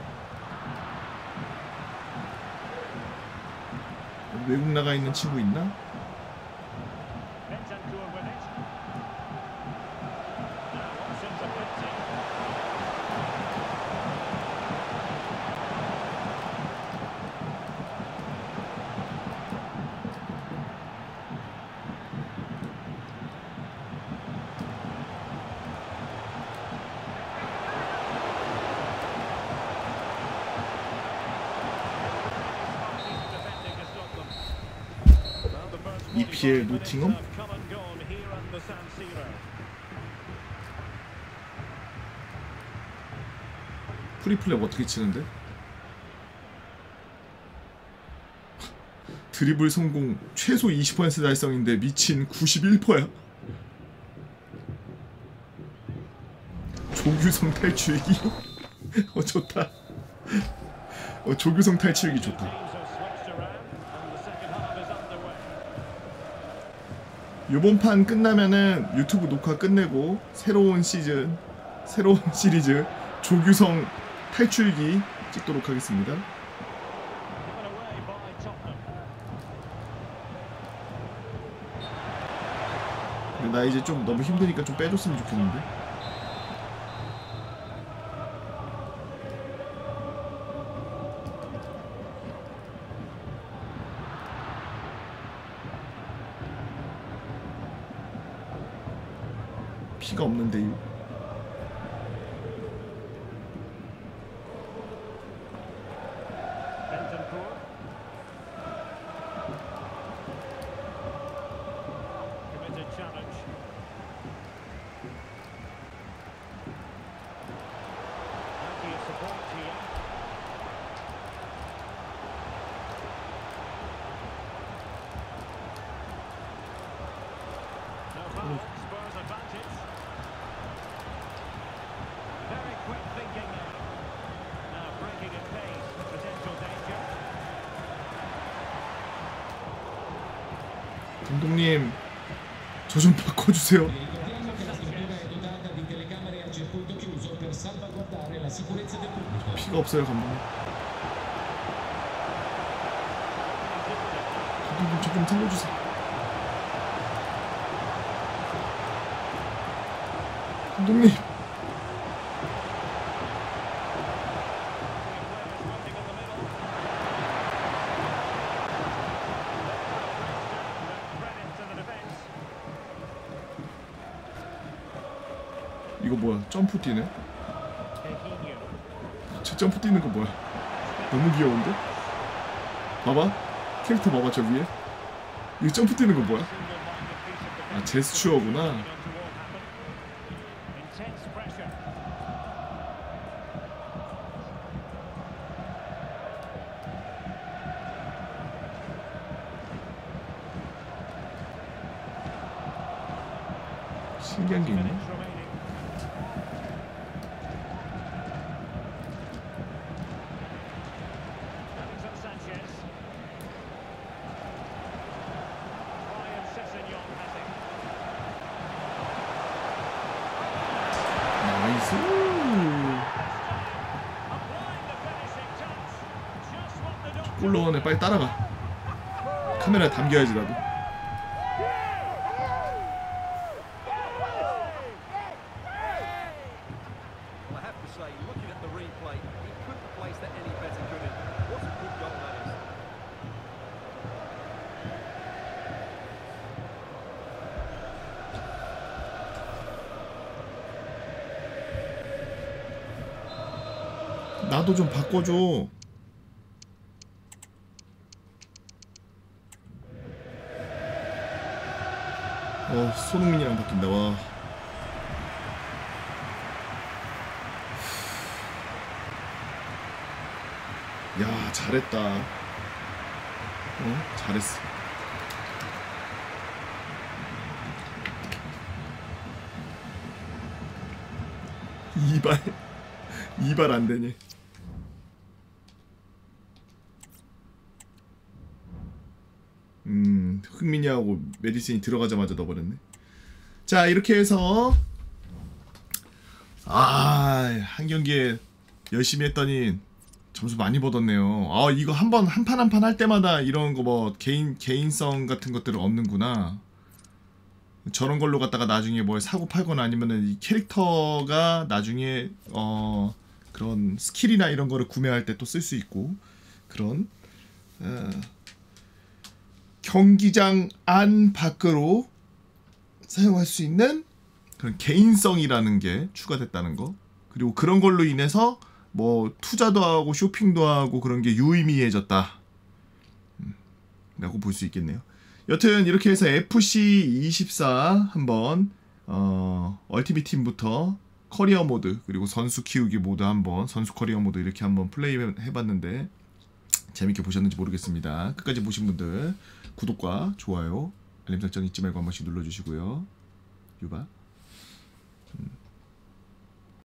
외국 나가 있는 친구 있나? 이피엘 노팅엄? 프리플랩 어떻게 치는데? 드리블 성공 최소 이십 퍼센트 달성인데 미친 구십일 퍼센트야. 조규성 탈출기? 어 좋다. 어 조규성 탈출기 좋다. 요번 판 끝나면은 유튜브 녹화 끝내고 새로운 시즌, 새로운 시리즈 조규성 탈출기 찍도록 하겠습니다. 나 이제 좀 너무 힘드니까 좀 빼줬으면 좋겠는데. 피가 없는데요. 감독님, 저 좀 바꿔주세요. 피가 없어요, 감독님. 감독님, 저 좀 살려주세요. 감독님. 이거 뭐야? 점프 뛰네? 저 점프 뛰는 거 뭐야? 너무 귀여운데? 봐봐, 캐릭터 봐봐, 저 위에. 이거 점프 뛰는 거 뭐야? 아, 제스처구나. 신기한 게 있네. 나이스. 골 넣었네. 빨리 따라가. 카메라에 담겨야지 나도. 나도 좀 바꿔줘. 어, 손흥민이랑 바뀐다. 와. 잘했다. 어? 잘했어. 이발 이발 안 되니. 음, 흥민이하고 메디슨이 들어가자마자 넣어버렸네. 자, 이렇게 해서 아, 한 경기에 열심히 했더니 점수 많이 받았네요. 아, 이거 한번 한 판 한 판 할 때마다 이런 거 뭐 개인 개인성 같은 것들을 얻는구나. 저런 걸로 갖다가 나중에 뭘 사고 팔거나 아니면은 이 캐릭터가 나중에 어 그런 스킬이나 이런 거를 구매할 때 또 쓸 수 있고 그런 어, 경기장 안 밖으로 사용할 수 있는 그런 개인성이라는 게 추가됐다는 거. 그리고 그런 걸로 인해서 뭐 투자도 하고 쇼핑도 하고 그런 게 유의미해졌다 음, 라고 볼 수 있겠네요. 여튼 이렇게 해서 에프씨 이십사 한번 어, 얼티밋 팀부터 커리어 모드 그리고 선수 키우기 모드 한번 선수 커리어 모드 이렇게 한번 플레이 해봤는데 재밌게 보셨는지 모르겠습니다. 끝까지 보신 분들 구독과 좋아요 알림 설정 잊지 말고 한 번씩 눌러주시고요. 유바